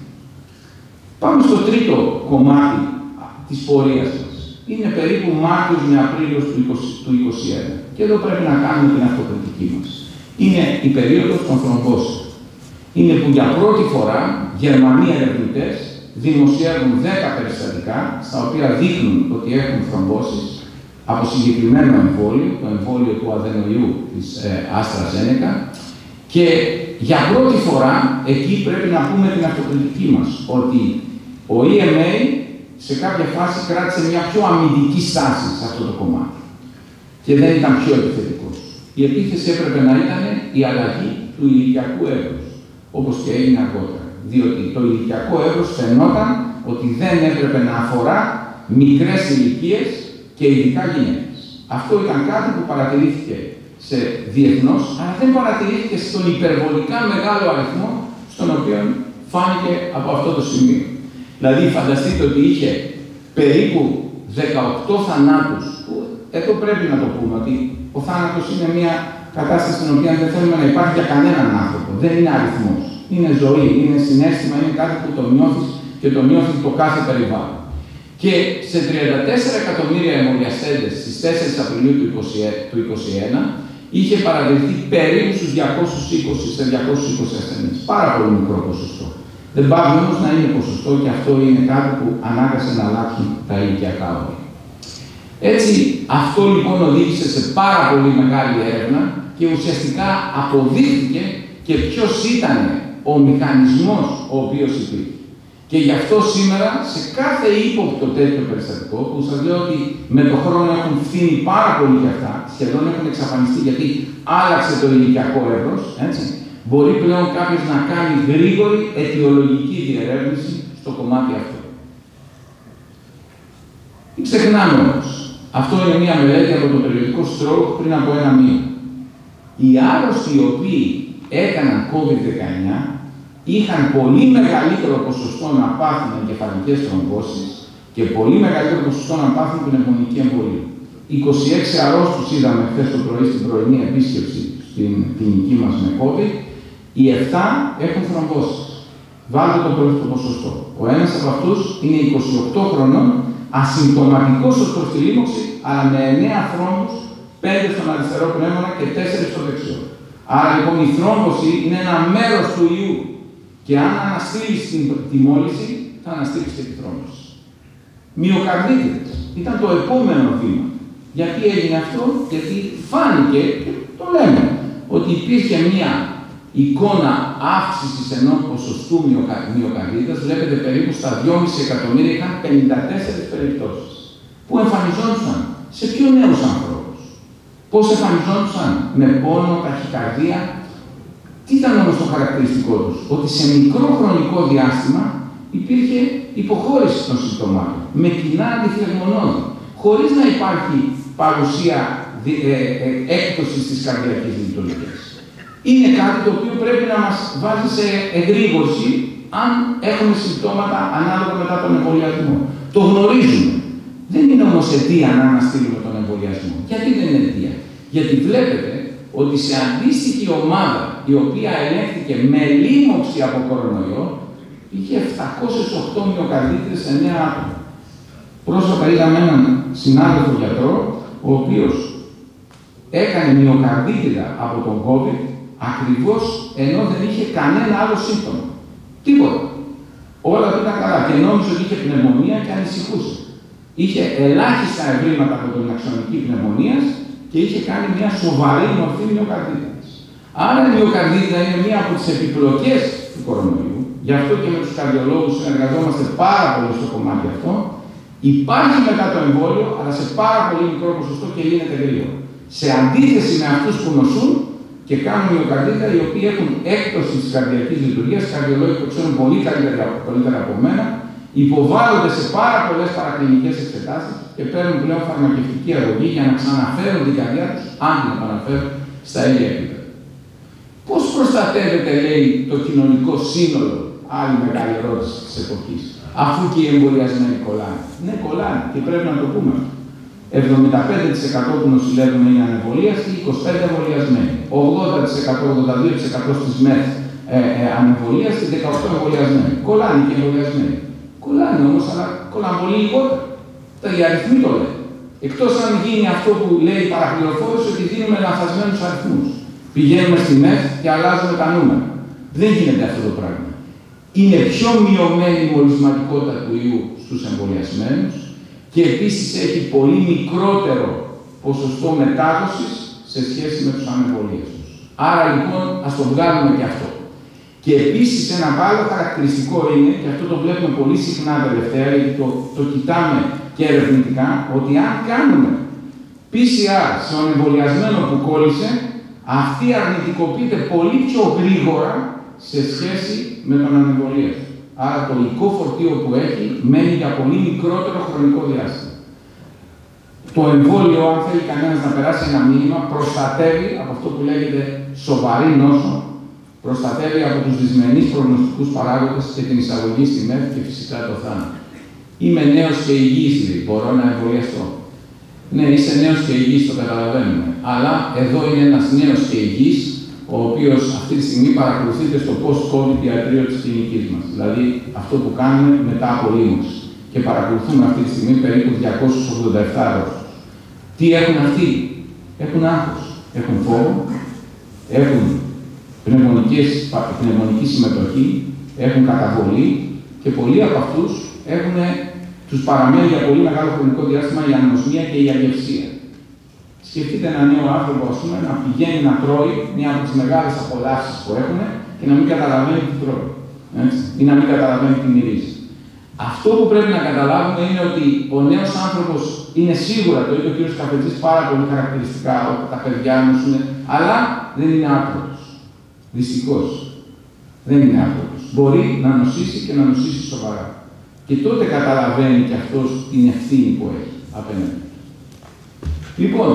Πάμε στο τρίτο κομμάτι της πορείας μας. Είναι περίπου Μάρτιος με Απρίλιος του 2021. Και εδώ πρέπει να κάνουμε την αυτοκριτική μας. Είναι η περίοδος των θρομβώσεων. Είναι που για πρώτη φορά Γερμανοί ερευνητές δημοσιεύουν 10 περιστατικά, στα οποία δείχνουν ότι έχουν θρομβώσεις από συγκεκριμένο εμβόλιο, το εμβόλιο του αδενοϊού της AstraZeneca, και για πρώτη φορά εκεί πρέπει να πούμε την αυτοκριτική μας, ότι ο EMA σε κάποια φάση κράτησε μια πιο αμυντική στάση σε αυτό το κομμάτι και δεν ήταν πιο επιθετικός. Η επίθεση έπρεπε να ήταν η αλλαγή του ηλικιακού εύρους, όπως και έγινε αργότερα, διότι το ηλικιακό εύρος φαινόταν ότι δεν έπρεπε να αφορά μικρές ηλικίες και ειδικά γυναίκες. Αυτό ήταν κάτι που παρατηρήθηκε σε διεθνώς, αλλά δεν παρατηρήθηκε στον υπερβολικά μεγάλο αριθμό στον οποίο φάνηκε από αυτό το σημείο. Δηλαδή, φανταστείτε ότι είχε περίπου 18 θανάτους, που εδώ πρέπει να το πούμε, ότι ο θάνατος είναι μια κατάσταση στην οποία δεν θέλουμε να υπάρχει για κανέναν άνθρωπο. Δεν είναι αριθμός. Είναι ζωή, είναι συναίσθημα, είναι κάτι που το νιώθεις και το νιώθεις το κάθε περιβάλλον. Και σε 34 εκατομμύρια εμβολιαστέντες στις 4 Απριλίου του 2021 είχε παρατηρηθεί περίπου στους 220 ασθενείς. Πάρα πολύ μικρό ποσοστό. Δεν πάει όμως να είναι ποσοστό και αυτό είναι κάτι που ανάγκασε να αλλάξουν τα ηλικιακά όρια. Έτσι, αυτό λοιπόν οδήγησε σε πάρα πολύ μεγάλη έρευνα και ουσιαστικά αποδείχθηκε και ποιος ήταν ο μηχανισμός ο οποίος υπήρχε. Και γι' αυτό σήμερα σε κάθε ύποπτο τέτοιο περιστατικό, που σας λέω ότι με τον χρόνο έχουν φθήνει πάρα πολύ και αυτά, σχεδόν έχουν εξαφανιστεί γιατί άλλαξε το ηλικιακό εύρος, έτσι, μπορεί πλέον κάποιος να κάνει γρήγορη αιτιολογική διερεύνηση στο κομμάτι αυτό. Μην ξεχνάμε όμως, αυτό είναι μια μελέτη από το περιοδικό Stroke πριν από ένα μήνα. Οι άρρωστοι οι οποίοι έκαναν COVID-19 είχαν πολύ μεγαλύτερο ποσοστό να πάθουν εγκεφαλικές θρομβώσεις και πολύ μεγαλύτερο ποσοστό να πάθουν πνευμονική εμβολία. 26 αρρώστους είδαμε χθες το πρωί στην πρωινή επίσκεψη στην κλινική μας με COVID, οι 7 έχουν θρομβώσεις. Βάλτε το ποσοστό. Ο ένας από αυτούς είναι 28 χρονών, ασυμπτωματικός ως προς τη λίμωξη, αλλά με 9 θρόμβους, 5 στον αριστερό πνεύμονα και 4 στο δεξιό. Άρα λοιπόν η θρόμβωση είναι ένα μέρος του ιού. Και αν αναστείλεις τη μόλυνση, θα αναστείλεις και τη θρόμβωση. Μυοκαρδίτιδες ήταν το επόμενο βήμα. Γιατί έγινε αυτό? Γιατί φάνηκε, και το λέμε, ότι υπήρχε μία εικόνα αύξησης ενός ποσοστού μυοκαρδίτιδας. Βλέπετε περίπου στα 2,5 εκατομμύρια είχαν 54 περιπτώσεις. Που εμφανιζόντουσαν σε πιο νέους ανθρώπους. Πώς εμφανιζόντουσαν? Με πόνο, ταχυκαρδία. Τι ήταν όμως το χαρακτηριστικό τους? Ότι σε μικρό χρονικό διάστημα υπήρχε υποχώρηση των συμπτωμάτων, με κοινά αντιφλεγμονώδη, χωρίς να υπάρχει παρουσία έκπτωσης της καρδιακής λειτουργίας. Είναι κάτι το οποίο πρέπει να μας βάζει σε εγρήγορση αν έχουμε συμπτώματα ανάλογα μετά τον εμβολιασμό. Το γνωρίζουμε. Δεν είναι όμως αιτία να αναστείλουμε τον εμβολιασμό. Γιατί δεν είναι αιτία? Γιατί βλέπετε ότι σε αντίστοιχη ομάδα η οποία ελέγχθηκε με λίμωξη από κορονοϊό, είχε 708 μυοκαρδίτιδες σε 9 άτομα. Πρόσφατα είδαμε έναν συνάδελφο γιατρό, ο οποίος έκανε μυοκαρδίτιδα από τον COVID, ακριβώς ενώ δεν είχε κανένα άλλο σύμπτωμα. Τίποτα. Όλα του ήταν καλά και νόμιζε ότι είχε πνευμονία και ανησυχούσε. Είχε ελάχιστα ευρήματα από την αξονική πνευμονία και είχε κάνει μια σοβαρή μορφή μυοκαρδίτιδας. Άρα η μυοκαρδίτιδα είναι μία από τις επιπλοκές του κορονοϊού. Γι' αυτό και με τους καρδιολόγους συνεργαζόμαστε πάρα πολύ στο κομμάτι αυτό. Υπάρχει μετά το εμβόλιο, αλλά σε πάρα πολύ μικρό ποσοστό και λύνεται γρήγορα. Σε αντίθεση με αυτούς που νοσούν και κάνουν μυοκαρδίτιδα, οι οποίοι έχουν έκπτωση της καρδιακής λειτουργίας, οι καρδιολόγοι που ξέρουν πολύ καλύτερα από μένα, υποβάλλονται σε πάρα πολλές παρακλινικές εξετάσεις και παίρνουν πλέον φαρμακευτική αγωγή για να ξαναφέρουν την καρδιά τους, αν την επαναφέρουν στα ίδια επίπεδα. Πώς προστατεύεται, λέει, το κοινωνικό σύνολο, άλλη μεγάλη ερώτηση της εποχής, αφού και οι εμβολιασμένοι κολλάνε? Ναι, κολλάνε και πρέπει να το πούμε. 75% που νοσηλεύουμε είναι ανεμβολίαστοι, 25% εμβολιασμένοι. 80%-82% στις ΜΕΘ ανεμβολίαστοι, 18% εμβολιασμένοι. Κολλάνε και εμβολιασμένοι. Κολλάνε όμως, αλλά κολλάνε πολύ λιγότερα. Οι αριθμοί το λένε. Εκτός αν γίνει αυτό που λέει η παραπληροφόρηση, ότι δίνουμε λανθασμένους αριθμούς. Πηγαίνουμε στη ΜΕΘ και αλλάζουμε τα νούμερα. Δεν γίνεται αυτό το πράγμα. Είναι πιο μειωμένη η μολυσματικότητα του ιού στους εμβολιασμένους και επίσης έχει πολύ μικρότερο ποσοστό μετάδοσης σε σχέση με τους ανεμβολίαστους. Άρα λοιπόν ας το βγάλουμε και αυτό. Και επίσης ένα άλλο χαρακτηριστικό είναι, και αυτό το βλέπουμε πολύ συχνά τελευταία, γιατί το κοιτάμε και ερευνητικά, ότι αν κάνουμε PCR σε ανεμβολιασμένο που κόλλησε, αυτή αρνητικοποιείται πολύ πιο γρήγορα σε σχέση με τον ανεμβολίαστο. Άρα το υλικό φορτίο που έχει μένει για πολύ μικρότερο χρονικό διάστημα. Το εμβόλιο, αν θέλει κανένας να περάσει ένα μήνυμα, προστατεύει από αυτό που λέγεται σοβαρή νόσο, προστατεύει από τους δυσμενείς προγνωστικούς παράγοντες και την εισαγωγή στη ΜΕΘ και φυσικά το θάνατο. Είμαι νέος και υγιής, μπορώ να εμβολιαστώ. Ναι, είσαι νέος και υγιής, το καταλαβαίνουμε. Αλλά εδώ είναι ένας νέος και υγιής, ο οποίος αυτή τη στιγμή παρακολουθείται στο post-COVID ιατρείο της κλινικής μας. Δηλαδή αυτό που κάνουμε μετά από λίμωξη. Και παρακολουθούμε αυτή τη στιγμή περίπου 287 αρρώστους. Τι έχουν αυτοί? Έχουν άγχος, έχουν φόβο, έχουν πνευμονική συμμετοχή, έχουν καταβολή και πολλοί από αυτούς τους παραμένει για πολύ μεγάλο χρονικό διάστημα η ανοσμία και η αγευσία. Σκεφτείτε ένα νέο άνθρωπο, ας πούμε, να πηγαίνει να τρώει μια από τις μεγάλες απολαύσεις που έχουν και να μην καταλαβαίνει τι τρώει. Έτσι, ή να μην καταλαβαίνει τι μυρίζει. Αυτό που πρέπει να καταλάβουμε είναι ότι ο νέος άνθρωπος είναι σίγουρα, το είπε ο κ. Καφετζής πάρα πολύ χαρακτηριστικά, ότι τα παιδιά μας είναι, αλλά δεν είναι άνθρωπος. Δυστυχώς. Δεν είναι άνθρωπος. Μπορεί να νοσήσει και να νοσήσει σοβαρά. Και τότε καταλαβαίνει και αυτός την ευθύνη που έχει απέναντι. Λοιπόν,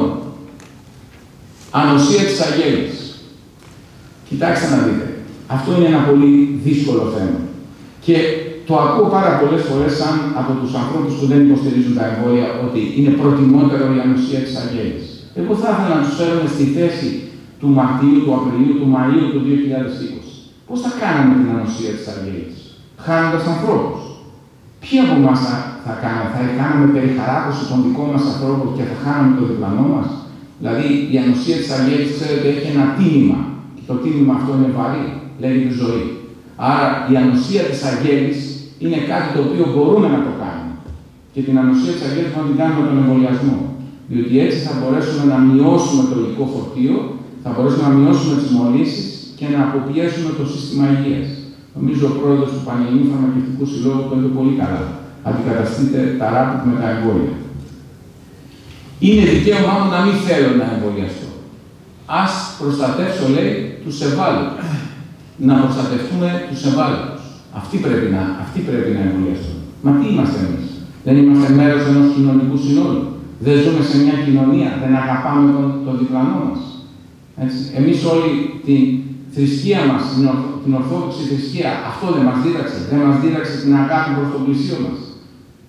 ανοσία της αγέλης. Κοιτάξτε να δείτε. Αυτό είναι ένα πολύ δύσκολο θέμα. Και το ακούω πάρα πολλές φορές σαν από τους ανθρώπους που δεν υποστηρίζουν τα εμβόλια ότι είναι προτιμότερο η ανοσία της αγέλης. Εγώ θα ήθελα να τους φέρουμε στη θέση του Μαρτίου, του Απριλίου, του Μαΐου του 2020. Πώς θα κάναμε την ανοσία της αγέλης? Χάνοντας ανθρώπους. Ποιοι από εμάς θα κάναμε περιχαράκωση των δικών μας ανθρώπων και θα χάναμε το διπλανό μας? Δηλαδή η ανοσία της αγέλης, ξέρετε, έχει ένα τίμημα. Και το τίμημα αυτό είναι βαρύ, λέγεται ζωή. Άρα η ανοσία της αγέλης είναι κάτι το οποίο μπορούμε να το κάνουμε. Και την ανοσία της αγέλης να την κάνουμε τον εμβολιασμό. Διότι έτσι θα μπορέσουμε να μειώσουμε το υλικό φορτίο, θα μπορέσουμε να μειώσουμε τις μολύσεις και να αποπιέσουμε το σύστημα υγείας. Νομίζω ο πρόεδρος του Πανελληνίου Φαρμακευτικού Συλλόγου το είπε πολύ καλά. Αντικαταστείτε τα ράπιτ με τα εμβόλια. Είναι δικαίωμά μου να μην θέλω να εμβολιαστώ. Ας προστατεύσω, λέει, τους ευάλωτους. Να προστατευτούμε τους ευάλωτους. Αυτοί πρέπει να εμβολιαστούν. Μα τι είμαστε εμείς? Δεν είμαστε μέρος ενός κοινωνικού συνόλου? Δεν ζούμε σε μια κοινωνία? Δεν αγαπάμε τον διπλανό μας? Εμείς όλοι την θρησκεία μας, την ορθόδοξη θρησκεία, αυτό δεν μας δίδαξε? Δεν μας δίδαξε την αγάπη προς τον πλησίο μας?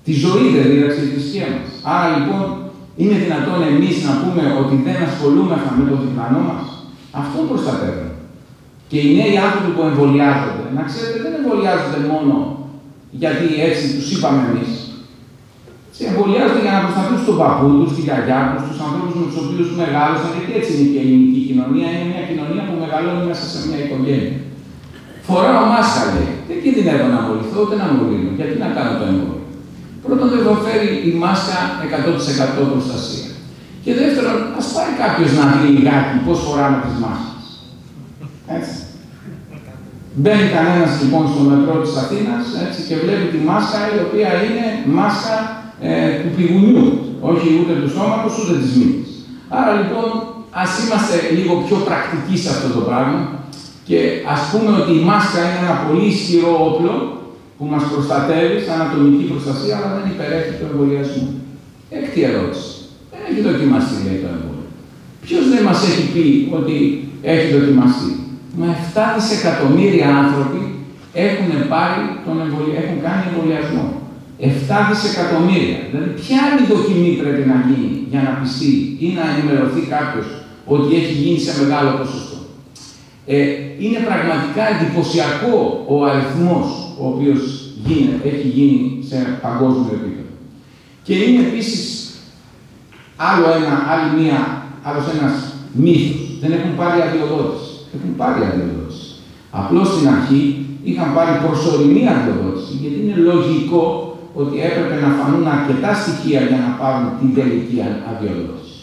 Τη ζωή δεν δίδαξε η θρησκεία μας. Άρα λοιπόν, είναι δυνατόν εμείς να πούμε ότι δεν ασχολούμεθα με τον διπλανό μας? Αυτόν προστατεύουμε. Και οι νέοι άνθρωποι που εμβολιάζονται, να ξέρετε, δεν εμβολιάζονται μόνο γιατί έτσι τους είπαμε εμείς. Εμβολιάζονται για να προστατεύσουν τον παππού τους, τη γιαγιά τους, τους ανθρώπους με τους οποίους μεγάλωσαν, γιατί έτσι είναι και η ελληνική κοινωνία. Είναι μια κοινωνία που μεγαλώνει μέσα σε μια οικογένεια. Φοράω μάσκα, λέει. Δεν κινδυνεύω να αμολυθώ, ούτε να αμολύνω. Γιατί να κάνω το εμβόλιο? Πρώτον, δεν προφέρει η μάσκα 100% προστασία. Και δεύτερον, ας πάει κάποιος να δει λιγάκι πώς φοράμε τις μάσκες. Έτσι. Μπαίνει κανένας λοιπόν στο μετρό της Αθήνας και βλέπει τη μάσκα, η οποία είναι μάσκα του πηγουνιού, όχι ούτε του σώματος ούτε της μύτης. Άρα λοιπόν, ας είμαστε λίγο πιο πρακτικοί σε αυτό το πράγμα και ας πούμε ότι η μάσκα είναι ένα πολύ ισχυρό όπλο που μας προστατεύει σαν ατομική προστασία, αλλά δεν υπερέχει το εμβολιασμό. Έκτη ερώτηση. Δεν έχει δοκιμαστεί, λέει, το εμβόλιο. Ποιος δεν μας έχει πει ότι έχει δοκιμαστεί? Μα 7 δισεκατομμύρια άνθρωποι έχουν κάνει εμβολιασμό. 7 δισεκατομμύρια. Δηλαδή, ποια άλλη δοκιμή πρέπει να γίνει για να πιστεί ή να ενημερωθεί κάποιος ότι έχει γίνει σε μεγάλο ποσοστό? Είναι πραγματικά εντυπωσιακό ο αριθμός ο οποίος έχει γίνει σε παγκόσμιο επίπεδο. Και είναι επίσης άλλος ένας μύθος. Δεν έχουν πάρει αδειοδότηση. Έχουν πάρει αδειοδότηση. Απλώς στην αρχή είχαν πάρει προσωρινή αδειοδότηση, γιατί είναι λογικό ότι έπρεπε να φανούν αρκετά στοιχεία για να πάρουν την τελική αδειοδότηση.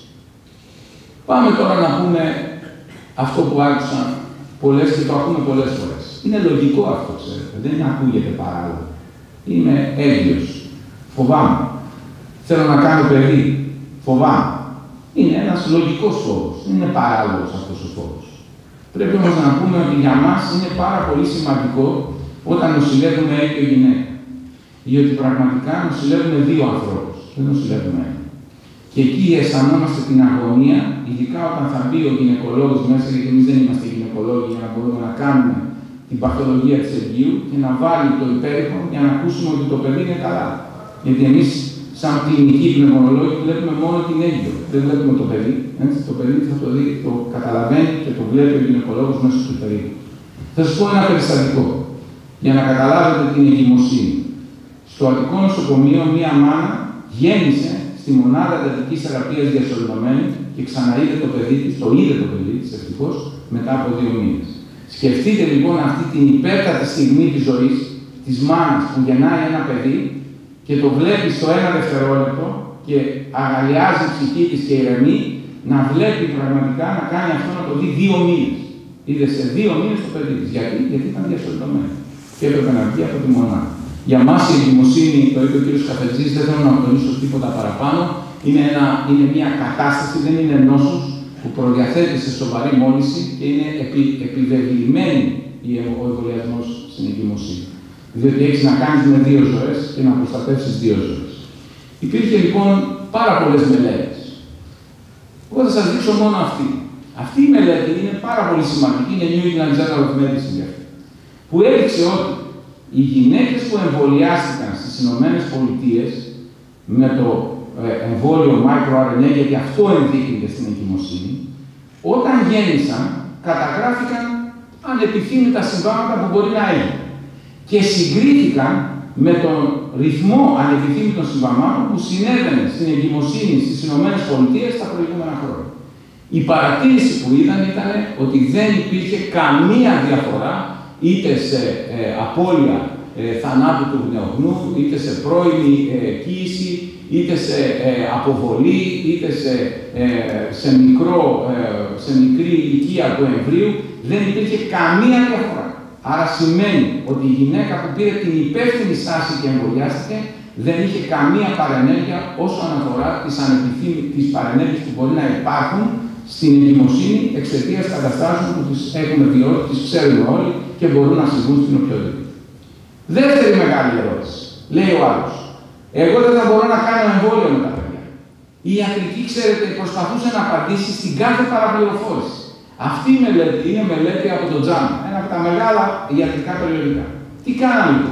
Πάμε τώρα να πούμε αυτό που άκουσα πολλές και το ακούμε πολλές φορές. Είναι λογικό αυτό, ξέρετε. Δεν ακούγεται παράλογο. Είμαι έγκυος. Φοβάμαι. Θέλω να κάνω παιδί. Φοβάμαι. Είναι ένας λογικός φόβος. Δεν είναι παράλογος αυτός ο φόβος. Πρέπει όμως να πούμε ότι για μας είναι πάρα πολύ σημαντικό όταν νοσηλεύουμε έγκυο γυναίκα. Διότι πραγματικά νοσηλεύουμε δύο ανθρώπους. Δεν νοσηλεύουμε ένα. Και εκεί αισθανόμαστε την αγωνία, ειδικά όταν θα μπει ο γυναικολόγος μέσα, γιατί εμείς δεν είμαστε γυναικολόγοι για να μπορούμε να κάνουμε την παθολογία της εγγύου και να βάλει το υπέρηχο για να ακούσουμε ότι το παιδί είναι καλά. Γιατί εμείς, σαν κλινικοί πνευμονολόγοι, βλέπουμε μόνο την έγκυο. Δεν βλέπουμε το παιδί. Έτσι, το παιδί θα το δει, το καταλαβαίνει και το βλέπει ο γυναικολόγος μέσα στο περίπου. Θα σας πω ένα περιστατικό για να καταλάβετε την εγκυμοσύνη. Στο Αττικό νοσοκομείο, μία μάνα γέννησε στη μονάδα εντατικής θεραπείας διασωληνωμένη και ξαναείδε το παιδί της, το είδε το παιδί της ευτυχώς, μετά από 2 μήνες. Σκεφτείτε λοιπόν αυτή την υπέρτατη στιγμή της ζωής της μάνας που γεννάει ένα παιδί και το βλέπει στο 1 δευτερόλεπτο και αγαλιάζει η ψυχή της και ηρεμεί, να βλέπει πραγματικά να κάνει αυτό να το δει 2 μήνες. Είδε σε 2 μήνες το παιδί της. Γιατί ήταν διασωληνωμένη και έπρεπε να βγει από τη μονάδα. Για μας η εγκυμοσύνη, το είπε ο κ. Καφετζής, δεν θέλω να τονίσω τίποτα παραπάνω, είναι μια κατάσταση, δεν είναι νόσος που προδιαθέτει σε σοβαρή μόλυνση και είναι επιβεβλημένη ο εμβολιασμός στην εγκυμοσύνη. Διότι έχεις να κάνεις με 2 ζωές και να προστατεύσεις 2 ζωές. Υπήρχε λοιπόν πάρα πολλές μελέτες. Εγώ θα σας δείξω μόνο αυτή. Αυτή η μελέτη είναι πάρα πολύ σημαντική, είναι New England Journal of Medicine, που έδειξε ότι οι γυναίκες που εμβολιάστηκαν στις Ηνωμένες Πολιτείες με το εμβόλιο microRNA, γιατί αυτό ενδείκνυται στην εγκυμοσύνη, όταν γέννησαν, καταγράφηκαν ανεπιθύμητα συμβάματα που μπορεί να έγιναν. Και συγκρίθηκαν με τον ρυθμό ανεπιθύμητων συμβαμάτων που συνέβαινε στην εγκυμοσύνη στις Ηνωμένες Πολιτείες τα προηγούμενα χρόνια. Η παρατήρηση που ήταν ότι δεν υπήρχε καμία διαφορά είτε σε απώλεια θανάτου του νεογνού, είτε σε πρώιμη κύηση, είτε σε αποβολή, είτε σε μικρή ηλικία του εμβρίου, δεν υπήρχε καμία διαφορά. Άρα σημαίνει ότι η γυναίκα που πήρε την υπεύθυνη στάση και εμβολιάστηκε δεν είχε καμία παρενέργεια όσον αφορά τις παρενέργειες που μπορεί να υπάρχουν στην εγκυμοσύνη εξαιτίας καταστάσεων που τις έχουμε βιώσει, τις ξέρουμε όλοι και μπορούν να συμβούν στην οποιοδήποτε. Δεύτερη μεγάλη ερώτηση. Λέει ο άλλος. Εγώ δεν θα μπορώ να κάνω εμβόλιο με τα παιδιά. Η ιατρική, ξέρετε, προσπαθούσε να απαντήσει στην κάθε παραπληροφόρηση. Αυτή η μελέτη είναι μελέτη από τον JAMA, ένα από τα μεγάλα ιατρικά περιοδικά. Τι κάνανε λοιπόν?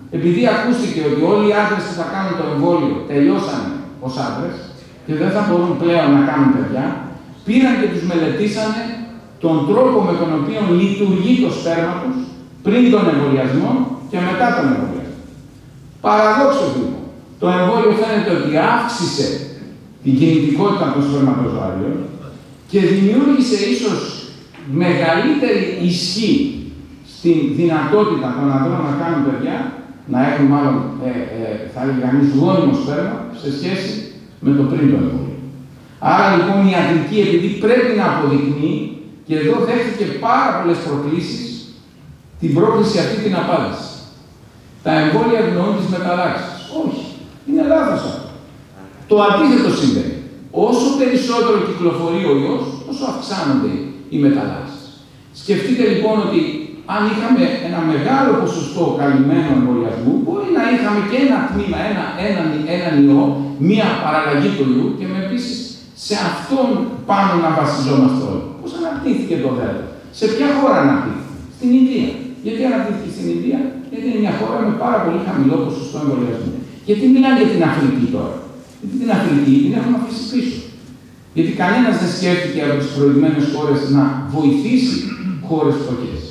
επειδή ακούστηκε ότι όλοι οι άντρες που θα κάνουν το εμβόλιο τελειώσανε ως άντρες και δεν θα μπορούν πλέον να κάνουν παιδιά, πήραν και τους μελετήσανε τον τρόπο με τον οποίο λειτουργεί το σπέρμα τους πριν τον εμβολιασμό και μετά τον εμβολιασμό. Παραδόξως λοιπόν, το εμβόλιο φαίνεται ότι αύξησε την κινητικότητα των σπερματοζωαρίων και δημιούργησε ίσως μεγαλύτερη ισχύ στην δυνατότητα των ανδρών να κάνουν παιδιά, να έχουν μάλλον, θα έλεγε κανείς, γόνιμο σπέρμα σε σχέση με το πριν το εμβόλιο. Άρα λοιπόν η ιατρική, επειδή πρέπει να αποδεικνύει, και εδώ δέχτηκε πάρα πολλές προκλήσεις, την πρόκληση αυτή την απάντηση. Τα εμβόλια ευνοούν τις μεταλλάξεις. Όχι, είναι λάθος αυτό. Το αντίθετο συμβαίνει. Όσο περισσότερο κυκλοφορεί ο ιός, τόσο αυξάνονται οι μεταλλάξεις. Σκεφτείτε λοιπόν ότι αν είχαμε ένα μεγάλο ποσοστό καλυμμένου εμβολιασμού, μπορεί να είχαμε και ένα τμήμα, έναν ιό, μία παραλλαγή του ιού και με επίσης σε αυτόν πάνω να βασιζόμαστε όλοι. Πώς αναπτύχθηκε το Δέλτα, σε ποια χώρα αναπτύχθηκε, στην Ινδία. Γιατί αναπτύχθηκε στην Ινδία, γιατί είναι μια χώρα με πάρα πολύ χαμηλό ποσοστό εμβολιασμού. Γιατί μιλάνε για την Αφρική τώρα. Γιατί την Αφρική την έχουμε αφήσει πίσω. Γιατί κανένας δεν σκέφτηκε από τις προηγμένες χώρες να βοηθήσει χώρες φτωχές.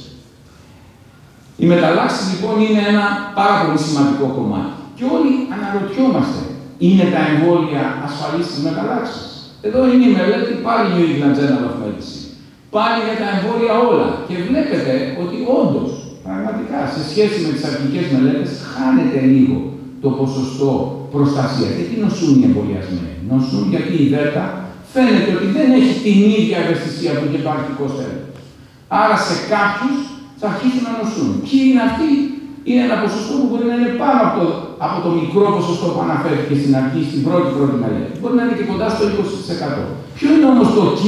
Οι μεταλλάξεις λοιπόν είναι ένα πάρα πολύ σημαντικό κομμάτι. Και όλοι αναρωτιόμαστε, είναι τα εμβόλια ασφαλείς στις μεταλλάξεις? Εδώ είναι η μελέτη πάλι New England Journal of Medicine. Πάλι για τα εμβόλια όλα. Και βλέπετε ότι όντως, πραγματικά, σε σχέση με τις αρχικές μελέτες, χάνεται λίγο το ποσοστό προστασία. Γιατί νοσούν οι εμβολιασμένοι? Νοσούν γιατί η Δέλτα φαίνεται ότι δεν έχει την ίδια ευαισθησία που και το αρχικό στέλνος. Άρα σε κάποιους θα αρχίσουν να νοσούν. Ποιοι είναι αυτοί? Είναι ένα ποσοστό που μπορεί να είναι πάνω από το μικρό ποσοστό που αναφέρθηκε στην αρχή, στην πρώτη μελέτη. Μπορεί να είναι και κοντά στο 20%. Ποιο είναι όμως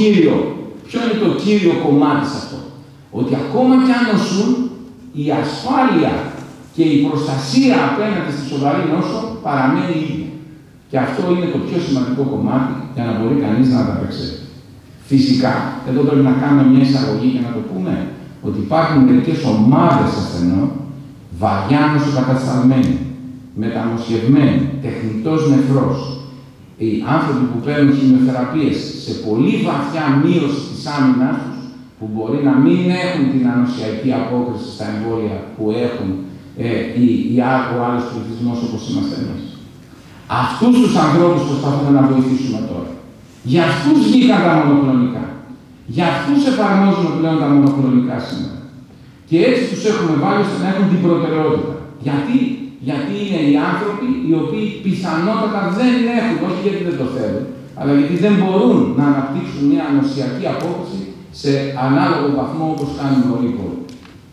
το κύριο κομμάτι σε αυτό? Ότι ακόμα κι αν νοσούν, η ασφάλεια και η προστασία απέναντι στη σοβαρή νόσο παραμένει ίδια. Και αυτό είναι το πιο σημαντικό κομμάτι για να μπορεί κανείς να ανταπεξέλθει. Φυσικά, εδώ πρέπει να κάνουμε μια εισαγωγή και να το πούμε ότι υπάρχουν μερικές ομάδες ασθενών βαριά νοσοκατασταλμένοι, μεταμοσχευμένοι, τεχνητός νεφρός, οι άνθρωποι που παίρνουν χημειοθεραπείες σε πολύ βαθιά μείωση της άμυνας τους, που μπορεί να μην έχουν την ανοσιακή απόκριση στα εμβόλια που έχουν ο άλλος πληθυσμός όπως είμαστε εμείς. Αυτούς τους ανθρώπους προσπαθούμε να βοηθήσουμε τώρα. Για αυτούς βγήκαν τα μονοκλονικά. Για αυτούς εφαρμόζουμε πλέον τα μονοκλονικά σήμερα. Και έτσι τους έχουμε βάλει ώστε να έχουν την προτεραιότητα. Γιατί είναι οι άνθρωποι οι οποίοι πιθανότατα δεν έχουν, όχι γιατί δεν το θέλουν, αλλά γιατί δεν μπορούν να αναπτύξουν μια ανοσιακή απόκριση σε ανάλογο βαθμό όπως κάνουμε όλοι οι υπόλοιποι.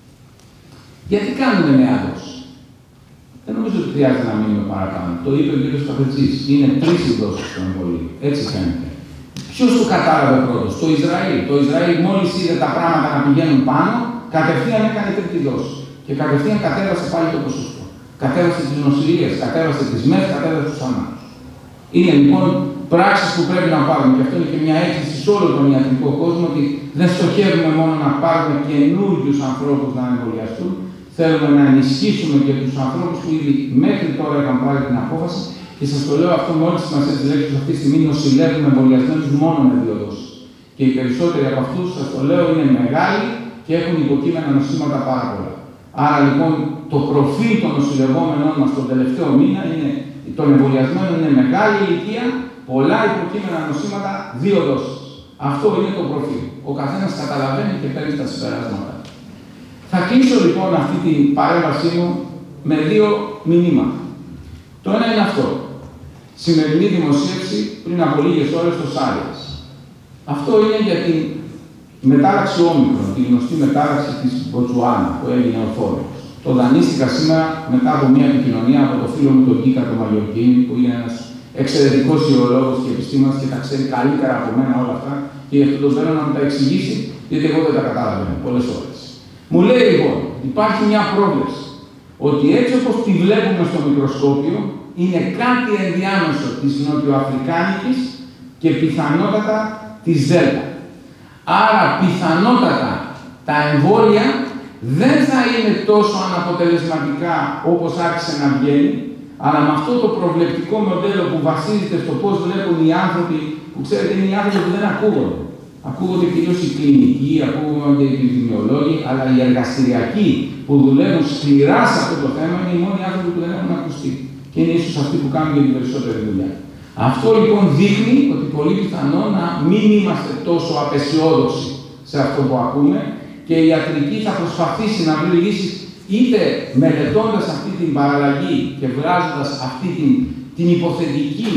Γιατί κάνουμε νέα δόση? Δεν νομίζω ότι χρειάζεται να μείνουμε παραπάνω. Το είπε ο κ. Καφετζής. Είναι 3 οι δόσεις στο εμβολίο. Έτσι φαίνεται. Ποιος το κατάλαβε πρώτος? Το Ισραήλ. Το Ισραήλ μόλις είδε τα πράγματα να πηγαίνουν πάνω, κατευθείαν έκανε τρίτη δόση. Και κατευθείαν κατέβασε πάλι το ποσοστό. Κατέβασε τις νοσηλίες, κατέβασε τις ΜΕΘ, κατέβασε τους θανάτους. Είναι λοιπόν πράξεις που πρέπει να πάρουμε. Και αυτό είναι και μια έκκληση σε όλο τον ιατρικό κόσμο ότι δεν στοχεύουμε μόνο να πάρουμε καινούριους ανθρώπους να εμβολιαστούν. Θέλουμε να ενισχύσουμε και τους ανθρώπους που ήδη μέχρι τώρα είχαν πάρει την απόφαση. Και σας το λέω αυτό με όλη τη σημασία της λέξης, αυτή τη στιγμή νοσηλεύουμε εμβολιασμένους μόνο με 2 δόσεις. Και οι περισσότεροι από αυτούς, σας το λέω, είναι μεγάλοι και έχουν υποκείμενα νοσήματα πάρα πολλά. Άρα λοιπόν το προφίλ των νοσηλευόμενων μας τον τελευταίο μήνα είναι, των εμβολιασμένων είναι μεγάλη ηλικία, πολλά υποκείμενα νοσήματα, 2 δόσεις. Αυτό είναι το προφίλ. Ο καθένας καταλαβαίνει και παίρνει τα συμπεράσματα. Θα κλείσω λοιπόν αυτή την παρέμβασή μου με 2 μηνύματα. Το ένα είναι αυτό. Σημερινή δημοσίευση πριν από λίγες ώρες στο Science. Αυτό είναι για την μετάλλαξη όμικρον, τη γνωστή μετάλλαξη της Μποτσουάνα που έγινε ορθόδοξος. Το δανείστηκα σήμερα μετά από μια επικοινωνία από το φίλο μου τον Κίκα τον Μαγιορκίνη, που είναι ένας εξαιρετικός ιερολόγος και επιστήμονας και τα ξέρει καλύτερα από μένα όλα αυτά. Και γι' αυτό τον θέλω να μου τα εξηγήσει, γιατί εγώ δεν τα κατάλαβα πολλές ώρες. Μου λέει λοιπόν, υπάρχει μια πρόβλεψη ότι έτσι όπως τη βλέπουμε στο μικροσκόπιο, είναι κάτι ενδιάμεσο της νοτιοαφρικάνικης και πιθανότατα της Δέλτα. Άρα πιθανότατα τα εμβόλια δεν θα είναι τόσο αναποτελεσματικά όπως άρχισε να βγαίνει, αλλά με αυτό το προβλεπτικό μοντέλο που βασίζεται στο πώς βλέπουν οι άνθρωποι, που ξέρετε είναι οι άνθρωποι που δεν ακούγονται. Ακούγονται κυρίως οι κλινικοί, ακούγονται οι επιδημιολόγοι, αλλά οι εργαστηριακοί που δουλεύουν σκληρά σε αυτό το θέμα είναι οι μόνοι άνθρωποι που δεν έχουν ακουστεί. Και είναι ίσως αυτοί που κάνουν και την περισσότερη δουλειά. Αυτό λοιπόν δείχνει ότι πολύ πιθανό να μην είμαστε τόσο απεσιόδοξοι σε αυτό που ακούμε και η ιατρική θα προσπαθήσει να βρει λύσεις είτε μελετώντας αυτή την παραλλαγή και βγάζοντας αυτή την υποθετική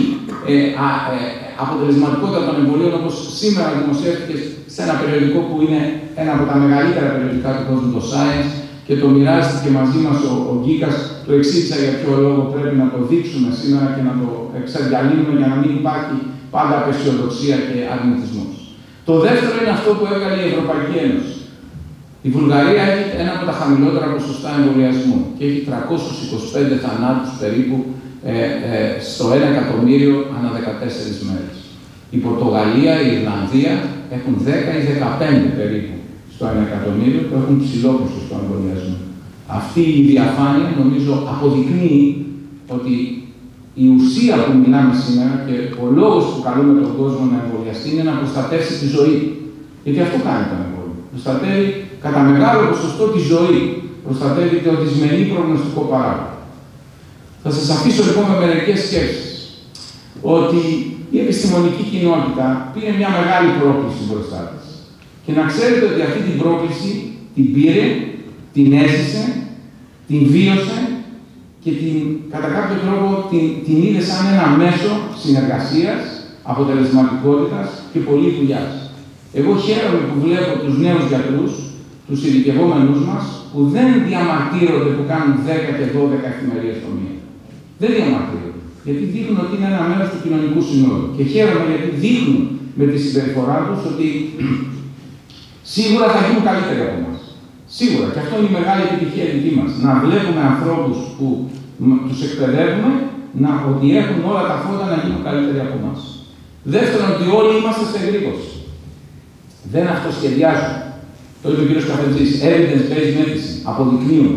αποτελεσματικότητα των εμβολίων, όπως σήμερα δημοσιεύτηκε σε ένα περιοδικό που είναι ένα από τα μεγαλύτερα περιοδικά του κόσμου, το Science, και το μοιράστηκε μαζί μας ο Γκίκας, το εξήγησα για ποιο λόγο πρέπει να το δείξουμε σήμερα και να το εξαδιαλύνουμε για να μην υπάρχει πάντα απεσιοδοξία και αρνητισμός. Το δεύτερο είναι αυτό που έβγαλε η Ευρωπαϊκή Ένωση. Η Βουλγαρία έχει ένα από τα χαμηλότερα ποσοστά εμβολιασμού και έχει 325 θανάτους περίπου στο 1 εκατομμύριο ανά 14 μέρες. Η Πορτογαλία, η Ιρλανδία έχουν 10 ή 15 περίπου στο 1 εκατομμύριο που έχουν ψηλό ποσοστό εμβολιασμού. Αυτή η διαφάνεια νομίζω αποδεικνύει ότι η ουσία που μιλάμε σήμερα και ο λόγος που καλούμε τον κόσμο να εμβολιαστεί είναι να προστατεύσει τη ζωή. Γιατί αυτό κάνει το εμβόλιο. Προστατεύει κατά μεγάλο ποσοστό τη ζωή. Προστατεύει το δυσμενή προγνωστικό παράγοντα. Θα σας αφήσω λοιπόν με μερικές σκέψεις. Ότι η επιστημονική κοινότητα πήρε μια μεγάλη πρόκληση μπροστά της. Και να ξέρετε ότι αυτή την πρόκληση την πήρε, την έζησε, την βίωσε και κατά κάποιο τρόπο την είδε σαν ένα μέσο συνεργασίας, αποτελεσματικότητας και πολλή δουλειάς. Εγώ χαίρομαι που βλέπω τους νέους γιατρούς, τους ειδικευόμενους μας, που δεν διαμαρτύρονται που κάνουν 10 και 12 εφημερίες το μήνα. Δεν διαμαρτύρονται. Γιατί δείχνουν ότι είναι ένα μέρος του κοινωνικού συνόλου. Και χαίρομαι γιατί δείχνουν με τη συμπεριφορά τους ότι σίγουρα θα γίνουν καλύτεροι από εμάς. Σίγουρα. Και αυτό είναι η μεγάλη επιτυχία δική μας. Να βλέπουμε ανθρώπους που τους εκπαιδεύουμε ότι έχουν όλα τα φώτα να γίνουν καλύτεροι από εμάς. Δεύτερον, ότι όλοι είμαστε σε εγρήγορση. Δεν αυτοσχεδιάζουμε. Το είπε ο κ. Καφετζής. Evidence-based medicine. Αποδεικνύουμε.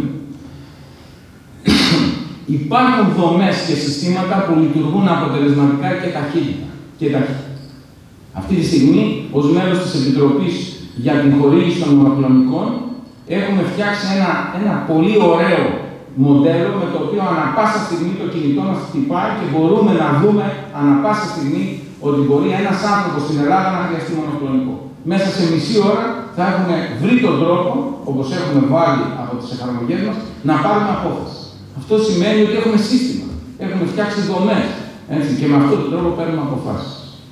Υπάρχουν δομές και συστήματα που λειτουργούν αποτελεσματικά και ταχύτητα. Αυτή τη στιγμή, ως μέλος της Επιτροπής για την χορήγηση των μονοκλονικών, έχουμε φτιάξει ένα πολύ ωραίο μοντέλο με το οποίο ανα πάσα στιγμή το κινητό μας χτυπάει και μπορούμε να δούμε ανα πάσα στιγμή ότι μπορεί ένας άνθρωπος στην Ελλάδα να χρειαστεί μονοκλονικό. Μέσα σε μισή ώρα θα έχουμε βρει τον τρόπο, όπως έχουμε βάλει από τις εφαρμογές μας, να πάρουμε απόφαση. Αυτό σημαίνει ότι έχουμε σύστημα, έχουμε φτιάξει δομές και με αυτόν τον τρόπο παίρνουμε αποφάσεις.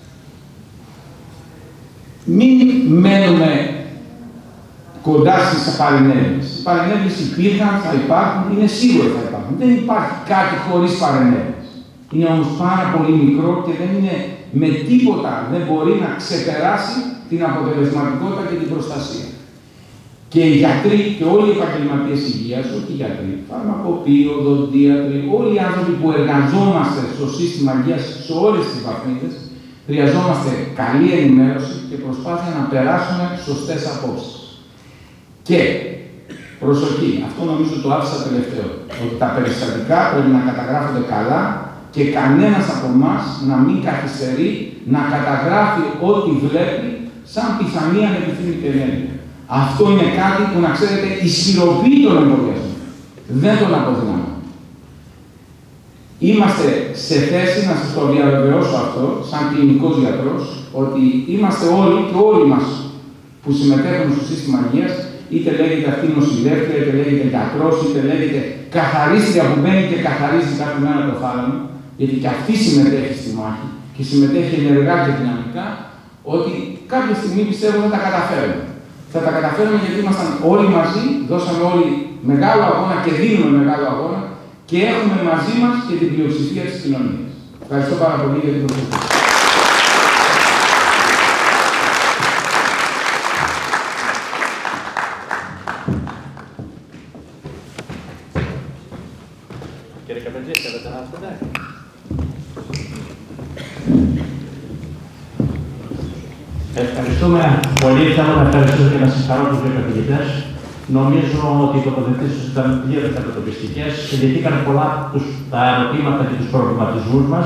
Μην μένουμε κοντά στις παρενέργειες. Οι παρενέργειες υπήρχαν, θα υπάρχουν, είναι σίγουρα θα υπάρχουν. Δεν υπάρχει κάτι χωρίς παρενέργειες. Είναι όμως πάρα πολύ μικρό και δεν είναι με τίποτα, δεν μπορεί να ξεπεράσει την αποτελεσματικότητα και την προστασία. Και οι γιατροί και όλοι οι επαγγελματίες υγείας, όχι οι γιατροί, φαρμακοποιοί, οδοντίατροι, όλοι οι άνθρωποι που εργαζόμαστε στο σύστημα υγείας σε όλες τις βαθμίδες, χρειαζόμαστε καλή ενημέρωση και προσπάθεια να περάσουμε σωστές απόψεις. Και προσοχή, αυτό νομίζω το άφησα τελευταίο, ότι τα περιστατικά πρέπει να καταγράφονται καλά και κανένας από εμάς να μην καθυστερεί να καταγράφει ό,τι βλέπει σαν πιθανή ανεπιθύμητη ενέργεια. Αυτό είναι κάτι που, να ξέρετε, ισχυροποιεί τον εμβολιασμό. Δεν τον αποδυναμώνει. Είμαστε σε θέση να σας το διαβεβαιώσω αυτό, σαν κλινικός γιατρός, ότι είμαστε όλοι και όλοι μας που συμμετέχουν στο σύστημα υγείας, είτε λέγεται αυτή νοσηλεύτρια, είτε λέγεται γιατρός, είτε λέγεται καθαρίστρια που μπαίνει και καθαρίζει κάθε μέρα το θάλαμο, γιατί και αυτή συμμετέχει στη μάχη και συμμετέχει ενεργά και δυναμικά, ότι κάποια στιγμή πιστεύω θα τα καταφέρουμε. Θα τα καταφέρουμε γιατί ήμασταν όλοι μαζί, δώσαμε όλοι μεγάλο αγώνα και δίνουμε μεγάλο αγώνα και έχουμε μαζί μας και την πλειοψηφία της κοινωνίας. Ευχαριστώ πάρα πολύ για την προσοχή. Κύριε Καφετζή, θέλετε να έρθετε? Ευχαριστούμε πολύ. Θέλω να ευχαριστήσω και να συγχαρώ τους δύο καθηγητές Νομίζω ότι οι τοποθετήσεις ήταν πλήρως κατατοπιστικές. Συζητήκαν πολλά τα ερωτήματα και τους προβληματισμούς μας.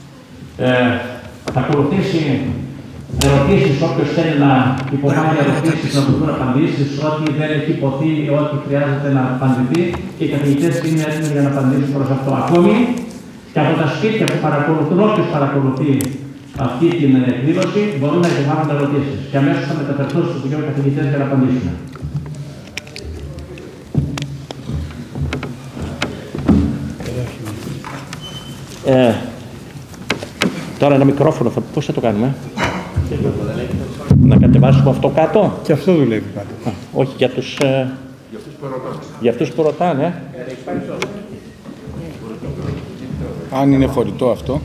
Θα ακολουθήσει ερωτήσεις, όποιος θέλει να υποβάλει ερωτήσεις, να δουν απαντήσεις, ό,τι δεν έχει υποθεί, ό,τι χρειάζεται να απαντηθεί και οι καθηγητές είναι έτοιμοι για να απαντήσουν προς αυτό. Ακόμη και από τα σπίτια που παρακολουθούν, όποιος παρακολουθεί αυτή την εκδήλωση, μπορούν να υποβάλουν ερωτήσεις και αμέσως θα μεταφερθούν στους δύο καθηγητές για να απαντήσουν. Τώρα ένα μικρόφωνο, πώς θα το κάνουμε? Να κατεβάσουμε αυτό κάτω. Και αυτό δουλεύει κάτω. Όχι, για αυτούς που ρωτάνε. Αν είναι φορητό αυτό.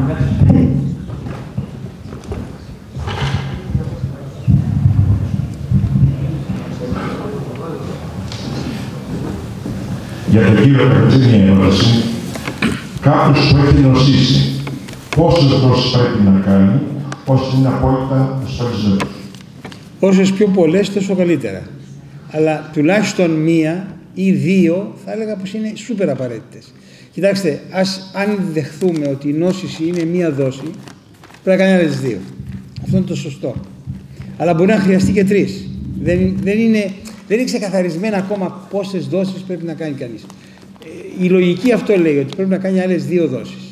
Για τον κύριο Καβετζή μια ερώτηση. Κάποιος που έχει νοσήσει, πόσες δόσεις πρέπει να κάνει, ώστε είναι απόλυτα ασφαλισμένος? Όσες πιο πολλές, τόσο καλύτερα. Αλλά τουλάχιστον μία ή δύο θα έλεγα πως είναι σούπερ απαραίτητες. Κοιτάξτε, αν δεχθούμε ότι η νόσηση είναι μία δόση, πρέπει να κάνει άλλες δύο. Αυτό είναι το σωστό. Αλλά μπορεί να χρειαστεί και τρεις. Δεν είναι ξεκαθαρισμένα ακόμα πόσες δόσεις πρέπει να κάνει κανείς. Η λογική αυτό λέει, ότι πρέπει να κάνει άλλες δύο δόσεις.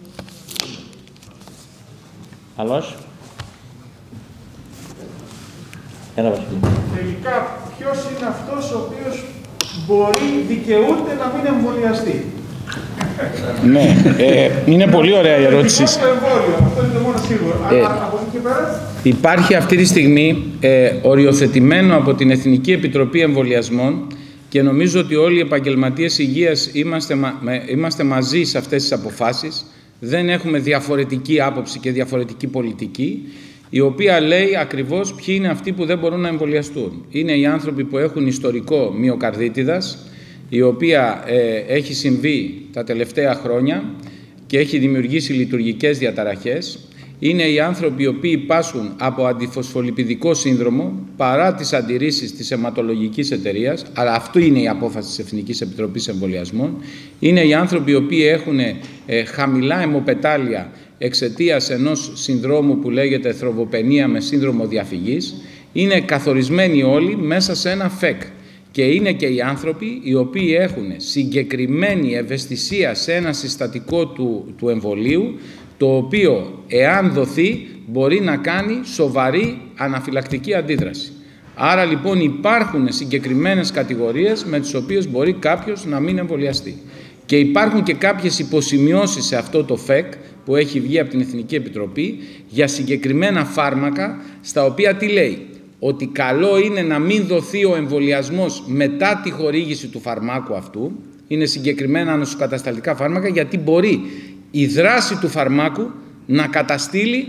Άλλος. Ένα Βασίλη. Τελικά, ποιος είναι αυτός ο οποίος δικαιούται να μην εμβολιαστεί? Ναι, είναι πολύ ωραία η ερώτηση. Το εμβόλιο, αυτό είναι το μόνο σίγουρο. Αλλά από εκεί και πέρα. Υπάρχει αυτή τη στιγμή οριοθετημένο από την Εθνική Επιτροπή Εμβολιασμών και νομίζω ότι όλοι οι επαγγελματίες υγείας είμαστε μαζί σε αυτές τις αποφάσεις. Δεν έχουμε διαφορετική άποψη και διαφορετική πολιτική, η οποία λέει ακριβώς ποιοι είναι αυτοί που δεν μπορούν να εμβολιαστούν. Είναι οι άνθρωποι που έχουν ιστορικό μυοκαρδίτιδας, η οποία έχει συμβεί τα τελευταία χρόνια και έχει δημιουργήσει λειτουργικές διαταραχές. Είναι οι άνθρωποι οι οποίοι πάσχουν από αντιφωσφολιπιδικό σύνδρομο παρά τις αντιρρήσεις της αιματολογικής εταιρείας, αλλά αυτή είναι η απόφαση της Εθνικής Επιτροπής Εμβολιασμών. Είναι οι άνθρωποι οι οποίοι έχουν χαμηλά αιμοπετάλια εξαιτίας ενός συνδρόμου που λέγεται θρομβοπενία με σύνδρομο διαφυγής. Είναι καθορισμένοι όλοι μέσα σε ένα ΦΕΚ. Και είναι και οι άνθρωποι οι οποίοι έχουν συγκεκριμένη ευαισθησία σε ένα συστατικό του εμβολίου, το οποίο, εάν δοθεί, μπορεί να κάνει σοβαρή αναφυλακτική αντίδραση. Άρα, λοιπόν, υπάρχουν συγκεκριμένες κατηγορίες με τις οποίες μπορεί κάποιος να μην εμβολιαστεί. Και υπάρχουν και κάποιες υποσημειώσεις σε αυτό το ΦΕΚ που έχει βγει από την Εθνική Επιτροπή για συγκεκριμένα φάρμακα, στα οποία τι λέει? Ότι καλό είναι να μην δοθεί ο εμβολιασμός μετά τη χορήγηση του φαρμάκου αυτού. Είναι συγκεκριμένα νοσοκατασταλτικά φάρμακα, γιατί μπορεί η δράση του φαρμάκου να καταστήλει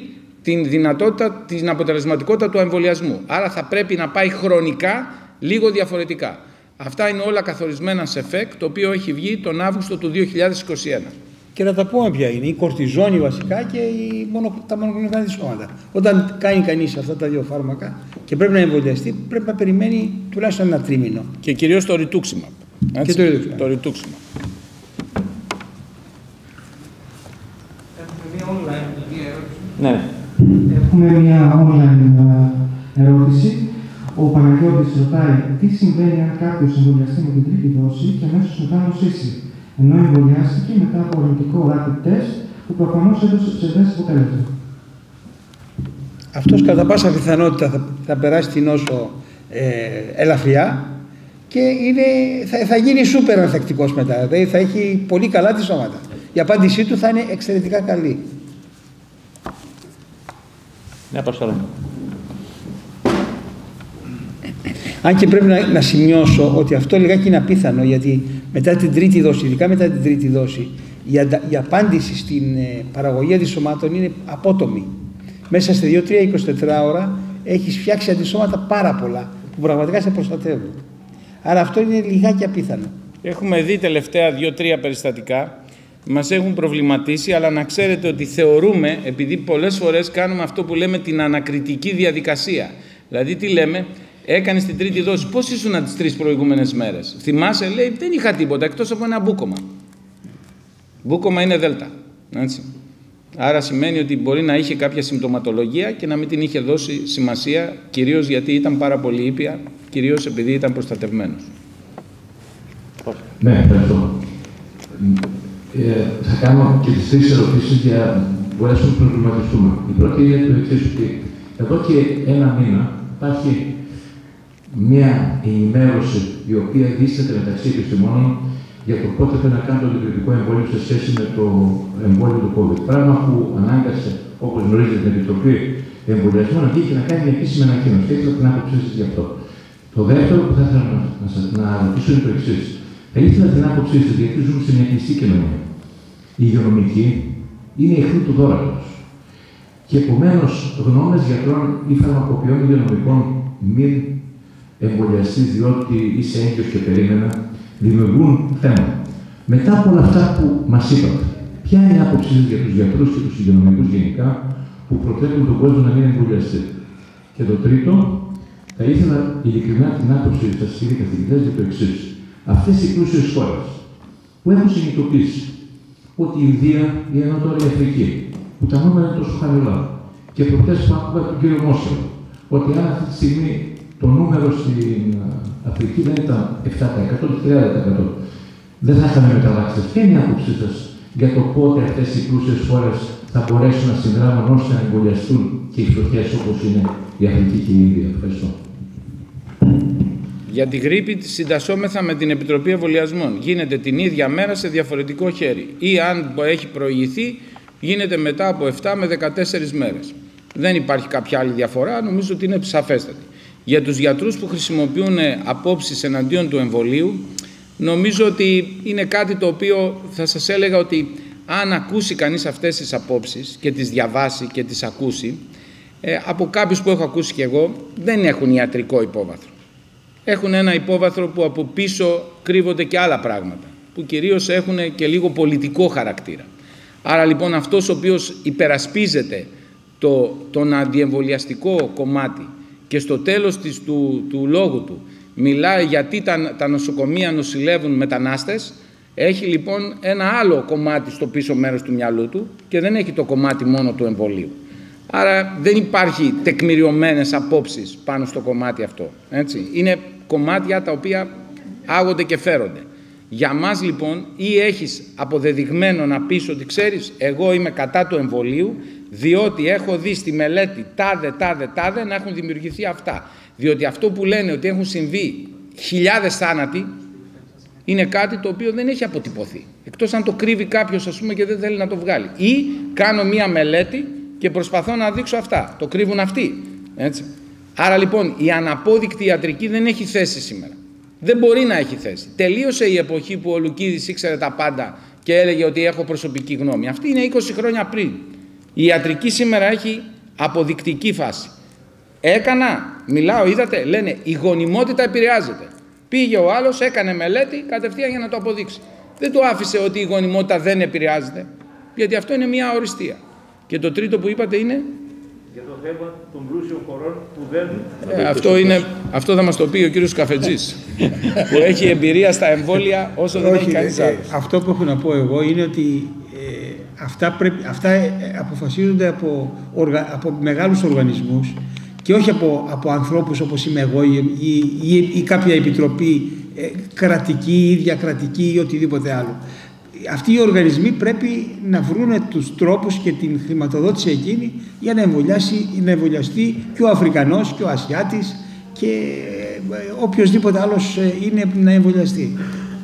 την αποτελεσματικότητα του εμβολιασμού. Άρα θα πρέπει να πάει χρονικά λίγο διαφορετικά. Αυτά είναι όλα καθορισμένα σε ΦΕΚ, το οποίο έχει βγει τον Αύγουστο του 2021. Και να τα πούμε ποια είναι. Η κορτιζόνη βασικά και τα μονοκλινικά αντισώματα. Όταν κάνει κανείς αυτά τα δύο φάρμακα και πρέπει να εμβολιαστεί, πρέπει να περιμένει τουλάχιστον ένα τρίμηνο. Και κυρίως το ριτούξιμα. Και το ριτούξιμα. Ναι. Έχουμε μια online ερώτηση. Ο Παναγιώτης ρωτάει τι συμβαίνει αν κάποιος εμβολιαστεί με την τρίτη δόση και αμέσως μετά νοσήσει, ενώ εμβολιάστηκε μετά από αρνητικό rapid test που προφανώς έδωσε ψευδές αποτέλεσμα. Αυτός κατά πάσα πιθανότητα θα περάσει την νόσο ελαφριά και θα γίνει σούπερ ανθεκτικός μετά. Δηλαδή θα έχει πολύ καλά τη σώματα. Η απάντησή του θα είναι εξαιρετικά καλή. Ναι, Αποστόλη. Αν και πρέπει να σημειώσω ότι αυτό λιγάκι είναι απίθανο, γιατί μετά την τρίτη δόση, ειδικά μετά την τρίτη δόση, η απάντηση στην παραγωγή αντισωμάτων είναι απότομη. Μέσα σε 2-3-24 ώρα έχεις φτιάξει αντισώματα πάρα πολλά, που πραγματικά σε προστατεύουν. Άρα αυτό είναι λιγάκι απίθανο. Έχουμε δει τελευταία 2-3 περιστατικά, μας έχουν προβληματίσει, αλλά να ξέρετε ότι θεωρούμε, επειδή πολλές φορές κάνουμε αυτό που λέμε την ανακριτική διαδικασία. Δηλαδή τι λέμε? έκανες την τρίτη δόση. Πώς ήσουν τις 3 προηγούμενες μέρες? Θυμάσαι? Λέει, δεν είχα τίποτα εκτός από ένα μπούκομα. Μπούκομα είναι δέλτα. Έτσι. Άρα σημαίνει ότι μπορεί να είχε κάποια συμπτωματολογία και να μην την είχε δώσει σημασία, κυρίως γιατί ήταν πάρα πολύ ήπια, κυρίως επειδή ήταν προστατευμένος. Ναι, ευχαριστώ. Θα κάνω και τις 3 ερωτήσεις για να μπορέσουμε να προβληματιστούμε. Η πρώτη είναι το εξής, ότι εδώ και 1 μήνα υπάρχει μια ενημέρωση η οποία δίσταται μεταξύ επιστημόνων για το πότε πρέπει να κάνει το αντιβιωτικό εμβόλιο σε σχέση με το εμβόλιο του COVID. Πράγμα που ανάγκασε, όπως γνωρίζετε, την Επιτροπή Εμβολιασμών να βγει και να κάνει μια επίσημη ανακοίνωση. Και ήθελα την άποψή σας γι' αυτό. Το δεύτερο που θα ήθελα να ρωτήσω είναι το εξής. Θα ήθελα την άποψή σας, γιατί ζούμε σε μια κλειστή κοινωνία. Οι υγειονομικοί είναι εχθροί του δώρατος. Και επομένως, γνώμες γιατρών ή φαρμακοποιών υγειονομικών μην εμβολιαστείς διότι είσαι έγκυος και περίμενα, δημιουργούν θέμα. Μετά από όλα αυτά που μας είπατε, ποια είναι η άποψή σας για τους γιατρούς και τους υγειονομικούς γενικά που προτρέπουν τον κόσμο να μην εμβολιαστεί? Και το τρίτο, θα ήθελα ειλικρινά την άποψή σας, κύριοι καθηγητές, για το εξής. Αυτές οι πλούσιες χώρες που έχουν συνειδητοποιήσει ότι η Ινδία, η Ανατολική Αφρική, που τα νούμερα είναι τόσο χαμηλά, και προχτές που άκουγα τον κύριο Μόσελ, ότι αν αυτή τη στιγμή το νούμερο στην Αφρική δεν ήταν 7%, 30%, δεν θα είχαμε μεταλλάξει. Ποια είναι η άποψή σας για το πότε αυτές οι πλούσιες χώρες θα μπορέσουν να συνδράμουν ώστε να εμβολιαστούν και οι φτωχές όπως είναι η Αφρική και η Ινδία? Ευχαριστώ. Για τη γρίπη συντασσόμεθα με την Επιτροπή Εμβολιασμών. Γίνεται την ίδια μέρα σε διαφορετικό χέρι. Ή αν έχει προηγηθεί, γίνεται μετά από 7 με 14 μέρες. Δεν υπάρχει κάποια άλλη διαφορά, νομίζω ότι είναι σαφέστατη. Για τους γιατρούς που χρησιμοποιούν απόψεις εναντίον του εμβολίου, νομίζω ότι είναι κάτι το οποίο θα σας έλεγα ότι αν ακούσει κανείς αυτές τις απόψεις και τις διαβάσει και τις ακούσει, από κάποιους που έχω ακούσει και εγώ, δεν έχουν ιατρικό υπόβαθρο. Έχουν ένα υπόβαθρο που από πίσω κρύβονται και άλλα πράγματα, που κυρίως έχουν και λίγο πολιτικό χαρακτήρα. Άρα λοιπόν αυτός ο οποίος υπερασπίζεται τον αντιεμβολιαστικό κομμάτι και στο τέλος του λόγου του μιλάει γιατί τα νοσοκομεία νοσηλεύουν μετανάστες, έχει λοιπόν ένα άλλο κομμάτι στο πίσω μέρος του μυαλού του και δεν έχει το κομμάτι μόνο του εμβολίου. Άρα δεν υπάρχει τεκμηριωμένες απόψεις πάνω στο κομμάτι αυτό. Έτσι. Είναι κομμάτια τα οποία άγονται και φέρονται. Για μας λοιπόν ή έχεις αποδεδειγμένο να πεις ότι ξέρεις εγώ είμαι κατά του εμβολίου διότι έχω δει στη μελέτη τάδε να έχουν δημιουργηθεί αυτά. Διότι αυτό που λένε ότι έχουν συμβεί χιλιάδες θάνατοι είναι κάτι το οποίο δεν έχει αποτυπωθεί. Εκτός αν το κρύβει κάποιος ας πούμε και δεν θέλει να το βγάλει. Ή κάνω μία μελέτη και προσπαθώ να δείξω αυτά. Το κρύβουν αυτοί. Έτσι. Άρα λοιπόν η αναπόδεικτη ιατρική δεν έχει θέση σήμερα. Δεν μπορεί να έχει θέση. Τελείωσε η εποχή που ο Λουκίδης ήξερε τα πάντα και έλεγε ότι έχω προσωπική γνώμη. Αυτή είναι 20 χρόνια πριν. Η ιατρική σήμερα έχει αποδεικτική φάση. Μιλάω, είδατε, λένε η γονιμότητα επηρεάζεται. Πήγε ο άλλος, έκανε μελέτη κατευθείαν για να το αποδείξει. Δεν το άφησε ότι η γονιμότητα δεν επηρεάζεται, γιατί αυτό είναι μια αοριστία. Και το τρίτο που είπατε είναι... Για το θέμα των πλούσιων χωρών που δεν... Αυτό θα μας το πει ο κύριος Καφετζής, που έχει εμπειρία στα εμβόλια όσο δεν έχει κανείς άλλος. Αυτό που έχω να πω εγώ είναι ότι αυτά αποφασίζονται από μεγάλους οργανισμούς και όχι από ανθρώπους όπως είμαι εγώ ή κάποια επιτροπή κρατική ή διακρατική ή οτιδήποτε άλλο. Αυτοί οι οργανισμοί πρέπει να βρουν τους τρόπους και την χρηματοδότηση εκείνη για να εμβολιαστεί και ο Αφρικανός και ο Ασιάτης και οποιοσδήποτε άλλος είναι να εμβολιαστεί.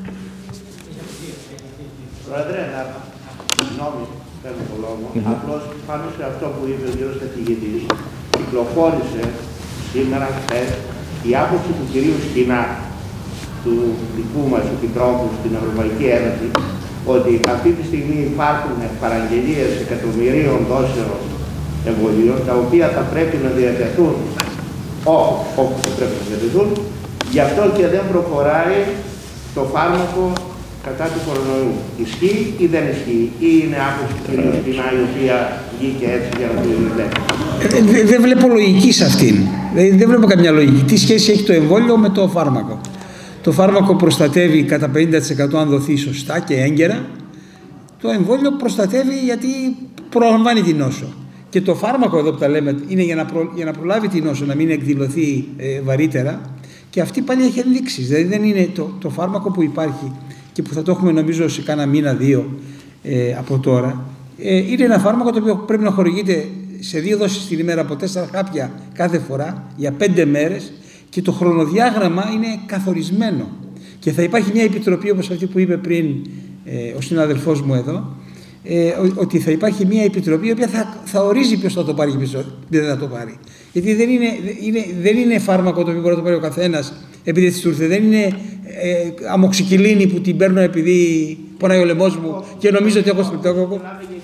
Πρόεδρε, συγγνώμη, παίρνω το λόγο. Απλώς πάνω σε αυτό που είπε ο κύριος καθηγητής, κυκλοφόρησε σήμερα, χθες, η άποψη του κυρίου Σκινά, του δικού μας επιτρόπου στην Ευρωπαϊκή Ένωση, ότι αυτή τη στιγμή υπάρχουν παραγγελίες εκατομμυρίων δόσεων εμβολίων, τα οποία θα πρέπει να διατεθούν όπου θα πρέπει να διατεθούν, γι' αυτό και δεν προχωράει το φάρμακο κατά του κορονοϊού. Ισχύει ή δεν ισχύει, ή είναι άποψη του κ. Σκινά η οποία βγήκε έτσι για να το Δεν βλέπω λογική σε αυτήν. Δεν βλέπω καμιά λογική. Τι σχέση έχει το εμβόλιο με το φάρμακο? Το φάρμακο προστατεύει κατά 50% αν δοθεί σωστά και έγκαιρα. Το εμβόλιο προστατεύει γιατί προλαμβάνει την νόσο. Και το φάρμακο εδώ που τα λέμε είναι για να προλάβει την νόσο, να μην εκδηλωθεί βαρύτερα. Και αυτή πάλι έχει ενδείξεις. Δηλαδή δεν είναι το φάρμακο που υπάρχει και που θα το έχουμε νομίζω σε κάνα μήνα-δύο από τώρα. Είναι ένα φάρμακο το οποίο πρέπει να χορηγείται σε 2 δόσεις την ημέρα από 4 χάπια κάθε φορά για 5 μέρες και το χρονοδιάγραμμα είναι καθορισμένο. Και θα υπάρχει μια επιτροπή όπως αυτή που είπε πριν ο συναδελφός μου εδώ, ότι θα υπάρχει μια επιτροπή η οποία θα ορίζει ποιος θα το πάρει και ποιος δεν θα το πάρει. Γιατί δεν είναι φάρμακο το οποίο μπορεί να το πάρει ο καθένας επειδή έτσι του ήρθε. Δεν είναι αμοξικυλίνη που την παίρνω επειδή πονάει ο λαιμός μου και νομίζω ότι έχω στρεπτόκοκο.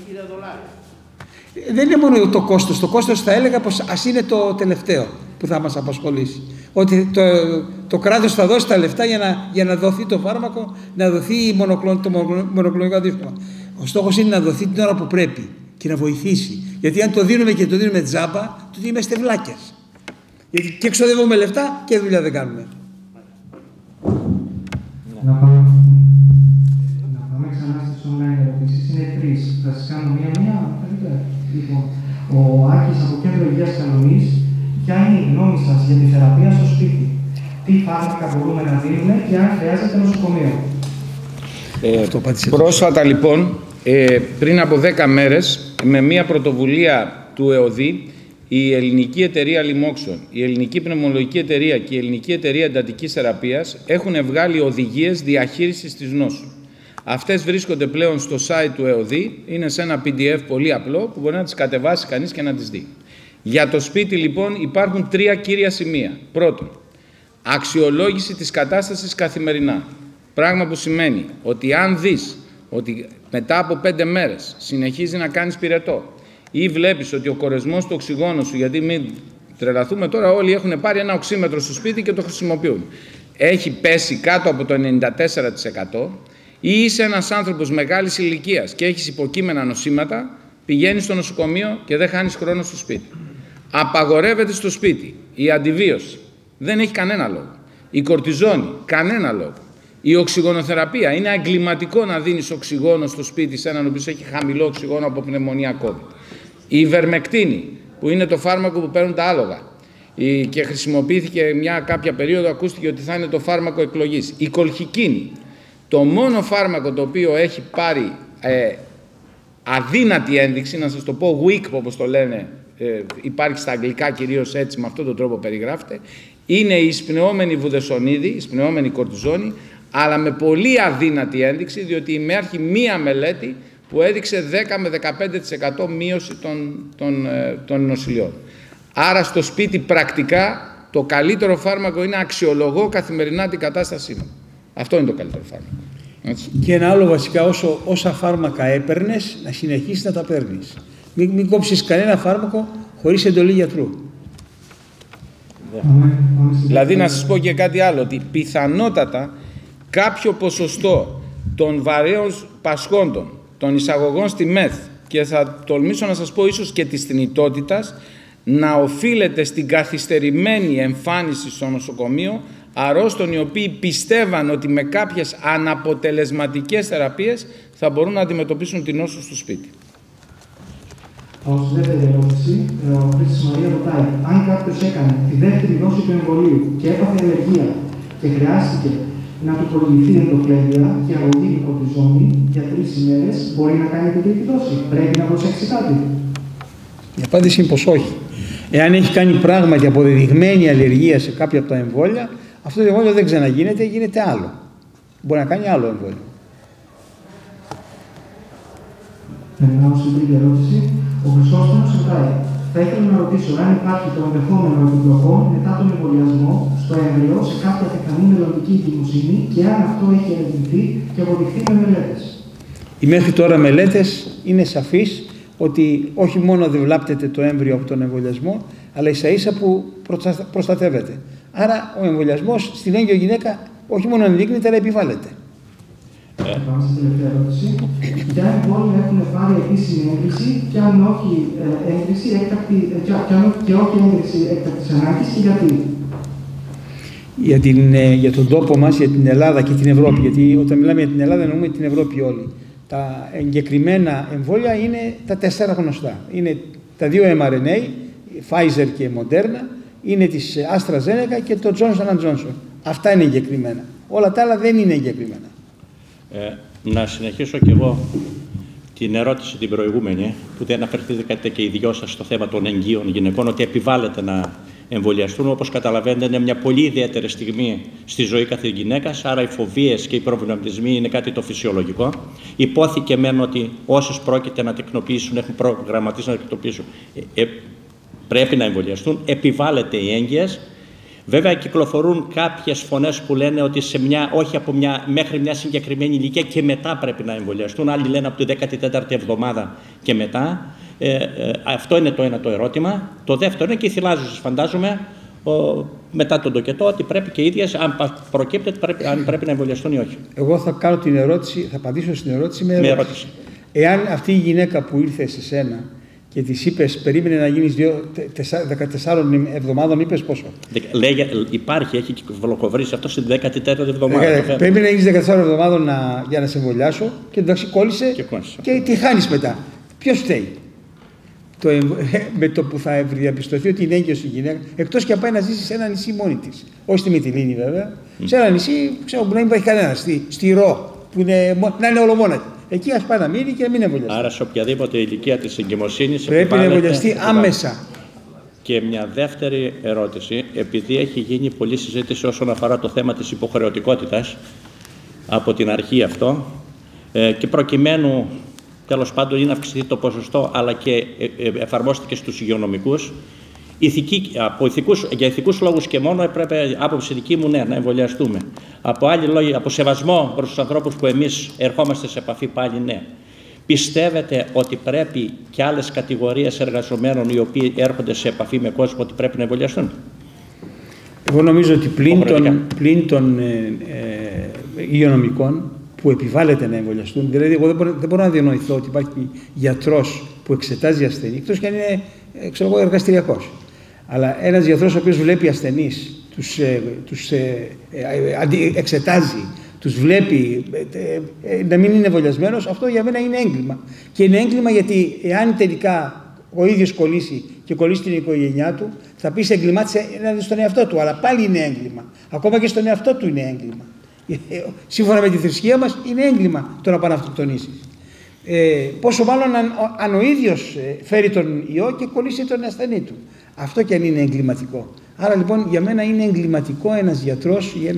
Δεν είναι μόνο το κόστος. Το κόστος θα έλεγα πως ας είναι το τελευταίο που θα μας απασχολήσει. Ότι το κράτος θα δώσει τα λεφτά για να δοθεί το φάρμακο, να δοθεί το μονοκλονικό αντίστοιχο. Ο στόχος είναι να δοθεί την ώρα που πρέπει και να βοηθήσει. Γιατί αν το δίνουμε και το δίνουμε τζάμπα, τότε είμαστε βλάκες. Γιατί και εξοδεύουμε λεφτά και δουλειά δεν κάνουμε. Να πάμε ξανά στις online ερωτήσεις. Είναι 3. Θα σας κάνω μία-μία. Λοιπόν, ο Άκης από Κέντρο Υγείας Καλονής, ποια είναι η γνώμη σας για τη θεραπεία στο σπίτι? Τι φάρμακα μπορούμε να δίνουμε και αν χρειάζεται νοσοκομείο? Πρόσφατα λοιπόν, πριν από 10 μέρες, με μια πρωτοβουλία του ΕΟΔΗ, η Ελληνική Εταιρεία Λοιμόξεων, η Ελληνική Πνευμονολογική Εταιρεία και η Ελληνική Εταιρεία Εντατικής Θεραπείας έχουν βγάλει οδηγίες διαχείρισης της νόσου. Αυτές βρίσκονται πλέον στο site του ΕΟΔΗ, είναι σε ένα PDF πολύ απλό που μπορεί να τις κατεβάσει κανείς και να τις δει. Για το σπίτι λοιπόν υπάρχουν 3 κύρια σημεία. Πρώτον, αξιολόγηση της κατάστασης καθημερινά. Πράγμα που σημαίνει ότι αν δεις ότι μετά από 5 μέρες συνεχίζει να κάνεις πυρετό ή βλέπεις ότι ο κορεσμός του οξυγόνου σου, γιατί μην τρελαθούμε τώρα, όλοι έχουν πάρει ένα οξύμετρο στο σπίτι και το χρησιμοποιούν, έχει πέσει κάτω από το 94%, ή είσαι ένας άνθρωπος μεγάλης ηλικίας και έχεις υποκείμενα νοσήματα, πηγαίνεις στο νοσοκομείο και δεν χάνεις χρόνο στο σπίτι. Απαγορεύεται στο σπίτι η αντιβίωση. Δεν έχει κανένα λόγο. Η κορτιζόνη, κανένα λόγο. Η οξυγονοθεραπεία. Είναι εγκληματικό να δίνεις οξυγόνο στο σπίτι σε έναν ο οποίος έχει χαμηλό οξυγόνο από πνευμονία COVID. Η ιβερμεκτίνη, που είναι το φάρμακο που παίρνουν τα άλογα και χρησιμοποιήθηκε κάποια περίοδο, ακούστηκε ότι θα είναι το φάρμακο εκλογής. Η κολχικίνη. Το μόνο φάρμακο το οποίο έχει πάρει αδύνατη ένδειξη, να σας το πω weak όπως το λένε, υπάρχει στα αγγλικά κυρίως έτσι, με αυτόν τον τρόπο περιγράφεται, είναι η εισπνεώμενη βουδεσονίδη, η εισπνεώμενη κορτιζόνη, αλλά με πολύ αδύνατη ένδειξη, διότι υπάρχει μία μελέτη που έδειξε 10 με 15% μείωση των νοσηλιών. Άρα στο σπίτι πρακτικά το καλύτερο φάρμακο είναι αξιολογώ καθημερινά την κατάστασή μου. Αυτό είναι το καλύτερο φάρμακο. Έτσι. Και ένα άλλο βασικά, όσα φάρμακα έπαιρνες, να συνεχίσεις να τα παίρνεις. Μην κόψεις κανένα φάρμακο χωρίς εντολή γιατρού. Δηλαδή να σας πω και κάτι άλλο, ότι πιθανότατα κάποιο ποσοστό των βαρέων πασχόντων, των εισαγωγών στη ΜΕΘ και θα τολμήσω να σας πω ίσως και της θνητότητας, να οφείλεται στην καθυστερημένη εμφάνιση στο νοσοκομείο αρρώστων οι οποίοι πιστεύαν ότι με κάποιες αναποτελεσματικές θεραπείες θα μπορούν να αντιμετωπίσουν την νόσο στο σπίτι. Ως δεύτερη ερώτηση, ο Χρήστης Μαρία ρωτάει, αν κάποιος έκανε τη δεύτερη δόση του εμβολίου και έπαθε αλλεργία και χρειάστηκε να του προηγηθεί ενδοφλέβεια και αγωγή με κορτιζόνη για 3 ημέρες, μπορεί να κάνει την τρίτη δόση? Πρέπει να προσέξει κάτι? Η απάντηση είναι πως όχι. Εάν έχει κάνει πράγματι αποδεδειγμένη αλλεργία σε κάποια από τα εμβόλια, αυτό το εμβόλιο δεν ξαναγίνεται, γίνεται άλλο. Μπορεί να κάνει άλλο εμβόλιο. Περνάω στην τρίτη ερώτηση. Ο Χρυσόστομος ρωτάει, θα ήθελα να ρωτήσω αν υπάρχει το ενδεχόμενο επιπλοκών μετά τον εμβολιασμό στο έμβριο σε κάποια πιθανή μελλοντική εγκυμοσύνη και αν αυτό έχει ερευνηθεί και αποδειχθεί με μελέτες? Οι μέχρι τώρα μελέτες είναι σαφείς ότι όχι μόνο δεν βλάπτεται το έμβριο από τον εμβολιασμό, αλλά ίσα-ίσα που προστατεύεται. Άρα ο εμβολιασμός στην έγκυο γυναίκα όχι μόνο ενδείκνυται, αλλά επιβάλλεται. Πάμε στην τελευταία ερώτηση. Ποια εμβόλια έχουν πάρει επίσημη έγκριση, και αν όχι έγκριση έκτακτης ανάγκης και γιατί? Για τον τόπο μας, για την Ελλάδα και την Ευρώπη, γιατί όταν μιλάμε για την Ελλάδα εννοούμε την Ευρώπη όλη. Τα εγκεκριμένα εμβόλια είναι τα 4 γνωστά. Είναι τα 2 mRNA, Pfizer και Moderna, είναι της AstraZeneca και το Johnson & Johnson. Αυτά είναι εγκεκριμένα. Όλα τα άλλα δεν είναι εγκεκριμένα. Να συνεχίσω κι εγώ την ερώτηση την προηγούμενη, που δεν αναφερθήκατε και οι δυο σας στο θέμα των εγγύων γυναικών, ότι επιβάλλεται να εμβολιαστούν. Όπως καταλαβαίνετε, είναι μια πολύ ιδιαίτερη στιγμή στη ζωή κάθε γυναίκας, άρα οι φοβίες και οι προβληματισμοί είναι κάτι το φυσιολογικό. Υπόθηκε μεν ότι όσους πρόκειται να τεκνοποιήσουν, έχουν προγραμματίσει να τεκνοποιήσουν, πρέπει να εμβολιαστούν. Επιβάλλεται οι έγκυες. Βέβαια, κυκλοφορούν κάποιες φωνές που λένε ότι όχι μέχρι μια συγκεκριμένη ηλικία και μετά πρέπει να εμβολιαστούν. Άλλοι λένε από τη 14η εβδομάδα και μετά. Αυτό είναι το ένα το ερώτημα. Το δεύτερο είναι και οι θυλάζουσες, φαντάζομαι, μετά τον τοκετό, ότι πρέπει και οι ίδιες, αν προκύπτει, αν πρέπει να εμβολιαστούν ή όχι. Εγώ θα κάνω την ερώτηση, θα απαντήσω στην ερώτηση με ερώτηση. Εάν αυτή η γυναίκα που ήρθε σε σένα και της είπες, περίμενε να γίνεις 14 εβδομάδων, είπες πόσο? Υπάρχει, έχει κυκλοφορήσει αυτό στην 14η εβδομάδα. Περίμενε να γίνεις 14 εβδομάδων για να σε εμβολιάσω και εντάξει κόλλησε και τη χάνεις μετά. Ποιος φταίει? Με το που θα διαπιστωθεί ότι είναι έγκυος η γυναίκα, εκτός και πάει να ζήσει σε ένα νησί μόνη της. Όχι στη Μυτιλήνη βέβαια. Σε ένα νησί που να μην υπάρχει κανένα. Στη Ρο, που να είναι ολομόνατη. Εκεί ας πάει να μείνει και να μην εμβολιαστεί. Άρα σε οποιαδήποτε ηλικία της εγκυμοσύνης πρέπει να εμβολιαστεί άμεσα. Και μια δεύτερη ερώτηση, επειδή έχει γίνει πολλή συζήτηση όσον αφορά το θέμα της υποχρεωτικότητας από την αρχή αυτό, και προκειμένου τέλος πάντων ή να αυξηθεί το ποσοστό, αλλά και εφαρμόστηκε στους υγειονομικούς, για ηθικούς λόγους και μόνο έπρεπε, άποψη δική μου, ναι, να εμβολιαστούμε. Από άλλοι λόγοι, από σεβασμό προς τους ανθρώπους που εμείς ερχόμαστε σε επαφή, πάλι ναι. Πιστεύετε ότι πρέπει και άλλες κατηγορίες εργαζομένων οι οποίοι έρχονται σε επαφή με κόσμο ότι πρέπει να εμβολιαστούν? Εγώ νομίζω ότι πλην των υγειονομικών που επιβάλλεται να εμβολιαστούν, δηλαδή εγώ δεν μπορώ να διανοηθώ ότι υπάρχει γιατρός που εξετάζει ασθενή, εκτός και αν είναι εργαστηριακός. Αλλά ένας γιατρός ο οποίος βλέπει ασθενείς, τους εξετάζει, τους βλέπει να μην είναι εμβολιασμένος, αυτό για μένα είναι έγκλημα. Και είναι έγκλημα γιατί εάν τελικά ο ίδιος κολλήσει και κολλήσει την οικογένειά του, θα πει σε εγκλημάτισε στον εαυτό του, αλλά πάλι είναι έγκλημα. Ακόμα και στον εαυτό του είναι έγκλημα. Σύμφωνα με τη θρησκεία μας είναι έγκλημα το να πάει να αυτοκτονήσεις. Πόσο μάλλον αν ο ίδιος φέρει τον ιό και κολλήσει τον ασθενή του. Αυτό και αν είναι εγκληματικό. Άρα λοιπόν για μένα είναι εγκληματικό ένας γιατρός ή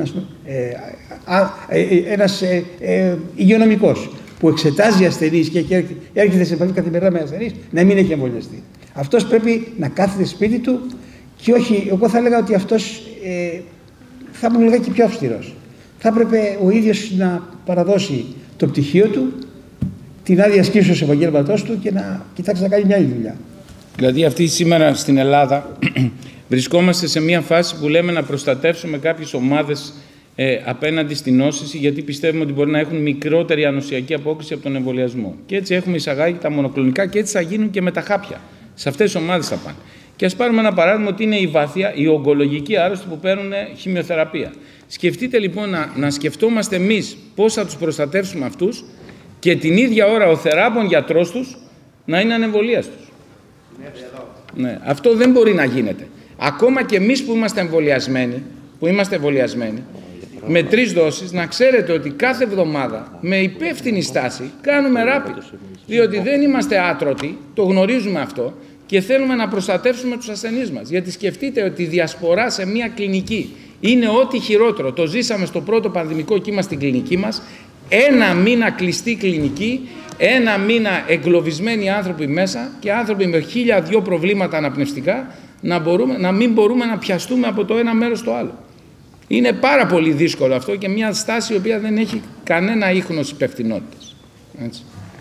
ένας υγειονομικός που εξετάζει ασθενείς και έρχεται σε επαφή καθημερινά με ασθενείς να μην έχει εμβολιαστεί. Αυτός πρέπει να κάθεται σπίτι του και όχι, εγώ θα έλεγα ότι αυτός θα ήμουν λιγάκι πιο αυστηρός. Θα έπρεπε ο ίδιος να παραδώσει το πτυχίο του, την άδεια ασκήσεως επαγγέλματός του και να κοιτάξει να κάνει μια άλλη δουλειά. Δηλαδή αυτή σήμερα στην Ελλάδα βρισκόμαστε σε μια φάση που λέμε να προστατεύσουμε κάποιες ομάδες απέναντι στην νόσηση, γιατί πιστεύουμε ότι μπορεί να έχουν μικρότερη ανοσιακή απόκριση από τον εμβολιασμό. Και έτσι έχουμε εισαγάγει τα μονοκλονικά και έτσι θα γίνουν και με τα χάπια. Σε αυτές τις ομάδες θα πάνε. Και ας πάρουμε ένα παράδειγμα ότι είναι η βάθεια, οι ογκολογικοί άρρωστοι που παίρνουν χημειοθεραπεία. Σκεφτείτε λοιπόν να σκεφτόμαστε εμείς πώς θα τους προστατεύσουμε αυτούς και την ίδια ώρα ο θεράπων γιατρός τους να είναι ανεμβολίαστος. Ναι, αυτό δεν μπορεί να γίνεται. Ακόμα και εμείς που είμαστε εμβολιασμένοι, με 3 δόσεις, να ξέρετε ότι κάθε εβδομάδα με υπεύθυνη στάση κάνουμε rapid. Διότι δεν είμαστε άτρωτοι, το γνωρίζουμε αυτό και θέλουμε να προστατεύσουμε τους ασθενείς μας. Γιατί σκεφτείτε ότι η διασπορά σε μια κλινική είναι ό,τι χειρότερο. Το ζήσαμε στο πρώτο πανδημικό κύμα στην κλινική μας. 1 μήνα κλειστή κλινική, 1 μήνα εγκλωβισμένοι άνθρωποι μέσα και άνθρωποι με 1002 προβλήματα αναπνευστικά να μην μπορούμε να πιαστούμε από το ένα μέρος στο άλλο. Είναι πάρα πολύ δύσκολο αυτό και μια στάση η οποία δεν έχει κανένα ίχνος υπευθυνότητας. Έτσι.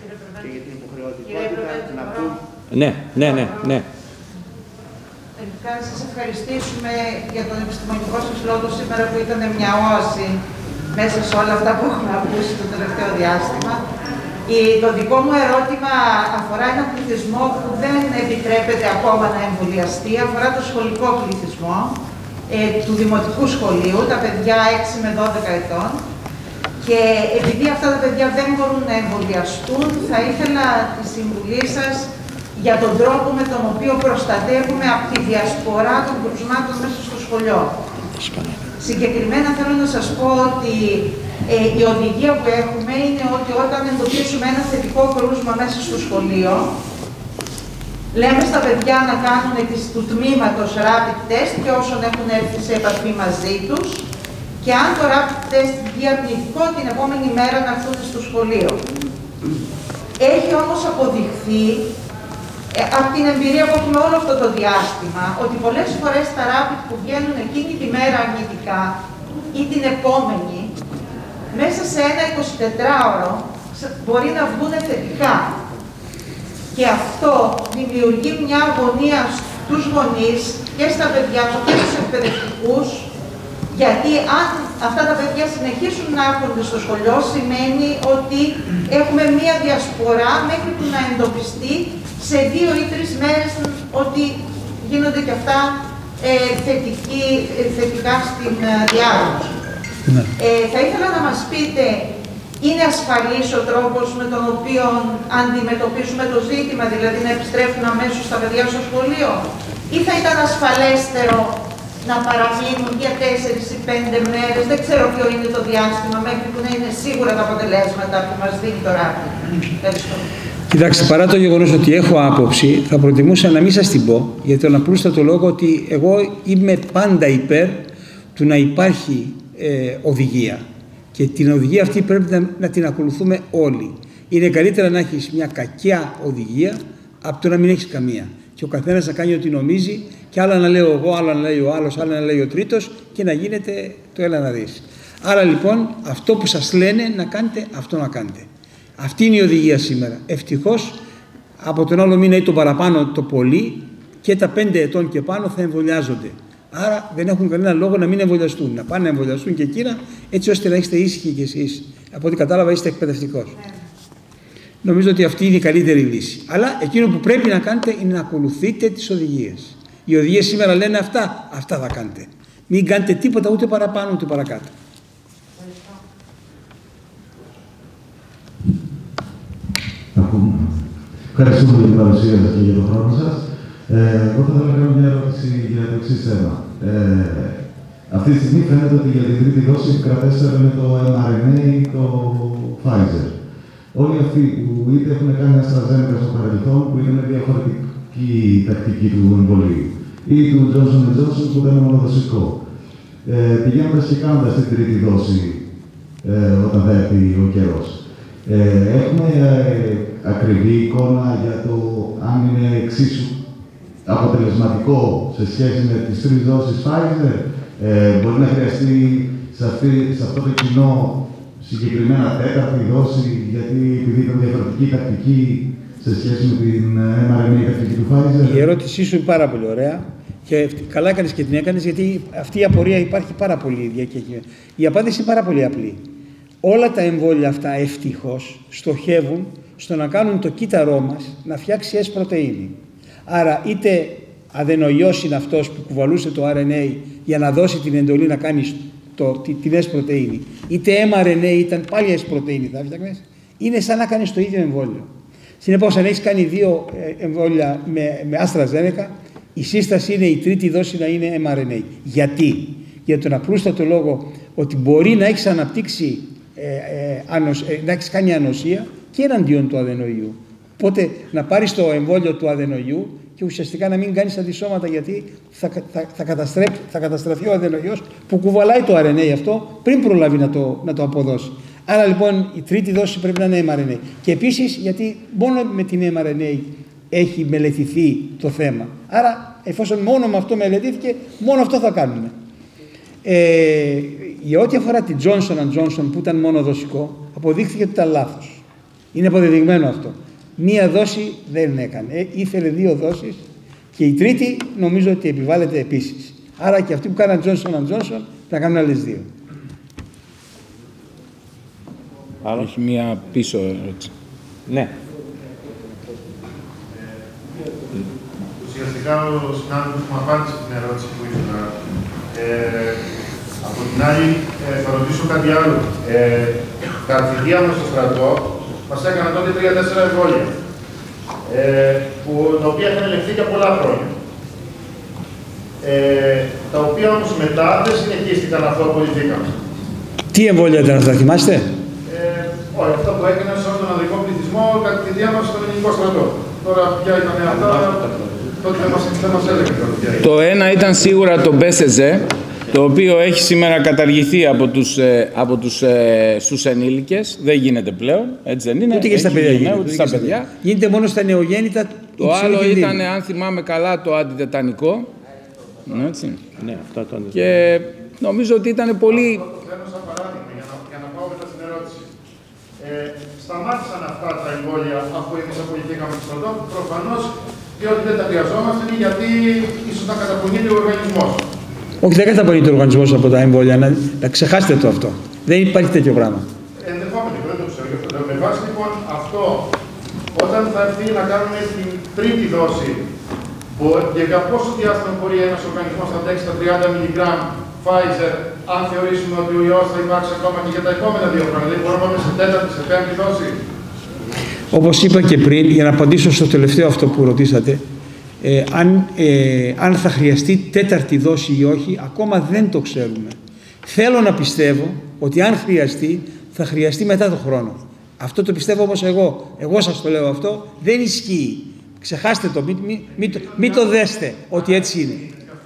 Ναι. Τελικά σας ευχαριστήσουμε για τον επιστημονικό σας λόγο σήμερα που ήταν μια όαση μέσα σε όλα αυτά που έχουμε ακούσει το τελευταίο διάστημα. Το δικό μου ερώτημα αφορά έναν πληθυσμό που δεν επιτρέπεται ακόμα να εμβολιαστεί, αφορά το σχολικό πληθυσμό του δημοτικού σχολείου, τα παιδιά 6 με 12 ετών. Και επειδή αυτά τα παιδιά δεν μπορούν να εμβολιαστούν, θα ήθελα τη συμβουλή σας για τον τρόπο με τον οποίο προστατεύουμε από τη διασπορά των κρουσμάτων μέσα στο σχολείο. Συγκεκριμένα θέλω να σας πω ότι η οδηγία που έχουμε είναι ότι όταν εντοπίσουμε ένα θετικό κρούσμα μέσα στο σχολείο, λέμε στα παιδιά να κάνουν του τμήματος rapid test και όσων έχουν έρθει σε επαφή μαζί τους, και αν το rapid test βγει αρνητικό, την επόμενη μέρα να έρθουν στο σχολείο. Έχει όμως αποδειχθεί, από την εμπειρία που έχουμε όλο αυτό το διάστημα, ότι πολλές φορές τα rapid που βγαίνουν εκείνη τη μέρα αρνητικά ή την επόμενη, μέσα σε ένα 24ωρο μπορεί να βγουν θετικά. Και αυτό δημιουργεί μια αγωνία στους γονείς και στα παιδιά και στους εκπαιδευτικούς, γιατί αν αυτά τα παιδιά συνεχίσουν να έρχονται στο σχολείο, σημαίνει ότι έχουμε μία διασπορά μέχρι που να εντοπιστεί σε 2 ή 3 μέρες ότι γίνονται και αυτά θετικά στην διάγνωση. Θα ήθελα να μας πείτε, είναι ασφαλής ο τρόπος με τον οποίο αντιμετωπίζουμε το ζήτημα, δηλαδή να επιστρέφουν αμέσως τα παιδιά στο σχολείο, ή θα ήταν ασφαλέστερο να παραμείνουν για 4 ή 5 μέρες, δεν ξέρω ποιο είναι το διάστημα, μέχρι που να είναι σίγουρα τα αποτελέσματα που μας δίνει το RAPID. Ευχαριστώ. Κοιτάξτε, παρά το γεγονός ότι έχω άποψη, θα προτιμούσα να μην σας την πω, για τον απλούστατο λόγο ότι εγώ είμαι πάντα υπέρ του να υπάρχει οδηγία. Και την οδηγία αυτή πρέπει να την ακολουθούμε όλοι. Είναι καλύτερα να έχεις μια κακιά οδηγία από το να μην έχεις καμία. Και ο καθένας να κάνει ό,τι νομίζει, και άλλα να λέω εγώ, άλλα να λέει ο άλλος, άλλα να λέει ο τρίτος, και να γίνεται το έλα να δεις. Άρα λοιπόν, αυτό που σας λένε να κάνετε, αυτό να κάνετε. Αυτή είναι η οδηγία σήμερα. Ευτυχώς, από τον άλλο μήνα ή τον παραπάνω το πολύ, και τα 5 ετών και πάνω θα εμβολιάζονται. Άρα δεν έχουν κανένα λόγο να μην εμβολιαστούν. Να πάνε να εμβολιαστούν και εκείνα, έτσι ώστε να είστε ήσυχοι κι εσείς. Από ό,τι κατάλαβα, είστε εκπαιδευτικός. Νομίζω ότι αυτή είναι η καλύτερη λύση. Αλλά εκείνο που πρέπει να κάνετε είναι να ακολουθείτε τις οδηγίες. Οι οδηγίες σήμερα λένε αυτά, αυτά θα κάνετε. Μην κάνετε τίποτα ούτε παραπάνω ούτε παρακάτω. Ευχαριστούμε για την παρουσία σας και για τον χρόνο σας. Εγώ θα ήθελα να κάνω μια ερώτηση για το εξής θέμα. Αυτή τη στιγμή φαίνεται ότι για την τρίτη δόση κρατέσσερε με το mRNA ή το Pfizer. Όλοι αυτοί που είτε έχουν κάνει AstraZeneca στο παρελθόν, που είναι με διαφορετική τακτική του εμβολίου, ή του Johnson & Johnson που ήταν μονοδοσικό. Πηγαίνοντας και κάνοντας την τρίτη δόση όταν θα έρθει ο καιρός. Έχουμε ακριβή εικόνα για το αν είναι εξίσου αποτελεσματικό σε σχέση με τις 3 δόσεις Pfizer. Μπορεί να χρειαστεί σε αυτό το κοινό συγκεκριμένα 4η δόση, γιατί επειδή ήταν διαφορετική τακτική σε σχέση με την mRNA τακτική του Pfizer. Η ερώτησή σου είναι πάρα πολύ ωραία και καλά έκανες και την έκανες, γιατί αυτή η απορία υπάρχει πάρα πολύ ίδια και η απάντηση είναι πάρα πολύ απλή. Όλα τα εμβόλια αυτά ευτυχώς στοχεύουν στο να κάνουν το κύτταρό μας να φτιάξει S πρωτεΐνη. Άρα είτε αδενοϊός είναι αυτός που κουβαλούσε το RNA για να δώσει την εντολή να κάνει την S πρωτεΐνη, είτε mRNA ήταν πάλι S πρωτεΐνη, θα φτιάχνεις, είναι σαν να κάνεις το ίδιο εμβόλιο. Συνεπώς, αν έχεις κάνει 2 εμβόλια με AstraZeneca, η σύσταση είναι η τρίτη δόση να είναι mRNA. Γιατί? Για τον απλούστατο λόγο ότι μπορεί να έχεις αναπτύξει, να έχεις κάνει ανοσία και εναντίον του αδενοϊού. Οπότε να πάρεις το εμβόλιο του αδενοϊού και ουσιαστικά να μην κάνεις αντισώματα, γιατί θα καταστραφεί ο αδενοϊός που κουβαλάει το RNA αυτό πριν προλάβει να το αποδώσει. Άρα λοιπόν η τρίτη δόση πρέπει να είναι mRNA. Και επίσης γιατί μόνο με την mRNA έχει μελετηθεί το θέμα. Άρα εφόσον μόνο με αυτό μελετήθηκε, μόνο αυτό θα κάνουμε. Για ό,τι αφορά την Johnson & Johnson που ήταν μόνο δοσικό, αποδείχθηκε ότι ήταν λάθος. Είναι αποδεδειγμένο αυτό. Μία δόση δεν έκανε. Ήθελε 2 δόσεις και η τρίτη νομίζω ότι επιβάλλεται επίσης. Άρα και αυτοί που κάναν Johnson & Johnson θα κάνουν άλλες 2. Έχει μία πίσω ερώτηση. Ναι. Ουσιαστικά ο συνάδελφος μου απάντησε την ερώτηση που ήθελα. Από την άλλη, θα ρωτήσω κάτι άλλο. Τα θητεία μας στο στρατό μας έκαναν τότε 3-4 εμβόλια, τα οποία είχαν ελεγχθεί για πολλά χρόνια. Τα οποία όμως μετά δεν συνεχίστηκαν αφού απολυθήκαμε. Τι εμβόλια ήταν, θα θυμάστε? Όχι, αυτό που έκανε σε όλο τον ανδρικό πληθυσμό κατά τη θητεία μας στον ελληνικό στρατό. Τώρα ποια ήταν αυτά, τότε δεν μας έλεγε. Το ένα ήταν σίγουρα το BCG, το οποίο έχει σήμερα καταργηθεί από στους ενήλικες. Δεν γίνεται πλέον, έτσι δεν είναι? Ούτε και στα παιδιά. Ούτε στα παιδιά. Γίνεται μόνο στα νεογέννητα. Το άλλο ήταν, αν θυμάμαι καλά, το αντιτετανικό. Έτσι. Ναι, αυτό το αντιτετανικό. Και νομίζω ότι ήταν πολύ... Θέλω σαν παράδειγμα, για να πάω μετά στην ερώτηση. Σταμάτησαν αυτά τα εμβόλια αφού εμείς απολυθήκαμε στο στρατό, προφανώς διότι δεν τα χρειαζόμαστε ή γιατί ίσως να καταπονείται ο οργανισμός. Όχι, δεν καταπονείται ο οργανισμός από τα εμβόλια. Να ξεχάσετε το αυτό. Δεν υπάρχει τέτοιο πράγμα. Ενδεχόμενο, δεν το ξέρω. Με βάση λοιπόν αυτό, όταν θα έρθει να κάνουμε την τρίτη δόση, για πόσο διάστημα μπορεί ένας οργανισμός να αντέξει τα 30 mg Pfizer, αν θεωρήσουμε ότι ο ιός θα υπάρξει ακόμα και για τα επόμενα 2 χρόνια? Δεν μπορούμε να πάμε σε τέταρτη, σε πέμπτη δόση. Όπως είπα και πριν, για να απαντήσω στο τελευταίο αυτό που ρωτήσατε, αν θα χρειαστεί τέταρτη δόση ή όχι, ακόμα δεν το ξέρουμε. Θέλω να πιστεύω ότι αν χρειαστεί, θα χρειαστεί μετά το χρόνο. Αυτό το πιστεύω όμως εγώ. Εγώ σας το λέω αυτό. Δεν ισχύει. Ξεχάστε το, μην το δέστε ότι έτσι είναι.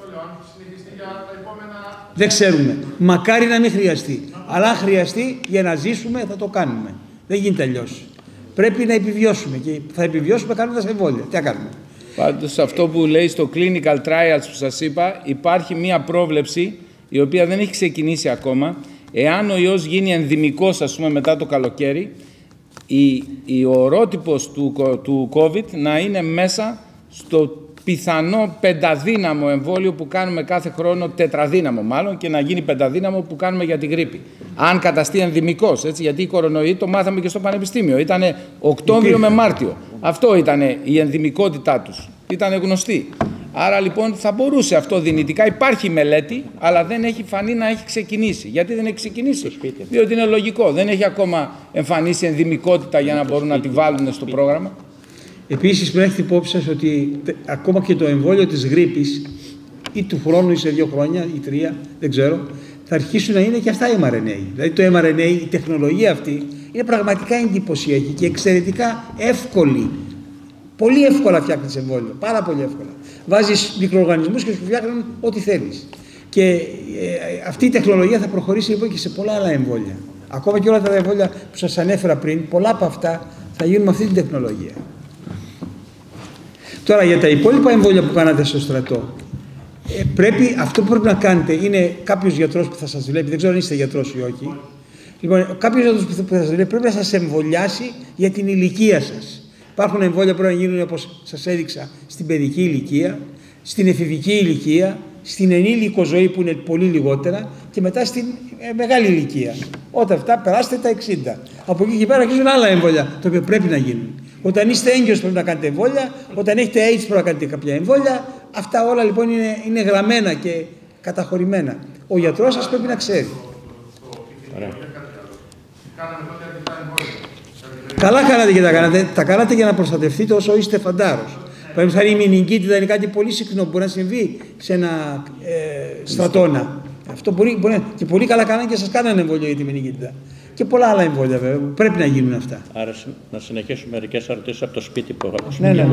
Δεν ξέρουμε. Μακάρι να μην χρειαστεί. Αλλά αν χρειαστεί, για να ζήσουμε θα το κάνουμε. Δεν γίνεται αλλιώς. Πρέπει να επιβιώσουμε και θα επιβιώσουμε κάνοντας εμβόλια. Τι θα κάνουμε? Πάντως αυτό που λέει στο clinical trials που σας είπα, υπάρχει μία πρόβλεψη η οποία δεν έχει ξεκινήσει ακόμα. Εάν ο ιός γίνει ενδημικός, ας πούμε, μετά το καλοκαίρι, ο ορότυπος του COVID να είναι μέσα στο πιθανό πενταδύναμο εμβόλιο που κάνουμε κάθε χρόνο, τετραδύναμο μάλλον, και να γίνει πενταδύναμο που κάνουμε για την γρίπη. Αν καταστεί ενδημικός, έτσι, γιατί οι κορονοϊοί το μάθαμε και στο πανεπιστήμιο. Ήτανε Οκτώβριο με Μάρτιο. Αυτό ήταν η ενδημικότητά τους. Ήτανε γνωστή. Άρα λοιπόν θα μπορούσε αυτό δυνητικά. Υπάρχει μελέτη, αλλά δεν έχει φανεί να έχει ξεκινήσει. Γιατί δεν έχει ξεκινήσει? Διότι είναι λογικό. Δεν έχει ακόμα εμφανίσει ενδημικότητα για να μπορούν να τη βάλουν στο πρόγραμμα. Επίσης πρέπει να έχετε υπόψη σας ότι ακόμα και το εμβόλιο της γρίπης ή του χρόνου ή σε 2 χρόνια ή 3, δεν ξέρω, θα αρχίσουν να είναι και αυτά mRNA. Δηλαδή το mRNA, η τεχνολογία αυτή, είναι πραγματικά εντυπωσιακή και εξαιρετικά εύκολη. Πολύ εύκολα φτιάχνεις εμβόλιο, πάρα πολύ εύκολα. Βάζεις μικροοργανισμούς και σου φτιάχνουν ό,τι θέλεις. Και αυτή η τεχνολογία θα προχωρήσει λοιπόν και σε πολλά άλλα εμβόλια. Ακόμα και όλα τα εμβόλια που σας ανέφερα πριν, πολλά από αυτά θα γίνουν με αυτή την τεχνολογία. Τώρα για τα υπόλοιπα εμβόλια που κάνατε στο στρατό, αυτό που πρέπει να κάνετε είναι κάποιος γιατρός που θα σας βλέπει, δεν ξέρω αν είστε γιατρός ή όχι. Λοιπόν, κάποιος γιατρός που θα σας βλέπει πρέπει να σας εμβολιάσει για την ηλικία σας. Υπάρχουν εμβόλια που πρέπει να γίνουν, όπως σας έδειξα, στην παιδική ηλικία, στην εφηβική ηλικία, στην ενήλικο ζωή που είναι πολύ λιγότερα και μετά στην μεγάλη ηλικία. Όταν αυτά περάσετε τα 60. Από εκεί και πέρα αρχίζουν άλλα εμβόλια, τα οποία πρέπει να γίνουν. Όταν είστε έγκυος πρέπει να κάνετε εμβόλια, όταν έχετε AIDS πρέπει να κάνετε κάποια εμβόλια. Αυτά όλα λοιπόν είναι γραμμένα και καταχωρημένα. Ο γιατρός σας πρέπει να ξέρει. Καλά κάνατε και τα κάνατε. Τα κάνατε για να προστατευτείτε όσο είστε φαντάρος. Παραδείγματος χάρη η μηνυγκίτιδα είναι κάτι πολύ συχνό που μπορεί να συμβεί σε ένα στρατόνα. Αυτό μπορεί, και πολύ καλά κάνανε και σας κάνανε εμβόλιο για τη μηνυγκίτιδα. Και πολλά άλλα εμβόλια βέβαια. Πρέπει να γίνουν αυτά. Άρα να συνεχίσουμε μερικές ερωτήσεις από το σπίτι που ναι. Τα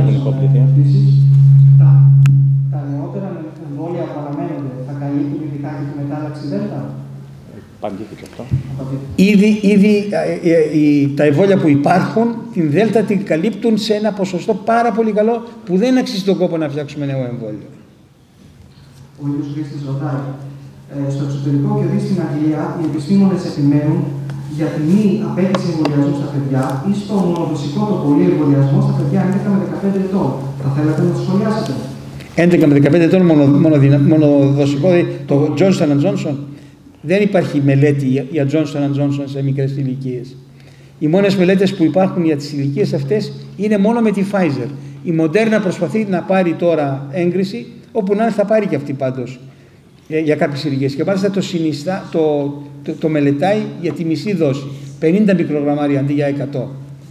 νεότερα εμβόλια που αναμένονται θα καλύπτουν ειδικά και τη μετάλλαξη Δέλτα? Απαντήθηκε αυτό. Ήδη τα εμβόλια που υπάρχουν, την Δέλτα την καλύπτουν σε ένα ποσοστό πάρα πολύ καλό που δεν αξίζει τον κόπο να φτιάξουμε νέο εμβόλιο. Ο ίδιος Χρήστης ρωτάει, στο εξωτερικό και δει στην Αγγλία οι επιστήμονες επιμένουν για τη μη απέτηση εμβολιασμού στα παιδιά ή στο μονοδοσικό το πολύ εμβολιασμό στα παιδιά 11 με 15 ετών. Θα θέλατε να το σχολιάσετε? 11 με 15 ετών μονοδοσικό, το Johnson & Johnson. Δεν υπάρχει μελέτη για Johnson & Johnson σε μικρές ηλικίες. Οι μόνες μελέτες που υπάρχουν για τις ηλικίες αυτές είναι μόνο με τη Pfizer. Η Moderna προσπαθεί να πάρει τώρα έγκριση, όπου να θα πάρει και αυτή πάντως για κάποιες ηλικίες. Και μάλιστα το μελετάει για τη μισή δόση, 50 μικρογραμμάρια αντί για 100.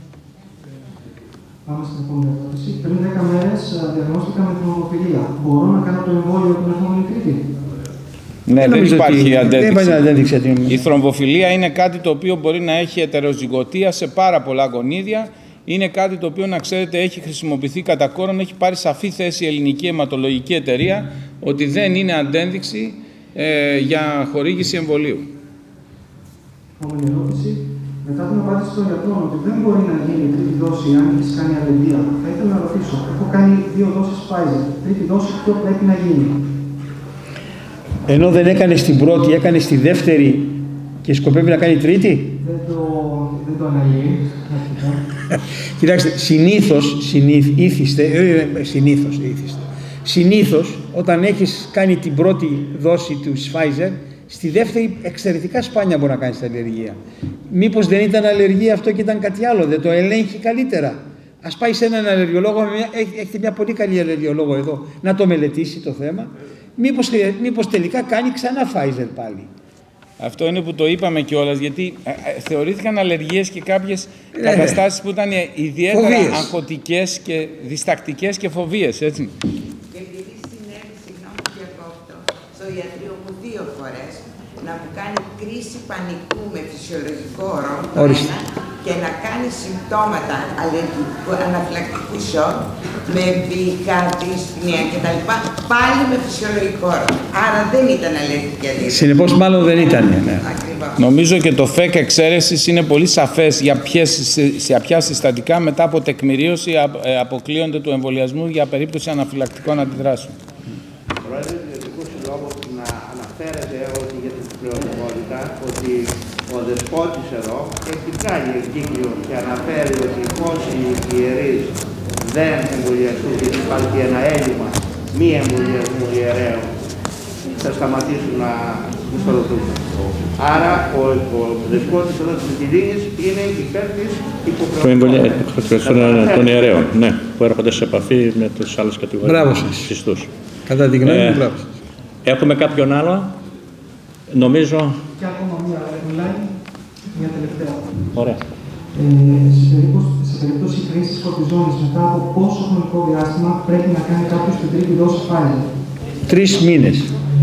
Πάμε στην επόμενη ερώτηση. Πριν 10 μέρες διαγνώστηκα με την ομοφιλία. Μπορώ να κάνω το εμβόλιο την επόμενη Τρίτη? Ναι, δεν υπάρχει αντένδειξη. Η θρομβοφιλία είναι κάτι το οποίο μπορεί να έχει ετεροζυγωτία σε πάρα πολλά γονίδια. Είναι κάτι το οποίο, να ξέρετε, έχει χρησιμοποιηθεί κατά κόρον, έχει πάρει σαφή θέση η Ελληνική Αιματολογική Εταιρεία ότι δεν είναι αντένδειξη για χορήγηση εμβολίου. Επόμενη ερώτηση. Μετά την απάντηση των γιατρών ότι δεν μπορεί να γίνει η τρίτη δόση αν έχει κάνει αλλεργία, θα ήθελα να ρωτήσω, έχω κάνει 2 δόσεις Pfizer. Τρίτη δόση ποιο πρέπει να γίνει? Ενώ δεν έκανε την πρώτη, έκανε στη δεύτερη και σκοπεύει να κάνει τρίτη. Δεν το αναλύει. Κοιτάξτε, συνήθως όταν έχεις κάνει την πρώτη δόση του Pfizer, στη δεύτερη εξαιρετικά σπάνια μπορεί να κάνεις την αλλεργία. Μήπως δεν ήταν αλλεργία αυτό και ήταν κάτι άλλο, δεν το ελέγχει καλύτερα? Ας πάει σε έναν αλλεργιολόγο, έχετε μια πολύ καλή αλλεργιολόγο εδώ, να το μελετήσει το θέμα. Μήπως τελικά κάνει ξανά Pfizer πάλι. Αυτό είναι που το είπαμε κιόλας, γιατί θεωρήθηκαν αλλεργίες και κάποιες καταστάσεις που ήταν ιδιαίτερα αγχωτικές και διστακτικές και φοβίες, έτσι. Και επειδή συνέβη, συγγνώμη που διακόπτω, στο ιατρείο μου 2 φορές να μου κάνει κρίση πανικού με φυσιολογικό όρο και να κάνει συμπτώματα αναφυλακτικού σοκ με μπήκα, δύσπνοια κτλ. Πάλι με φυσιολογικό όρο. Άρα δεν ήταν αλλεργική αντίδραση. Συνεπώς μάλλον δεν ήταν. Ναι. Νομίζω και το ΦΕΚ εξαίρεσης είναι πολύ σαφές για ποια συστατικά μετά από τεκμηρίωση αποκλείονται του εμβολιασμού για περίπτωση αναφυλακτικών αντιδράσεων. Πρόεδρε του Ιατρικού Συλλόγου να αναφέρεται ότι για την πλειονότητα ότι ο Δεσπότης εδώ έχει κάνει εγκύκλιο και αναφέρει ότι όσοι ιερείς δεν εμβολιαστούν και υπάρχει ένα έλλειμμα μη εμβολιασμού ιερέων, θα σταματήσουν να μισθοδοτούν. Άρα ο Δεσπότης εδώ της Μυτιλήνης είναι υπέρ της υποχρεωτικότητας των ιερέων, ναι, που έρχονται σε επαφή με τις άλλες κατηγορίες. Μπράβο σας. Πιστούς. Κατά τη γνώμη μου, μπράβο σας. Έχουμε κάποιον άλλο, νομίζω. Και ακόμα μια τελευταία. Ωραία. Σε περίπτωση χρήσης κορτιζόνης, μετά από πόσο χρονικό διάστημα πρέπει να κάνει κάποιος την τρίτη δόση Pfizer? 3 μήνες.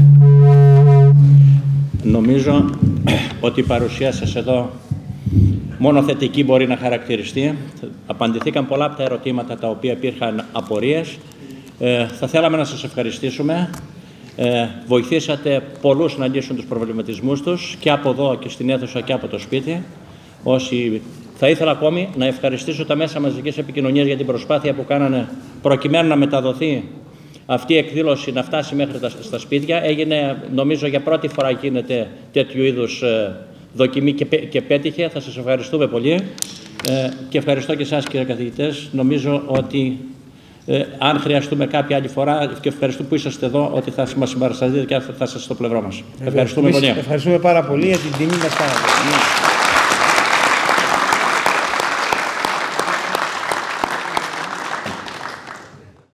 Νομίζω ότι η παρουσία σας εδώ μόνο θετική μπορεί να χαρακτηριστεί. Απαντηθήκαν πολλά από τα ερωτήματα τα οποία υπήρχαν απορίες. Θα θέλαμε να σας ευχαριστήσουμε. Βοηθήσατε πολλούς να λύσουν τους προβληματισμούς τους και από εδώ και στην αίθουσα και από το σπίτι. Θα ήθελα ακόμη να ευχαριστήσω τα μέσα μαζικής επικοινωνίας για την προσπάθεια που κάνανε προκειμένου να μεταδοθεί αυτή η εκδήλωση, να φτάσει μέχρι στα σπίτια. Έγινε, νομίζω, για πρώτη φορά γίνεται τέτοιου είδους δοκιμή και πέτυχε. Θα σας ευχαριστούμε πολύ και ευχαριστώ και εσάς, κύριε καθηγητές. Νομίζω ότι αν χρειαστούμε κάποια άλλη φορά, και ευχαριστούμε που είσαστε εδώ, ότι θα μας συμπαρασταθείτε και θα είσαστε στο πλευρό μας. Ευχαριστούμε πολύ. Ευχαριστούμε πάρα πολύ για την τιμή μας.